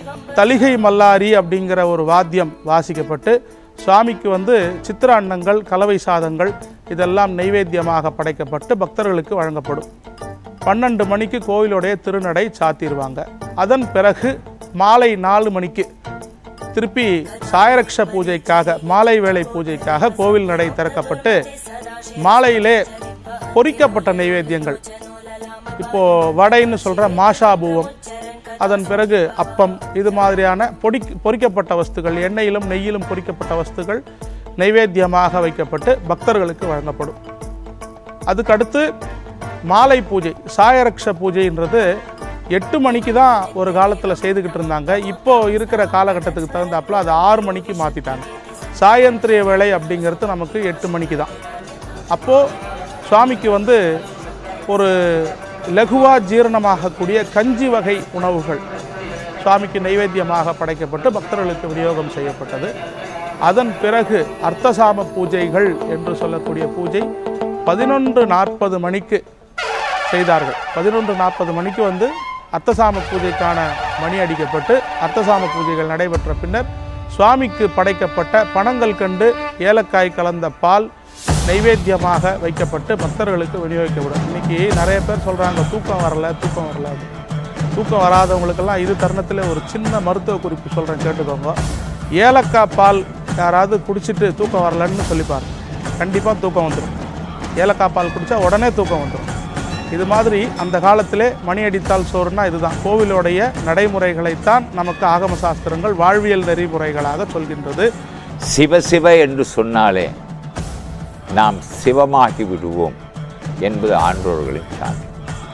தலிகை மல்லாரி அப்படிங்கிற ஒரு வாத்தியம் வாசிக்கப்பட்டு சுவாமிக்கு வந்து சித்திர அன்னங்கள், கலவை சாதங்கள் இதெல்லாம் நைவேத்தியமாக படைக்கப்பட்டு பக்தர்களுக்கு வழங்கப்படும். பன்னெண்டு மணிக்கு கோவிலுடைய திருநடை சாத்திடுவாங்க. அதன் பிறகு மாலை நாலு மணிக்கு திருப்பி சாயரக்ஷ பூஜைக்காக, மாலை வேளை பூஜைக்காக கோவில் நடை திறக்கப்பட்டு மாலையிலே பொரிக்கப்பட்ட நைவேத்தியங்கள், இப்போ வடைன்னு சொல்ற மாஷாபூவம், அதன் பிறகு அப்பம், இது மாதிரியான பொடி பொரிக்கப்பட்ட வஸ்துகள், எண்ணெயிலும் நெய்யிலும் பொரிக்கப்பட்ட வஸ்துகள் நைவேத்தியமாக வைக்கப்பட்டு பக்தர்களுக்கு வழங்கப்படும். அதுக்கடுத்து மாலை பூஜை, சாயரக்ஷ பூஜைன்றது எட்டு மணிக்கு தான் ஒரு காலத்தில் செய்துக்கிட்டு இருந்தாங்க. இப்போ இருக்கிற காலகட்டத்துக்கு தகுந்தாப்புல அது ஆறு மணிக்கு மாற்றிட்டாங்க. சாயந்திரிய வேளை அப்படிங்கிறது நமக்கு எட்டு மணிக்கு தான். அப்போது சுவாமிக்கு வந்து ஒரு லகுவா ஜீரணமாகக்கூடிய கஞ்சி வகை உணவுகள் சுவாமிக்கு நைவேத்தியமாக படைக்கப்பட்டு பக்தர்களுக்கு விநியோகம் செய்யப்பட்டது. அதன் பிறகு அர்த்தசாம பூஜைகள் என்று சொல்லக்கூடிய பூஜை பதினொன்று நாற்பது மணிக்கு செய்தார்கள். பதினொன்று நாற்பது மணிக்கு வந்து அர்த்தசாம பூஜைக்கான மணி அடிக்கப்பட்டு அர்த்தசாம பூஜைகள் நடைபெற்ற பின்னர் சுவாமிக்கு படைக்கப்பட்ட பனங்கள் கண்டு ஏலக்காய் கலந்த பால் நைவேத்தியமாக வைக்கப்பட்டு பக்தர்களுக்கு விநியோகிக்கப்படும். இன்னைக்கு நிறைய பேர் சொல்கிறாங்க தூக்கம் வரல தூக்கம் வரல. தூக்கம் வராதவங்களுக்கெல்லாம் இது தருணத்தில் ஒரு சின்ன மருத்துவ குறிப்பு சொல்கிறேன், கேட்டுக்கோங்க. ஏலக்காய் பால் யாராவது குடிச்சிட்டு தூக்கம் வரலன்னு சொல்லிப்பார், கண்டிப்பாக தூக்கம் வந்துடும். ஏலக்காய் பால் குடித்தா உடனே தூக்கம் வந்துடும். இது மாதிரி அந்த காலத்திலே மணி அடித்தால் சோறுனா இதுதான். கோவிலுடைய நடைமுறைகளைத்தான் நமக்கு ஆகம சாஸ்திரங்கள் வாழ்வியல் நெறிமுறைகளாக சொல்கின்றது. சிவ சிவ என்று சொன்னாலே நாம் சிவமாகி விடுவோம் என்பது ஆன்றோர்களின் சான்று.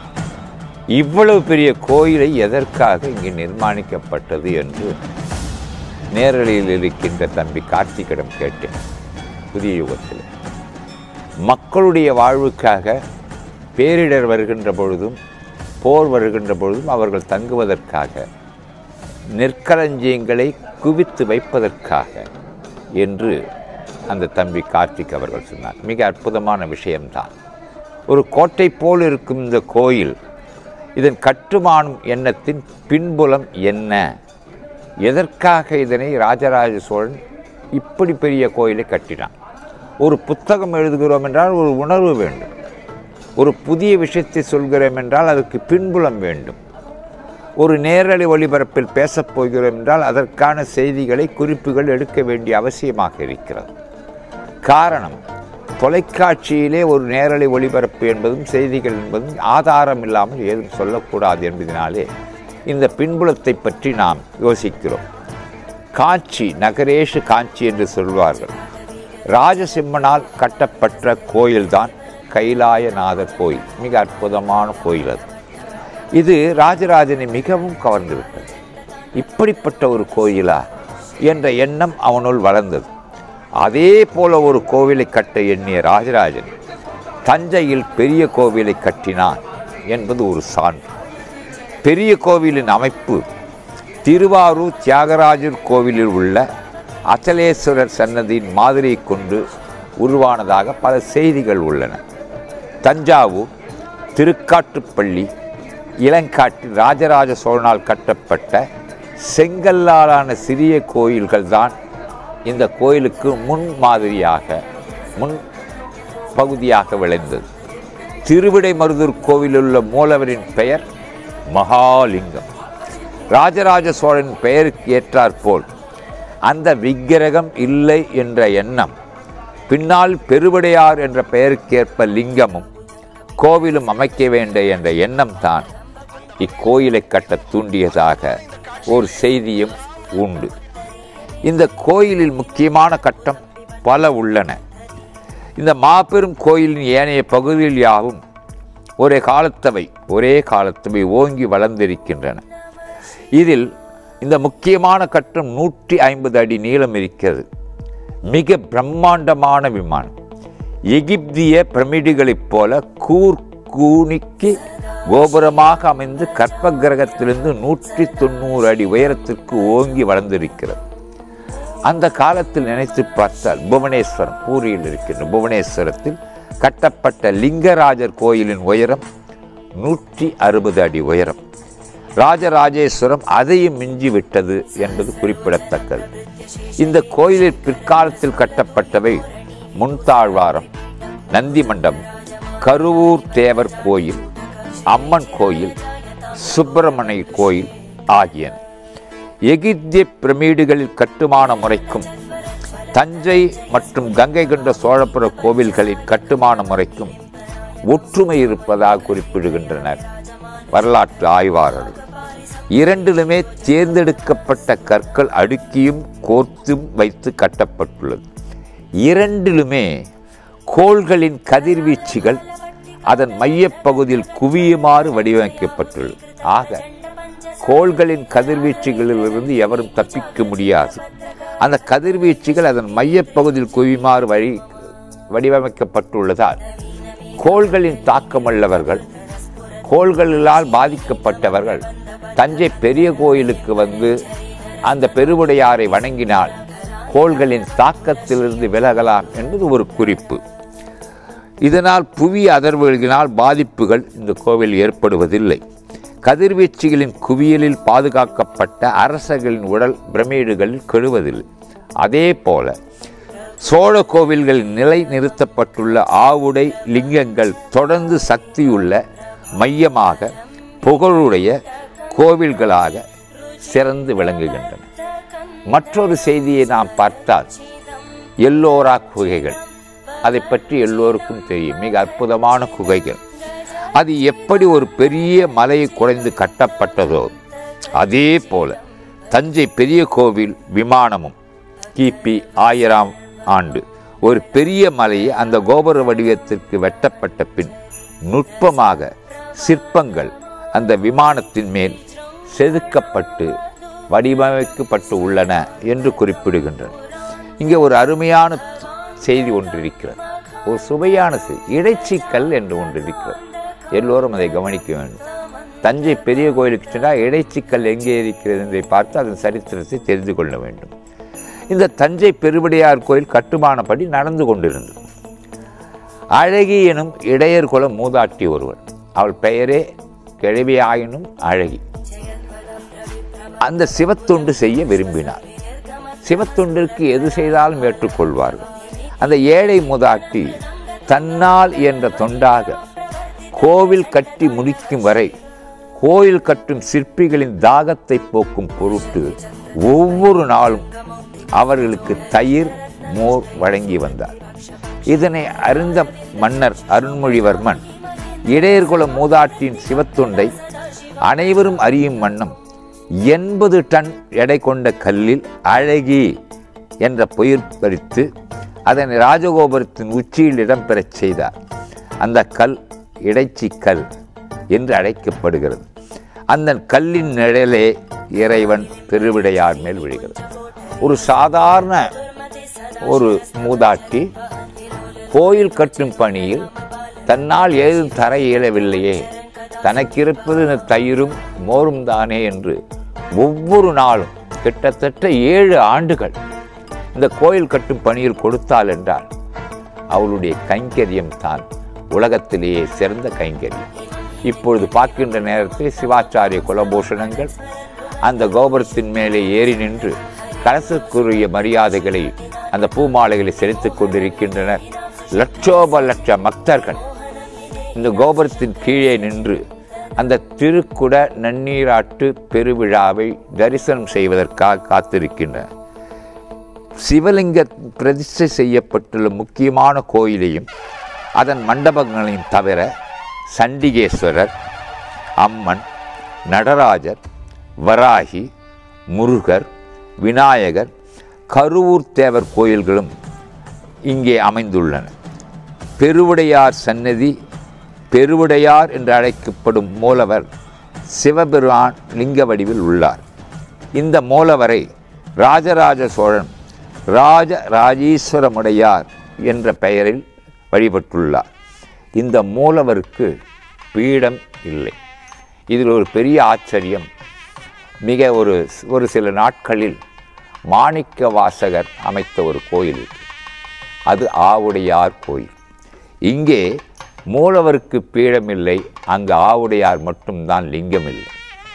இவ்வளவு பெரிய கோயிலை எதற்காக இங்கு நிர்மாணிக்கப்பட்டது என்று நேரலையில் இருக்கின்ற தம்பி கார்த்திகிடம் கேட்டேன். புதிய யுகத்தில் மக்களுடைய வாழ்வுக்காக பேரிடர் வருகின்ற பொழுதும் போர் வருகின்ற பொழுதும் அவர்கள் தங்குவதற்காக, நெற்களஞ்சியங்களை குவித்து வைப்பதற்காக என்று அந்த தம்பி கார்த்திக் அவர்கள் சொன்னார். மிக அற்புதமான விஷயம்தான். ஒரு கோட்டை போல் இருக்கும் இந்த கோயில், இதன் கட்டுமானம் எண்ணத்தின் பின்புலம் என்ன, எதற்காக இதனை ராஜராஜ சோழன் இப்படி பெரிய கோயிலை கட்டினான்? ஒரு புத்தகம் எழுதுகிறோம் என்றால் ஒரு உணர்வு வேண்டும். ஒரு புதிய விஷயத்தை சொல்கிறோம் என்றால் அதற்கு பின்புலம் வேண்டும். ஒரு நேரலை ஒளிபரப்பில் பேசப் போகிறோம் என்றால் அதற்கான செய்திகளை, குறிப்புகள் எடுக்க வேண்டிய அவசியமாக இருக்கிறது. காரணம், தொலைக்காட்சியிலே ஒரு நேரலை ஒளிபரப்பு என்பதும் செய்திகள் என்பதும் ஆதாரம் இல்லாமல் ஏதும் சொல்லக்கூடாது என்பதனாலே இந்த பின்புலத்தை பற்றி நாம் யோசிக்கிறோம். காஞ்சி, நகரேஷு காஞ்சி என்று சொல்வார்கள். ராஜசிம்மனால் கட்டப்பட்ட கோயில்தான் கைலாயநாதர் கோயில். மிக அற்புதமான கோயில் அது. இது ராஜராஜனை மிகவும் கவர்ந்துவிட்டது. இப்படிப்பட்ட ஒரு கோயிலா என்ற எண்ணம் அவனுள் வளர்ந்தது. அதே போல ஒரு கோவிலை கட்ட எண்ணிய ராஜராஜன் தஞ்சையில் பெரிய கோவிலை கட்டினான் என்பது ஒரு சான்று. பெரிய கோவிலின் அமைப்பு திருவாரூர் தியாகராஜர் கோவிலில் உள்ள அச்சலேஸ்வரர் சன்னதியின் மாதிரியை கொண்டு உருவானதாக பல செய்திகள் உள்ளன. தஞ்சாவூர், திருக்காட்டுப்பள்ளி, இளங்காட்டில் ராஜராஜ சோழனால் கட்டப்பட்ட செங்கல்லாலான சிறிய கோயில்கள் தான் இந்த கோயிலுக்கு முன் மாதிரியாக, முன் பகுதியாக விளைந்தது. திருவிடைமருதூர் கோவிலில் உள்ள மூலவரின் பெயர் மகாலிங்கம். ராஜராஜ சோழன் பெயருக்கு ஏற்றாற்போல் அந்த விக்கிரகம் இல்லை என்ற எண்ணம், பின்னால் பெருவுடையார் என்ற பெயருக்கேற்ப லிங்கமும் கோவிலும் அமைக்க வேண்டும் என்ற எண்ணம் தான் இக்கோயிலை கட்ட தூண்டியதாக ஒரு செய்தியும் உண்டு. இந்த கோயிலில் முக்கியமான கட்டம் பல உள்ளன. இந்த மாபெரும் கோயிலின் ஏனைய பகுதியில் யாவும் ஒரே காலத்தவை ஒரே காலத்தவை ஓங்கி வளர்ந்திருக்கின்றன. இதில் இந்த முக்கியமான கட்டம் நூற்றி ஐம்பது அடி நீளம் இருக்கிறது. மிக பிரம்மாண்டமான விமானம். எகிப்திய பிரமிடுகளைப் போல கூர் கூனிக்கு கோபுரமாக அமைந்து கற்ப கிரகத்திலிருந்து நூற்றி தொண்ணூறு அடி உயரத்திற்கு ஓங்கி வளர்ந்திருக்கிறது. அந்த காலத்தில் நினைத்து பார்த்தால் புவனேஸ்வரம், பூரியில் இருக்கின்ற புவனேஸ்வரத்தில் கட்டப்பட்ட லிங்கராஜர் கோயிலின் உயரம் நூற்றி அறுபது அடி உயரம். ராஜராஜேஸ்வரம் அதையும் மிஞ்சி விட்டது என்பது குறிப்பிடத்தக்கது. இந்த கோயிலில் பிற்காலத்தில் கட்டப்பட்டவை முன்தாழ்வாரம், நந்தி மண்டபம், கருவூர் தேவர் கோயில், அம்மன் கோயில், சுப்பிரமணிய கோயில் ஆகியன. எகிப்திய பிரமிடுகளில் கட்டுமான முறைக்கும் தஞ்சை மற்றும் கங்கை கொண்ட சோழபுர கோவில்களின் கட்டுமான முறைக்கும் ஒற்றுமை இருப்பதாக குறிப்பிடுகின்றனர் வரலாற்று ஆய்வாளர்கள். இரண்டிலுமே தேர்ந்தெடுக்கப்பட்ட கற்கள் அடுக்கியும் கோர்த்தும் வைத்து கட்டப்பட்டுள்ளது. இரண்டிலுமே கோள்களின் கதிர்வீச்சுகள் அதன் மையப்பகுதியில் குவியுமாறு வடிவமைக்கப்பட்டுள்ளது. ஆக கோள்களின் கதிர்வீச்சுகளிலிருந்து எவரும் தப்பிக்க முடியாது. அந்த கதிர்வீச்சுகள் அதன் மையப்பகுதியில் குவியுமாறு வழி வடிவமைக்கப்பட்டுள்ளதால் கோள்களின் தாக்கமுள்ளவர்கள், கோள்களால் பாதிக்கப்பட்டவர்கள் தஞ்சை பெரிய கோயிலுக்கு வந்து அந்த பெருவுடையாரை வணங்கினால் கோள்களின் தாக்கத்திலிருந்து விலகலாம் என்பது ஒரு குறிப்பு. இதனால் புவி அதிர்வுகளினால் பாதிப்புகள் இந்த கோவில் ஏற்படுவதில்லை. கதிர்வீச்சுகளின் குவியலில் பாதுகாக்கப்பட்ட அரசர்களின் உடல் பிரமிடுகளில் கெடுவதில்லை. அதே போல சோழ கோவில்களில் நிலை நிறுத்தப்பட்டுள்ள ஆவுடை லிங்கங்கள் தொடர்ந்து சக்தியுள்ள மையமாக புகழுடைய கோவில்களாக சிறந்து விளங்குகின்றன. மற்றொரு செய்தியை நாம் பார்த்தால் எல்லோரா குகைகள், அதை பற்றி எல்லோருக்கும் தெரியும். மிக அற்புதமான குகைகள். அது எப்படி ஒரு பெரிய மலையை குறைந்து கட்டப்பட்டதோ அதே போல தஞ்சை பெரிய கோவில் விமானமும் கிபி ஆயிரம் ஆண்டு ஒரு பெரிய மலையை அந்த கோபுர வடிவத்திற்கு வெட்டப்பட்ட பின் நுட்பமாக சிற்பங்கள் அந்த விமானத்தின் மேல் செதுக்கப்பட்டு வடிவமைக்கப்பட்டு உள்ளன என்று குறிப்பிடுகின்றன. இங்கே ஒரு அருமையான செய்தி ஒன்று இருக்கிறது, ஒரு சுவையான செய்தி. இடைச்சிக்கல் என்று ஒன்று இருக்கிறது. எல்லோரும் அதை கவனிக்க வேண்டும். தஞ்சை பெரிய கோயிலுக்கு சென்றால் இடைச்சிக்கல் எங்கே இருக்கிறது என்பதை பார்த்து அதன் சரித்திரத்தை தெரிந்து கொள்ள வேண்டும். இந்த தஞ்சை பெருவுடையார் கோயில் கட்டுமானப்படி நடந்து கொண்டிருந்தது. அழகி எனும் இடையர் குல மூதாட்டி ஒருவர், அவள் பெயரே கிழவியாயினும் அழகி, அந்த சிவத்தொண்டு செய்ய விரும்பினார். சிவத்தொண்டிற்கு எது செய்தாலும் ஏற்றுக்கொள்வார்கள். அந்த ஏழை மூதாட்டி தன்னால் என்ற தொண்டாக கோவில் கட்டி முடிக்கும் வரை கோயில் கட்டும் சிற்பிகளின் தாகத்தை போக்கும் பொருட்டு ஒவ்வொரு நாளும் அவர்களுக்கு தயிர் மோர் வழங்கி வந்தார். இதனை அறிந்த மன்னர் அருண்மொழிவர்மன் இடையர்குல மூதாட்டியின் சிவத்தொண்டை அனைவரும் அறியும் வண்ணம் எண்பது டன் எடை கொண்ட கல்லில் அழகி என்ற பெயர் பறித்து அதனை ராஜகோபுரத்தின் உச்சியில் இடம்பெறச் செய்தார். அந்த கல் இடைச்சி கல் என்று அழைக்கப்படுகிறது. அந்த கல்லின் நிழலே இறைவன் பெருவிடையார் மேல் விழுகிறது. ஒரு சாதாரண ஒரு மூதாட்டி கோயில் கட்டும் பணியில் தன்னால் ஏதும் தர இயலவில்லையே, தனக்கிருப்பது தயிரும் மோரும் தானே என்று ஒவ்வொரு நாளும் கிட்டத்தட்ட ஏழு ஆண்டுகள் இந்த கோயில் கட்டும் பணியில் கொடுத்தாள் என்றால் அவளுடைய கைங்கரியம் தான் உலகத்திலேயே சிறந்த கைங்கரியம். இப்பொழுது பார்க்கின்ற நேரத்தில் சிவாச்சாரிய குலபூஷணங்கள் அந்த கோபுரத்தின் மேலே ஏறி நின்று கலசக்குரிய மரியாதைகளை அந்த பூமாலைகளை செலுத்திக் கொண்டிருக்கின்றனர். லட்சோப லட்ச பக்தர்கள் இந்த கோபுரத்தின் கீழே நின்று அந்த திருக்குட நன்னீராட்டு பெருவிழாவை தரிசனம் செய்வதற்காக காத்திருக்கின்றனர். சிவலிங்க பிரதிஷ்டை செய்யப்பட்டுள்ள முக்கியமான கோயிலையும் அதன் மண்டபங்களையும் தவிர சண்டிகேஸ்வரர், அம்மன், நடராஜர், வராகி, முருகர், விநாயகர், கருவூர் தேவர் கோயில்களும் இங்கே அமைந்துள்ளன. பெருவுடையார் சன்னதி, பெருவுடையார் என்று அழைக்கப்படும் மூலவர் சிவபெருமான் லிங்க வடிவில் உள்ளார். இந்த மூலவரை ராஜராஜ சோழன் ராஜ ராஜீஸ்வரமுடையார் என்ற பெயரில் வழிபட்டுள்ளார். இந்த மூலவருக்கு பீடம் இல்லை. இதில் ஒரு பெரிய ஆச்சரியம், மிக ஒரு ஒரு சில நாட்களில் மாணிக்க வாசகர் அமைத்த ஒரு கோயில், அது ஆவுடையார் கோயில். இங்கே மூலவருக்கு பீடமில்லை, அங்கு ஆவுடையார் மட்டும்தான் லிங்கம் இல்லை.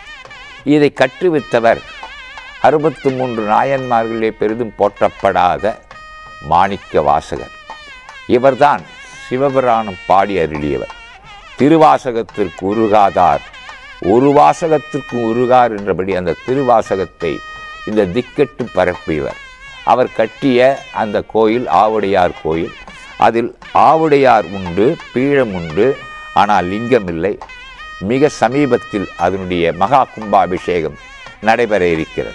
இதை கற்றுவித்தவர் அறுபத்து மூன்று நாயன்மார்களே பெரிதும் போற்றப்படாத மாணிக்க வாசகர். இவர்தான் சிவபுராணம் பாடி அருளியவர். திருவாசகத்திற்கு உருகாதார் ஒரு வாசகத்திற்கு உருகார் என்றபடி அந்த திருவாசகத்தை இந்த திக்கெட்டு பரப்பியவர். அவர் கட்டிய அந்த கோயில் ஆவுடையார் கோயில். அதில் ஆவுடையார் உண்டு, பீடம் உண்டு, ஆனால் லிங்கம் இல்லை. மிக சமீபத்தில் அதனுடைய மகா கும்பாபிஷேகம் நடைபெற இருக்கிறது.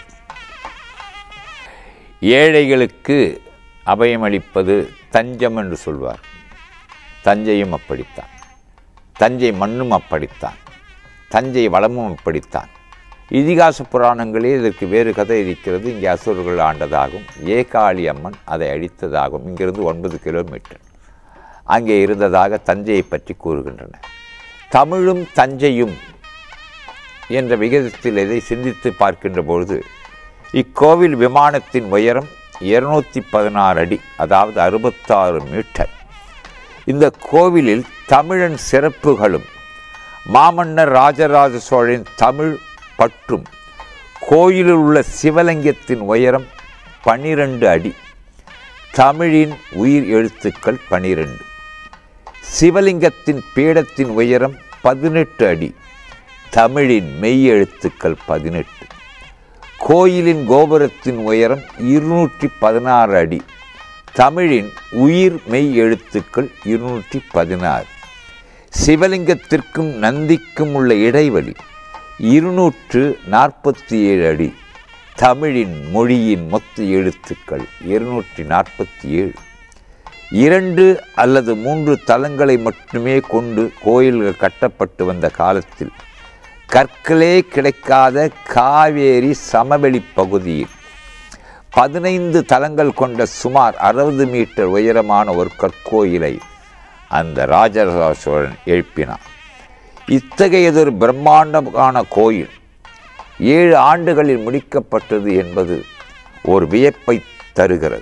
ஏழைகளுக்கு அபயமளிப்பது தஞ்சம் என்று சொல்வார். தஞ்சையும் அப்படித்தான், தஞ்சை மண்ணும் அப்படித்தான், தஞ்சை வளமும் அப்படித்தான். இதிகாச புராணங்களே இதற்கு வேறு கதை இருக்கிறது. இங்கே அசுரர்கள் ஆண்டதாகவும் ஏகாளி அம்மன் அதை அழித்ததாகவும் இங்கிருந்து ஒன்பது கிலோமீட்டர் அங்கே இருந்ததாக தஞ்சையை பற்றி கூறுகின்றன. தமிழும் தஞ்சையும் என்ற விகிதத்தில் இதை சிந்தித்து பார்க்கின்ற பொழுது இக்கோவில் விமானத்தின் உயரம் இருநூற்றி பதினாறு அடி, அதாவது அறுபத்தாறு மீட்டர். இந்த கோவிலில் தமிழன் சிறப்புகளும் மாமன்னர் ராஜராஜ சோழன் தமிழ் பற்றும் கோயிலில் உள்ள சிவலிங்கத்தின் உயரம் பனிரெண்டு அடி, தமிழின் உயிர் எழுத்துக்கள் பனிரெண்டு. சிவலிங்கத்தின் பீடத்தின் உயரம் பதினெட்டு அடி, தமிழின் மெய் எழுத்துக்கள் பதினெட்டு. கோயிலின் கோபுரத்தின் உயரம் இருநூற்றி பதினாறு அடி, தமிழின் உயிர் மெய் எழுத்துக்கள் இருநூற்றி பதினாறு. சிவலிங்கத்திற்கும் நந்திக்கும் உள்ள இடைவெளி இருநூற்று நாற்பத்தி ஏழு அடி, தமிழின் மொழியின் மொத்த எழுத்துக்கள் இருநூற்றி நாற்பத்தி ஏழு. இரண்டு அல்லது மூன்று தலங்களை மட்டுமே கொண்டு கோயில்கள் கட்டப்பட்டு வந்த காலத்தில் கற்களே கிடைக்காத காவேரி சமவெளி பகுதியில் பதினைந்து தலங்கள் கொண்ட சுமார் அறுபது மீட்டர் உயரமான ஒரு கற்கோயிலை அந்த ராஜராஜ சோழன் எழுப்பினார். இத்தகையதொரு பிரம்மாண்டமான கோயில் ஏழு ஆண்டுகளில் முடிக்கப்பட்டது என்பது ஒரு வியப்பை தருகிறது.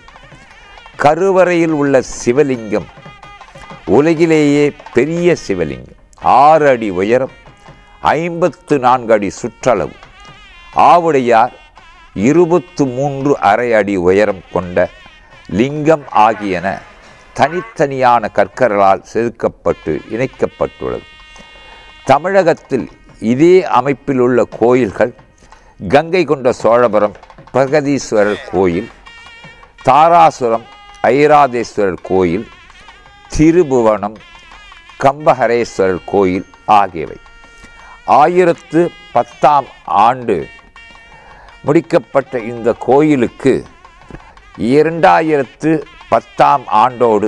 கருவறையில் உள்ள சிவலிங்கம் உலகிலேயே பெரிய சிவலிங்கம். ஆறு அடி உயரம், ஐம்பத்து நான்கு அடி சுற்றளவு. ஆவுடையார் இருபத்து மூன்று அரை அடி உயரம் கொண்ட லிங்கம் ஆகியன தனித்தனியான கற்களால் செதுக்கப்பட்டு இணைக்கப்பட்டுள்ளது. தமிழகத்தில் இதே அமைப்பில் உள்ள கோயில்கள் கங்கை கொண்ட சோழபுரம் பிரகதீஸ்வரர் கோயில், தாராசுரம் ஐராதேஸ்வரர் கோயில், திருபுவனம் கம்பஹரேஸ்வரர் கோயில் ஆகியவை. ஆயிரத்து பத்தாம் ஆண்டு முடிக்கப்பட்ட இந்த கோயிலுக்கு இரண்டாயிரத்து பத்தாம் ஆண்டோடு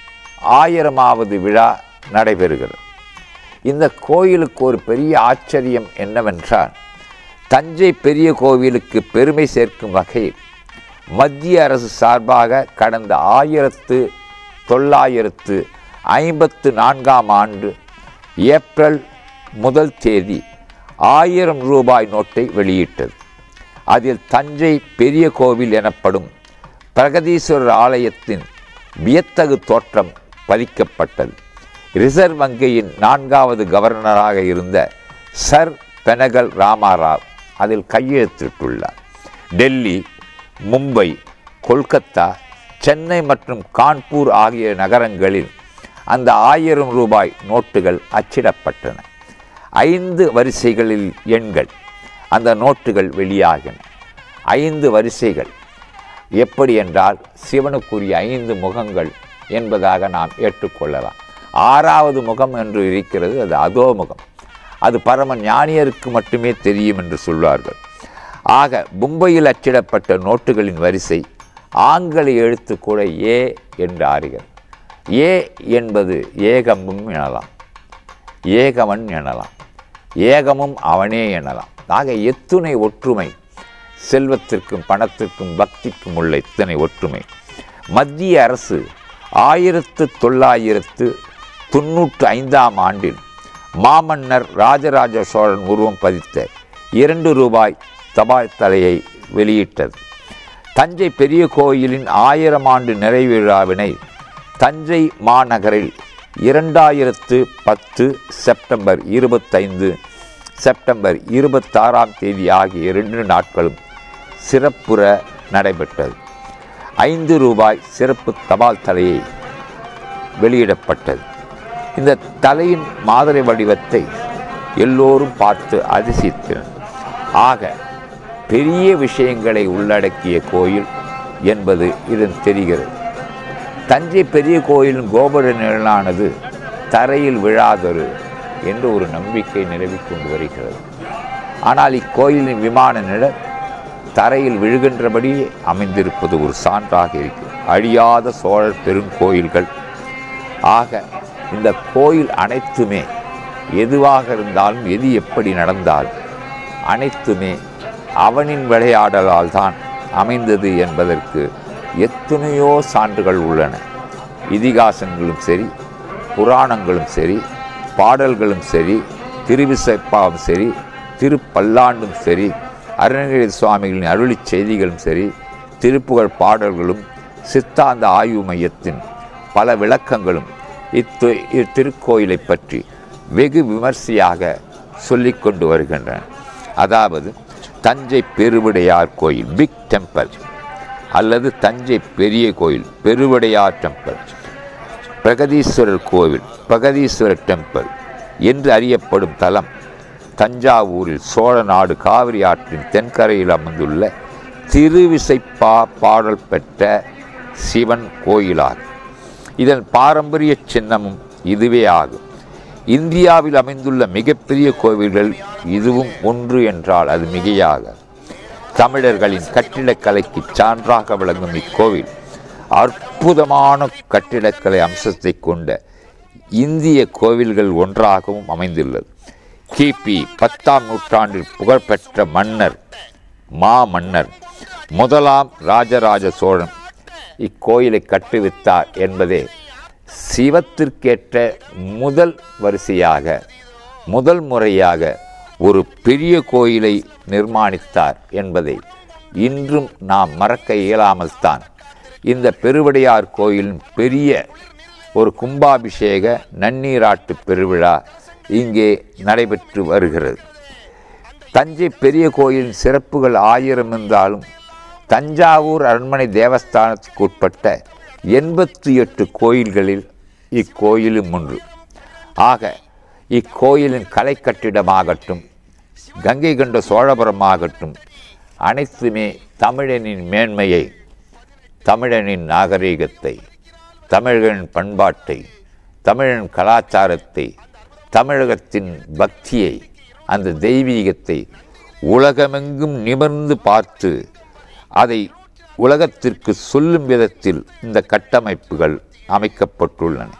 ஆயிரமாவது விழா நடைபெறுகிறது. இந்த கோயிலுக்கு ஒரு பெரிய ஆச்சரியம் என்னவென்றால், தஞ்சை பெரிய கோவிலுக்கு பெருமை சேர்க்கும் வகையில் மத்திய அரசு சார்பாக கடந்த ஆயிரத்து தொள்ளாயிரத்து ஐம்பத்து நான்காம் ஆண்டு ஏப்ரல் முதல் தேதி ஆயிரம் ரூபாய் நோட்டை வெளியிட்டது. அதில் தஞ்சை பெரிய கோவில் எனப்படும் பிரகதீஸ்வரர் ஆலயத்தின் வியத்தகு தோற்றம் பதிக்கப்பட்டது. ரிசர்வ் வங்கியின் நான்காவது கவர்னராக இருந்த சர் பெனகல் ராமாராவ் அதில் கையெழுத்திட்டுள்ளார். டெல்லி, மும்பை, கொல்கத்தா, சென்னை மற்றும் கான்பூர் ஆகிய நகரங்களில் அந்த ஆயிரம் ரூபாய் நோட்டுகள் அச்சிடப்பட்டன. ஐந்து வரிசைகளில் எண்கள் அந்த நோட்டுகள் வெளியாகின. ஐந்து வரிசைகள் எப்படி என்றால் சிவனுக்குரிய ஐந்து முகங்கள் என்பதாக நாம் ஏற்றுக்கொள்ளலாம். ஆறாவது முகம் என்று இருக்கிறது, அது அதோ முகம். அது பரம ஞானியருக்கு மட்டுமே தெரியும் என்று சொல்வார்கள். ஆக மும்பையில் அச்சிடப்பட்ட நோட்டுகளின் வரிசை ஆங்கில எழுத்து கூட ஏ என்று ஆறுகிறது. ஏ என்பது ஏகமும் எனலாம், ஏகவன் எனலாம், ஏகமும் அவனே எனலாம். ஆக எத்துணை ஒற்றுமை, செல்வத்திற்கும் பணத்திற்கும் பக்திக்கும் உள்ள இத்தனை ஒற்றுமை. மத்திய அரசு ஆயிரத்து தொள்ளாயிரத்து தொன்னூற்றி ஐந்தாம் ஆண்டில் மாமன்னர் ராஜராஜ சோழன் உருவம் பதித்த இரண்டு ரூபாய் தபால் தலையை வெளியிட்டது. தஞ்சை பெரிய கோயிலின் ஆயிரம் ஆண்டு நிறைவு விழாவினை தஞ்சை மாநகரில் இரண்டாயிரத்து பத்து செப்டம்பர் இருபத்தைந்து செப்டம்பர் இருபத்தாறாம் தேதி ஆகிய இரண்டு நாட்களும் சிறப்புற நடைபெற்றது. ஐந்து ரூபாய் சிறப்பு தபால் தலையை வெளியிடப்பட்டது. இந்த தலையின் மாதிரி வடிவத்தை எல்லோரும் பார்த்து அதிசயித்தனர். ஆக பெரிய விஷயங்களை உள்ளடக்கிய கோயில் என்பது இதன் தெரிகிறது. தஞ்சை பெரிய கோயிலின் கோபுர நிழலானது தரையில் விழாதொரு என்று ஒரு நம்பிக்கை நிலவிக் கொண்டு வருகிறது. ஆனால் இக்கோயிலின் விமான நிழல் தரையில் விழுகின்றபடி அமைந்திருப்பது ஒரு சான்றாக இருக்கிறது. அழியாத சோழர் பெருங்கோயில்கள். ஆக இந்த கோயில் அனைத்துமே எதுவாக இருந்தாலும், எது எப்படி நடந்தாலும் அனைத்துமே அவனின் விளையாடலால் தான் அமைந்தது என்பதற்கு எத்தனையோ சான்றுகள் உள்ளன. இதிகாசங்களும் சரி, புராணங்களும் சரி, பாடல்களும் சரி, திருவிசைப்பாவும் சரி, திருப்பல்லாண்டும் சரி, அருணகிரி சுவாமிகளின் அருளி செய்திகளும் சரி, திருப்புகழ் பாடல்களும் சித்தாந்த ஆய்வு மையத்தின் பல விளக்கங்களும் இத்து இத்திருக்கோயிலை பற்றி வெகு விமர்சையாக சொல்லிக் கொண்டு வருகின்றன. அதாவது தஞ்சை பெருவுடையார் கோயில் பிக் டெம்பிள் அல்லது தஞ்சை பெரிய கோயில் பெருவுடையார் டெம்பிள், பிரகதீஸ்வரர் கோவில் பிரகதீஸ்வரர் டெம்பிள் என்று அறியப்படும் தலம் தஞ்சாவூரில் சோழ நாடு காவிரி ஆற்றின் தென்கரையில் அமைந்துள்ள திருவிசைப்பா பாடல் பெற்ற சிவன் கோயிலாகும். இதன் பாரம்பரிய சின்னமும் இதுவே ஆகும். இந்தியாவில் அமைந்துள்ள மிகப்பெரிய கோவில்கள் இதுவும் ஒன்று என்றால் அது மிகையாக. தமிழர்களின் கட்டிடக்கலைக்கு சான்றாக விளங்கும் இக்கோவில் அற்புதமான கட்டிடக்கலை அம்சத்தை கொண்ட இந்திய கோவில்கள் ஒன்றாகவும் அமைந்துள்ளது. கிபி பத்தாம் நூற்றாண்டில் புகழ்பெற்ற மன்னர் மா மன்னர் முதலாம் ராஜராஜ சோழன் இக்கோயிலை கட்டுவித்தார் என்பதே சிவத்திற்கேற்ற முதல் வரிசையாக முதல் முறையாக ஒரு பெரிய கோயிலை நிர்மாணித்தார் என்பதை இன்றும் நாம் மறக்க இயலாமல் தான் இந்த பெருவுடையார் கோயிலின் பெரிய ஒரு கும்பாபிஷேக நன்னீராட்டு பெருவிழா இங்கே நடைபெற்று வருகிறது. தஞ்சை பெரிய கோயிலின் சிறப்புகள் ஆயிரம் என்றாலும் தஞ்சாவூர் அரண்மனை தேவஸ்தானத்துக்கு உட்பட்ட எண்பத்தி எட்டு கோயில்களில் இக்கோயிலும் ஒன்று. ஆக இக்கோயிலின் கலை கட்டிடமாகட்டும், கங்கை கொண்ட சோழபுரமாகட்டும், அனைத்துமே தமிழனின் மேன்மையை, தமிழனின் நாகரீகத்தை, தமிழர்களின் பண்பாட்டை, தமிழன் கலாச்சாரத்தை, தமிழகத்தின் பக்தியை, அந்த தெய்வீகத்தை உலகமெங்கும் நிமிர்ந்து பார்த்து அதை உலகத்திற்கு சொல்லும் விதத்தில் இந்த கட்டமைப்புகள் அமைக்கப்பட்டுள்ளன.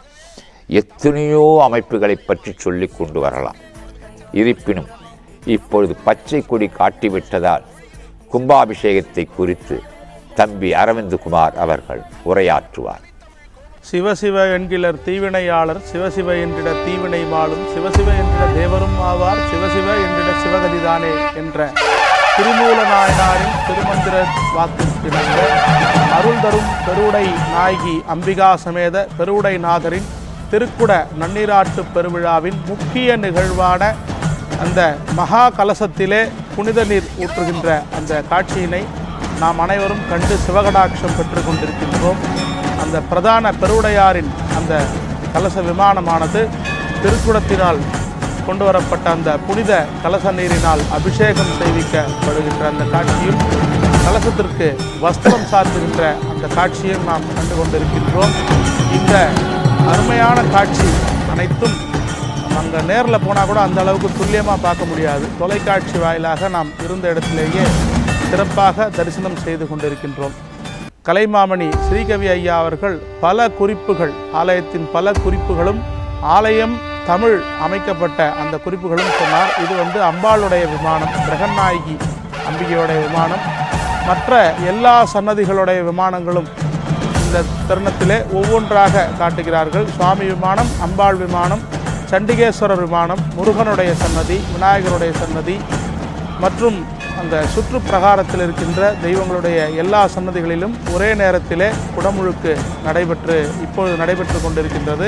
எத்தனையோ அமைப்புகளை பற்றி சொல்லி கொண்டு வரலாம். இருப்பினும் இப்பொழுது பச்சை கொடி காட்டிவிட்டதால் கும்பாபிஷேகத்தை குறித்து தம்பி அரவிந்தகுமார் அவர்கள் உரையாற்றுவார். சிவசிவ என்கிலர் தீவினையாளர், சிவசிவ என்றிட தீவினை மாளும், சிவசிவ என்றிட தேவரும் ஆவார், சிவசிவ என்றிட சிவகதிதானே என்ற திருமூல நாயனாரின் திருமந்திர வாக்கிற்கிணங்க அருள் தரும் பெருவுடை நாயகி அம்பிகா சமேத பெருவுடை நாதரின் திருக்குட நன்னீராட்டு பெருவிழாவின் முக்கிய நிகழ்வான அந்த மகா கலசத்திலே புனித நீர் ஊற்றுகின்ற அந்த காட்சியினை நாம் அனைவரும் கண்டு சிவகடாட்சம் பெற்று கொண்டிருக்கின்றோம். அந்த பிரதான பெருவுடையாரின் அந்த கலச விமானமானது திருக்குடத்தினால் கொண்டு வரப்பட்ட அந்த புனித கலச நீரினால் அபிஷேகம் செய்விக்கப்படுகின்ற அந்த காட்சியும், கலசத்திற்கு வஸ்திரம் சாத்துகின்ற அந்த காட்சியும் நாம் கண்டு கொண்டிருக்கின்றோம். இந்த அருமையான காட்சி அனைத்தும் அங்கே நேரில் போனால் கூட அந்த அளவுக்கு துல்லியமாக பார்க்க முடியாது. தொலைக்காட்சி வாயிலாக நாம் இருந்த இடத்திலேயே சிறப்பாக தரிசனம் செய்து கொண்டிருக்கின்றோம். கலைமாமணி ஸ்ரீகவி ஐயா அவர்கள் பல குறிப்புகள், ஆலயத்தின் பல குறிப்புகளும், ஆலயம் தமிழ் அமைக்கப்பட்ட அந்த குறிப்புகளும் சொன்னார். இது வந்து அம்பாளுடைய விமானம், பிரகநாயகி அம்பிகையுடைய விமானம், மற்ற எல்லா சன்னதிகளுடைய விமானங்களும் இந்த தருணத்திலே ஒவ்வொன்றாக காட்டுகிறார்கள். சுவாமி விமானம், அம்பாள் விமானம், சண்டிகேஸ்வரர் விமானம், முருகனுடைய சன்னதி, விநாயகருடைய சன்னதி மற்றும் அந்த சுற்று பிரகாரத்தில் இருக்கின்ற தெய்வங்களுடைய எல்லா சன்னதிகளிலும் ஒரே நேரத்திலே குடமுழுக்கு நடைபெற்று இப்பொழுது நடைபெற்று கொண்டிருக்கின்றது.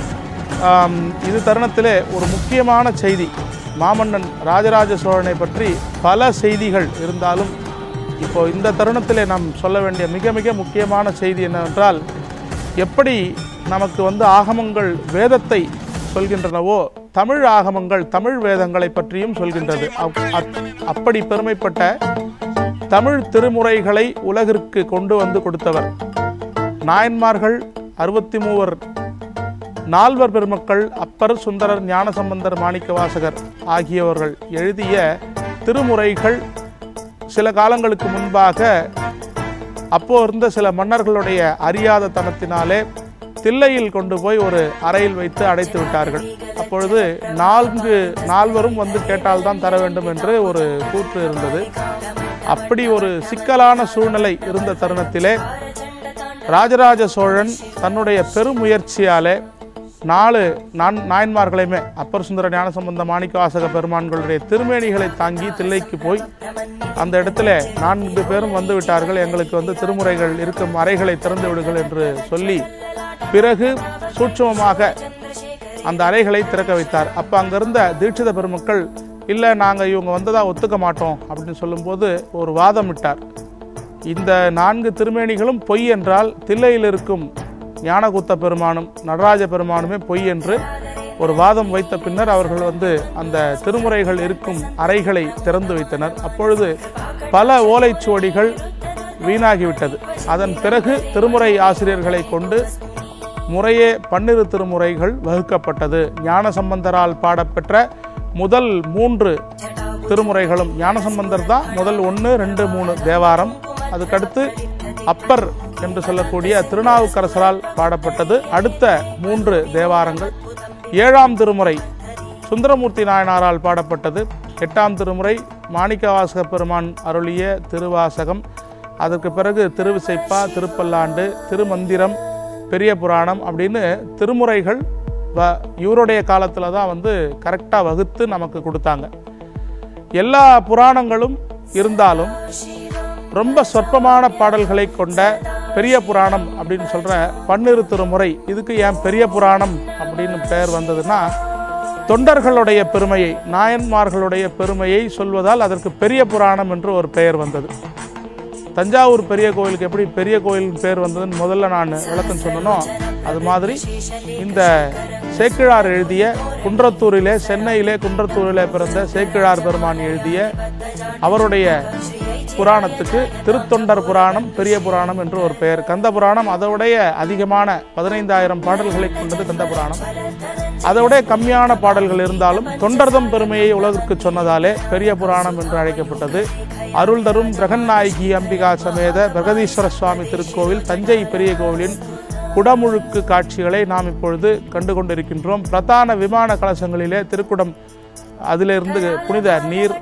இது தருணத்திலே ஒரு முக்கியமான செய்தி, மாமன்னன் ராஜராஜ சோழனை பற்றி பல செய்திகள் இருந்தாலும் இப்போ இந்த தருணத்திலே நாம் சொல்ல வேண்டிய மிக மிக முக்கியமான செய்தி என்னவென்றால், எப்படி நமக்கு வந்து ஆகமங்கள் வேதத்தை சொல்கின்றனவோ தமிழ் ஆகமங்கள் தமிழ் வேதங்களை பற்றியும் சொல்கின்றது. அப்படி பெருமைப்பட்ட தமிழ் திருமுறைகளை உலகிற்கு கொண்டு வந்து கொடுத்தவர் நாயன்மார்கள் அறுபத்தி மூவர், நால்வர் பெருமக்கள் அப்பர், சுந்தரர், ஞானசம்பந்தர், மாணிக்கவாசகர் ஆகியவர்கள் எழுதிய திருமுறைகள் சில காலங்களுக்கு முன்பாக அப்போ இருந்த சில மன்னர்களுடைய அறியாத தனத்தினாலே தில்லையில் கொண்டு போய் ஒரு அறையில் வைத்து அடைத்து விட்டார்கள். அப்பொழுது நான்கு நால்வரும் வந்து கேட்டால்தான் தர வேண்டும் என்று ஒரு கூற்று இருந்தது. அப்படி ஒரு சிக்கலான சூழ்நிலை இருந்த தருணத்திலே ராஜராஜ சோழன் தன்னுடைய பெருமுயற்சியாலே நாலு நான் நாயன்மார்களையுமே அப்பர், சுந்தர, ஞானசம்பந்த, மாணிக்கவாசக பெருமான்களுடைய திருமேனிகளை தாங்கி தில்லைக்கு போய் அந்த இடத்துல நான்கு பேரும் வந்து விட்டார்கள், எங்களுக்கு வந்து திருமுறைகள் இருக்கும் அறைகளை திறந்து விடுங்கள் என்று சொல்லி பிறகு சூட்சமமாக அந்த அறைகளை திறக்க வைத்தார். அப்போ அங்கிருந்த தீட்சித பெருமக்கள் இல்லை, நாங்கள் இவங்க வந்ததாக ஒத்துக்க மாட்டோம் அப்படின்னு சொல்லும்போது ஒரு வாதம் விட்டார். இந்த நான்கு திருமேனிகளும் பொய் என்றால் தில்லையில் இருக்கும் ஞானகுத்த பெருமானும் நடராஜ பெருமானுமே பொய் என்று ஒரு வாதம் வைத்த பின்னர் அவர்கள் வந்து அந்த திருமுறைகள் இருக்கும் அறைகளை திறந்து வைத்தனர். அப்பொழுது பல ஓலைச்சுவடிகள் வீணாகிவிட்டது. அதன் பிறகு திருமுறை ஆசிரியர்களை கொண்டு முறையே பன்னிரு திருமுறைகள் வகுக்கப்பட்டது. ஞானசம்பந்தரால் பாடப்பெற்ற முதல் மூன்று திருமுறைகளும், ஞானசம்பந்தர் தான் முதல் ஒன்று ரெண்டு மூணு தேவாரம், அதுக்கடுத்து அப்பர் என்று சொல்லக்கூடிய திருநாவுக்கரசரால் பாடப்பட்டது அடுத்த மூன்று தேவாரங்கள், ஏழாம் திருமுறை சுந்தரமூர்த்தி நாயனாரால் பாடப்பட்டது, எட்டாம் திருமுறை மாணிக்கவாசக பெருமான் அருளிய திருவாசகம், அதற்கு பிறகு திருவிசைப்பா, திருப்பல்லாண்டு, திருமந்திரம், பெரிய புராணம் அப்படின்னு திருமுறைகள் வ இவருடைய காலத்தில் தான் வந்து கரெக்டாக வகுத்து நமக்கு கொடுத்தாங்க. எல்லா புராணங்களும் இருந்தாலும் ரொம்ப சொற்பமான பாடல்களை கொண்ட பெரிய புராணம் அப்படின்னு சொல்கிற பன்னிரு திருமுறை, இதுக்கு ஏன் பெரிய புராணம் அப்படின்னு பெயர் வந்ததுன்னா, தொண்டர்களுடைய பெருமையை, நாயன்மார்களுடைய பெருமையை சொல்வதால் அதற்கு பெரிய புராணம் என்று ஒரு பெயர் வந்தது. தஞ்சாவூர் பெரிய கோயிலுக்கு எப்படி பெரிய கோயிலின் பேர் வந்ததுன்னு முதல்ல நான் விளக்கம் சொன்னனோ, அது மாதிரி இந்த சேக்கிழார் எழுதிய குன்றத்தூரிலே, சென்னையிலே குன்றத்தூரிலே பிறந்த சேக்கிழார் பெருமான் எழுதிய அவருடைய புராணத்துக்கு திருத்தொண்டர் புராணம், பெரிய புராணம் என்று ஒரு பெயர். கந்த புராணம் அதோடைய அதிகமான பதினைந்தாயிரம் பாடல்களை கொண்டது கந்த புராணம். அதோட கம்மியான பாடல்கள் இருந்தாலும் தொண்டர்தம் பெருமையை உலகிற்கு சொன்னதாலே பெரிய புராணம் என்று அழைக்கப்பட்டது. அருள் தரும் பிரகன்நாயகி அம்பிகா சமேத பிரகதீஸ்வர சுவாமி திருக்கோவில் தஞ்சை பெரிய கோவிலின் குடமுழுக்கு காட்சிகளை நாம் இப்பொழுது கண்டு கொண்டிருக்கின்றோம். பிரதான விமான கலசங்களிலே திருக்குடம், அதிலிருந்து புனித நீர்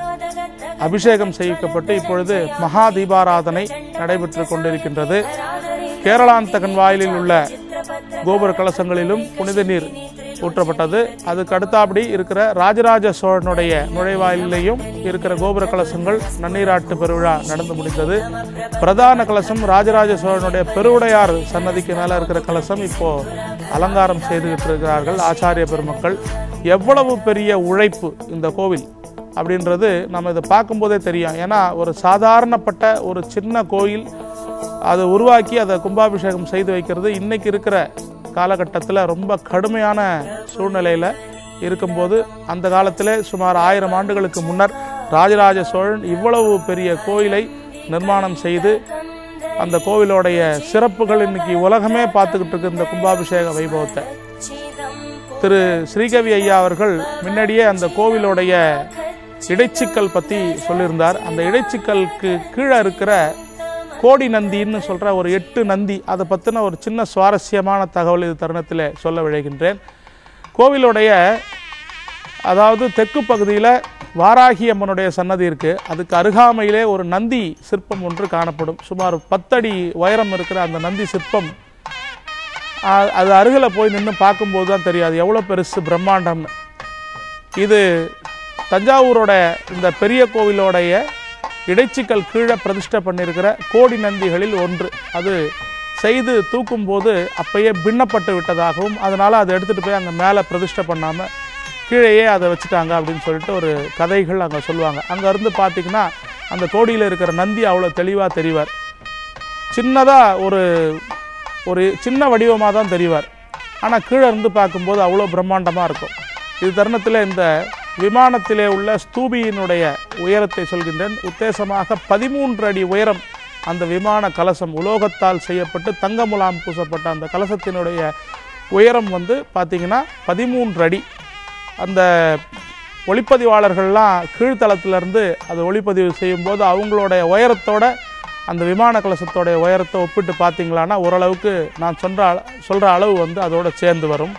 அபிஷேகம் செய்யப்பட்டு இப்பொழுது மகா தீபாராதனை நடைபெற்று கொண்டிருக்கின்றது. கேரளாந்தகன் வாயிலில் உள்ள கோபுர கலசங்களிலும் புனித நீர் ஊற்றப்பட்டது. அதுக்கு அடுத்தாப்படி இருக்கிற ராஜராஜ சோழனுடைய நுழைவாயிலையும் இருக்கிற கோபுர கலசங்கள் நன்னீராட்டு பெருவிழா நடந்து முடிந்தது. பிரதான கலசம் ராஜராஜ சோழனுடைய பெருவுடையார் சன்னதிக்கு மேலே இருக்கிற கலசம் இப்போ அலங்காரம் செய்துகிட்டு இருக்கிறார்கள் ஆச்சாரிய பெருமக்கள். எவ்வளவு பெரிய உழைப்பு இந்த கோவில் அப்படின்றது நம்ம இதை பார்க்கும்போதே தெரியும். ஏன்னா ஒரு சாதாரணப்பட்ட ஒரு சின்ன கோயில் அதை உருவாக்கி அதை கும்பாபிஷேகம் செய்து வைக்கிறது இன்னைக்கு இருக்கிற காலகட்டத்தில் ரொம்ப கடுமையான சூழ்நிலையில் இருக்கும்போது, அந்த காலத்தில் சுமார் ஆயிரம் ஆண்டுகளுக்கு முன்னர் ராஜராஜ சோழன் இவ்வளவு பெரிய கோயிலை நிர்மாணம் செய்து அந்த கோவிலோடைய சிறப்புகள் இன்னைக்கு உலகமே பார்த்துக்கிட்டு இருக்கு. இந்த கும்பாபிஷேக வைபவத்தை திரு ஸ்ரீகவி ஐயா அவர்கள் முன்னாடியே அந்த கோவிலோடைய இடைச்சிக்கல் பற்றி சொல்லியிருந்தார். அந்த இடைச்சிக்கலுக்கு கீழே இருக்கிற கோடி நந்தின்னு சொல்கிற ஒரு எட்டு நந்தி, அதை பற்றின ஒரு சின்ன சுவாரஸ்யமான தகவல் இது தருணத்தில் சொல்ல விழைகின்றேன். கோவிலுடைய அதாவது தெற்கு பகுதியில் வாராகி அம்மனுடைய சன்னதி இருக்குது. அதுக்கு அருகாமையிலே ஒரு நந்தி சிற்பம் ஒன்று காணப்படும். சுமார் பத்தடி உயரம் இருக்கிற அந்த நந்தி சிற்பம், அது அருகில் போய் நின்று பார்க்கும்போது தான் தெரியாது எவ்வளோ பெருசு பிரம்மாண்டம்னு. இது தஞ்சாவூரோட இந்த பெரிய கோவிலோடைய இடைச்சிக்கல் கீழே பிரதிஷ்டை பண்ணியிருக்கிற கோடி நந்திகளில் ஒன்று. அது செய்து தூக்கும்போது அப்பயே பின்னப்பட்டு விட்டதாகவும், அதனால் அதை எடுத்துகிட்டு போய் அங்கே மேலே பிரதிஷ்டை பண்ணாமல் கீழேயே அதை வச்சுட்டாங்க அப்படின்னு சொல்லிட்டு ஒரு கதைகள் அங்கே சொல்லுவாங்க. அங்கே இருந்து பார்த்திங்கன்னா அந்த கோடியில் இருக்கிற நந்தி அவ்வளோ தெளிவாக தெரிவார். சின்னதாக ஒரு ஒரு சின்ன வடிவமாக தான் தெரிவார். ஆனால் கீழே இருந்து பார்க்கும்போது அவ்வளோ பிரம்மாண்டமாக இருக்கும். இது தருணத்தில் இந்த விமானத்திலே உள்ள ஸ்தூபியினுடைய உயரத்தை சொல்கின்றேன். உத்தேசமாக பதிமூன்று அடி உயரம் அந்த விமான கலசம், உலோகத்தால் செய்யப்பட்டு தங்க முலாம் பூசப்பட்ட அந்த கலசத்தினுடைய உயரம் வந்து பார்த்திங்கன்னா பதிமூன்று அடி. அந்த ஒளிப்பதிவாளர்கள்லாம் கீழ்த்தளத்திலிருந்து அது ஒளிப்பதிவு செய்யும்போது அவங்களுடைய உயரத்தோட அந்த விமான கலசத்தோடைய உயரத்தை ஒப்பிட்டு பார்த்திங்களான்னா ஓரளவுக்கு நான் சொல்கிற சொல்கிற அளவு வந்து அதோடு சேர்ந்து வரும்,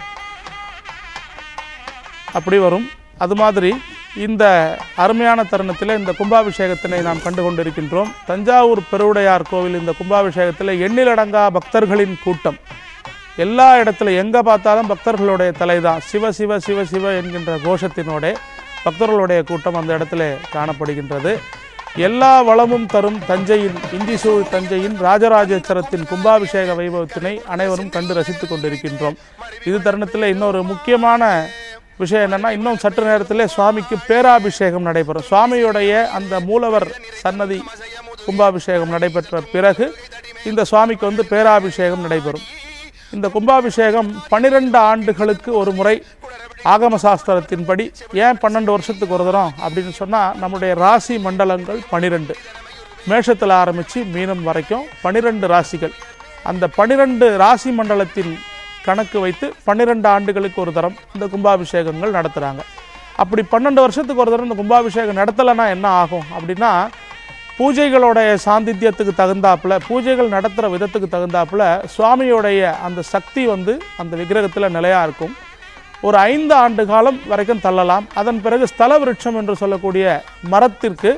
அப்படி வரும். அது மாதிரி இந்த அருமையான தருணத்தில் இந்த கும்பாபிஷேகத்தினை நாம் கண்டு கொண்டிருக்கின்றோம். தஞ்சாவூர் பெருவுடையார் கோவில் இந்த கும்பாபிஷேகத்தில் எண்ணிலடங்கா பக்தர்களின் கூட்டம். எல்லா இடத்துல எங்கே பார்த்தாலும் பக்தர்களுடைய தலை தான். சிவ சிவ சிவ சிவ என்கின்ற கோஷத்தினோட பக்தர்களுடைய கூட்டம் அந்த இடத்துல காணப்படுகின்றது. எல்லா வளமும் தரும் தஞ்சையின் இந்திசூழ் தஞ்சையின் ராஜராஜேஸ்வரத்தின் கும்பாபிஷேக வைபவத்தினை அனைவரும் கண்டு ரசித்து கொண்டிருக்கின்றோம். இது தருணத்தில் இன்னொரு முக்கியமான விஷயம் என்னென்னா, இன்னும் சற்று நேரத்தில் சுவாமிக்கு பேராபிஷேகம் நடைபெறும். சுவாமியுடைய அந்த மூலவர் சன்னதி கும்பாபிஷேகம் நடைபெற்ற பிறகு இந்த சுவாமிக்கு வந்து பேராபிஷேகம் நடைபெறும். இந்த கும்பாபிஷேகம் பன்னிரெண்டு ஆண்டுகளுக்கு ஒரு முறை ஆகம சாஸ்திரத்தின்படி. ஏன் பன்னெண்டு வருஷத்துக்கு ஒரு தரம் அப்படின்னு சொன்னால், நம்முடைய ராசி மண்டலங்கள் பன்னிரெண்டு, மேஷத்தில் ஆரம்பித்து மீனம் வரைக்கும் பன்னிரெண்டு ராசிகள். அந்த பன்னிரெண்டு ராசி மண்டலத்தின் கணக்கு வைத்து பன்னிரெண்டு ஆண்டுகளுக்கு ஒரு தரம் இந்த கும்பாபிஷேகங்கள் நடத்துகிறாங்க. அப்படி பன்னெண்டு வருஷத்துக்கு ஒரு தரம் இந்த கும்பாபிஷேகம் நடத்தலைன்னா என்ன ஆகும் அப்படின்னா, பூஜைகளோடைய சாந்தித்யத்துக்கு தகுந்தாப்புல, பூஜைகள் நடத்துகிற விதத்துக்கு தகுந்தாப்புல சுவாமியோடைய அந்த சக்தி வந்து அந்த விக்கிரகத்தில் நிலையாக இருக்கும். ஒரு ஐந்து ஆண்டு காலம் வரைக்கும் தள்ளலாம். அதன் பிறகு ஸ்தல விருட்சம் என்று சொல்லக்கூடிய மரத்திற்கு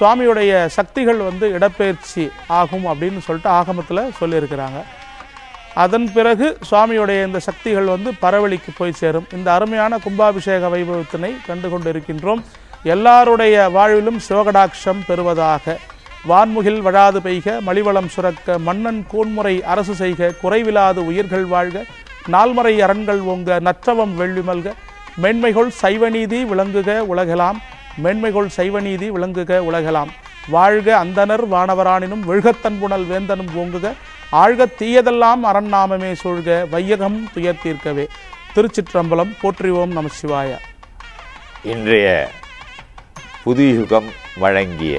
சுவாமியுடைய சக்திகள் வந்து இடப்பெயர்ச்சி ஆகும் அப்படின்னு சொல்லிட்டு ஆகமத்தில் சொல்லியிருக்கிறாங்க. அதன் பிறகு சுவாமியுடைய இந்த சக்திகள் வந்து பரவலிக்கு போய் சேரும். இந்த அருமையான கும்பாபிஷேக வைபவத்தினை கண்டு கொண்டிருக்கின்றோம். எல்லாருடைய வாழ்விலும் சிவகடாட்சம் பெறுவதாக. வான்முகில் வழாது பெய்க, மலிவளம் சுரக்க, மன்னன் கூன்முறை அரசு செய்க, குறைவிலாது உயிர்கள் வாழ்க, நால்மறை அரண்கள் ஓங்க, நற்றவம் வெள்ளி மல்க, மேன்மைகொள் சைவநீதி விளங்குக உலகலாம், மேன்மைகொள் சைவநீதி விளங்குக உலகலாம், வாழ்க அந்தனர் வானவரானினும் விழ்கத்தன்புணல் வேந்தனும் ஓங்குக, ஆழ்க தீயதெல்லாம் அரண்நாமமே சூழ்க, வையகம் துயர் தீர்க்கவே. திருச்சிற்றம்பலம். போற்றிவோம் நம சிவாய. இன்றைய புதுயுகம் வழங்கிய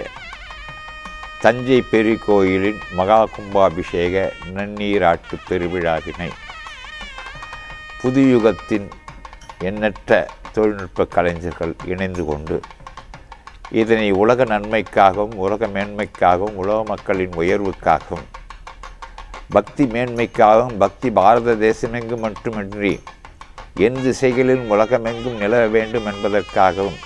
தஞ்சை பெரிய கோயிலின் மகா கும்பாபிஷேக நன்னீராட்டு பெருவிழாவினை புதுயுகத்தின் எண்ணற்ற தொழில்நுட்ப கலைஞர்கள் இணைந்து கொண்டு இதனை உலக நன்மைக்காகவும் உலக மேன்மைக்காகவும் உலக மக்களின் உயர்வுக்காகவும் பக்தி மேன்மைக்காகவும் பக்தி பாரத தேசமெங்கும் மட்டுமின்றி என் திசைகளிலும் உலகமெங்கும் நிலவ வேண்டும் என்பதற்காகவும்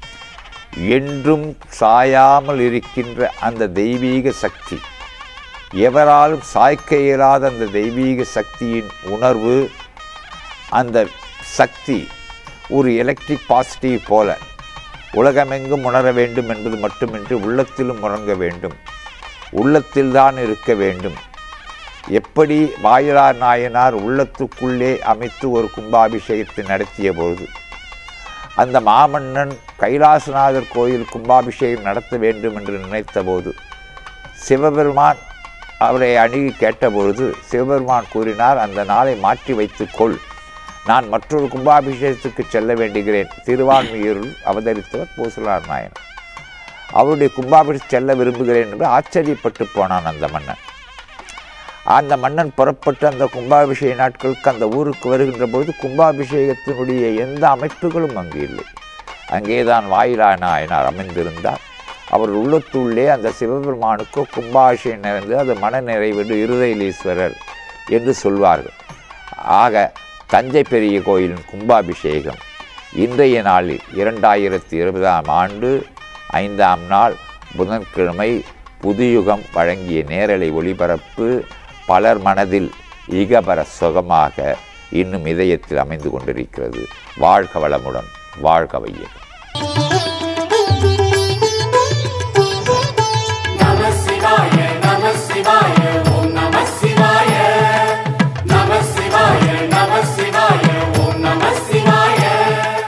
என்றும் சாயாமல் இருக்கின்ற அந்த தெய்வீக சக்தி, எவராலும் சாய்க்க இயலாத அந்த தெய்வீக சக்தியின் உணர்வு, அந்த சக்தி ஒரு எலக்ட்ரிக் பாசிட்டிவ் போல உலகமெங்கும் உணர வேண்டும் என்பது மட்டுமின்றி உள்ளத்திலும் உறங்க வேண்டும், உள்ளத்தில்தான் இருக்க வேண்டும். எப்படி வாயிலார் நாயனார் உள்ளத்துக்குள்ளே அமைத்து ஒரு கும்பாபிஷேகத்தை நடத்திய பொழுது அந்த மாமன்னன் கைலாசநாதர் கோயில் கும்பாபிஷேகம் நடத்த வேண்டும் என்று நினைத்த போது சிவபெருமான் அவரை அணுகி கேட்டபொழுது சிவபெருமான் கூறினார், அந்த நாளை மாற்றி வைத்துக்கொள், நான் மற்றொரு கும்பாபிஷேகத்துக்கு செல்ல வேண்டுகிறேன். திருவான்மியூரில் அவதரித்தவர் பூசலார் நாயனார். அவருடைய கும்பாபிஷேகம் செல்ல விரும்புகிறேன் என்று ஆச்சரியப்பட்டு போனான் அந்த மன்னன். அந்த மன்னன் புறப்பட்டு அந்த கும்பாபிஷேக நாட்களுக்கு அந்த ஊருக்கு வருகின்ற பொழுது கும்பாபிஷேகத்தினுடைய எந்த அமைப்புகளும் அங்கு இல்லை. அங்கேதான் வாயிலா நாயனார் அமைந்திருந்தார். அவர் உள்ளத்துள்ளே அந்த சிவபெருமானுக்கோ கும்பாபிஷேகம் நிறைந்து அது மன நிறைவேடு இருதயலீஸ்வரர் என்று சொல்வார்கள். ஆக தஞ்சை பெரிய கோயிலின் கும்பாபிஷேகம் இன்றைய நாளில் இரண்டாயிரத்தி இருபதாம் ஆண்டு ஐந்தாம் நாள் புதன்கிழமை புதுயுகம் வழங்கிய நேரலை ஒளிபரப்பு பலர் மனதில் இகபர சுகமாக இன்னும் இதயத்தில் அமைந்து கொண்டிருக்கிறது. வாழ்க வளமுடன், வாழ்க வையகம்.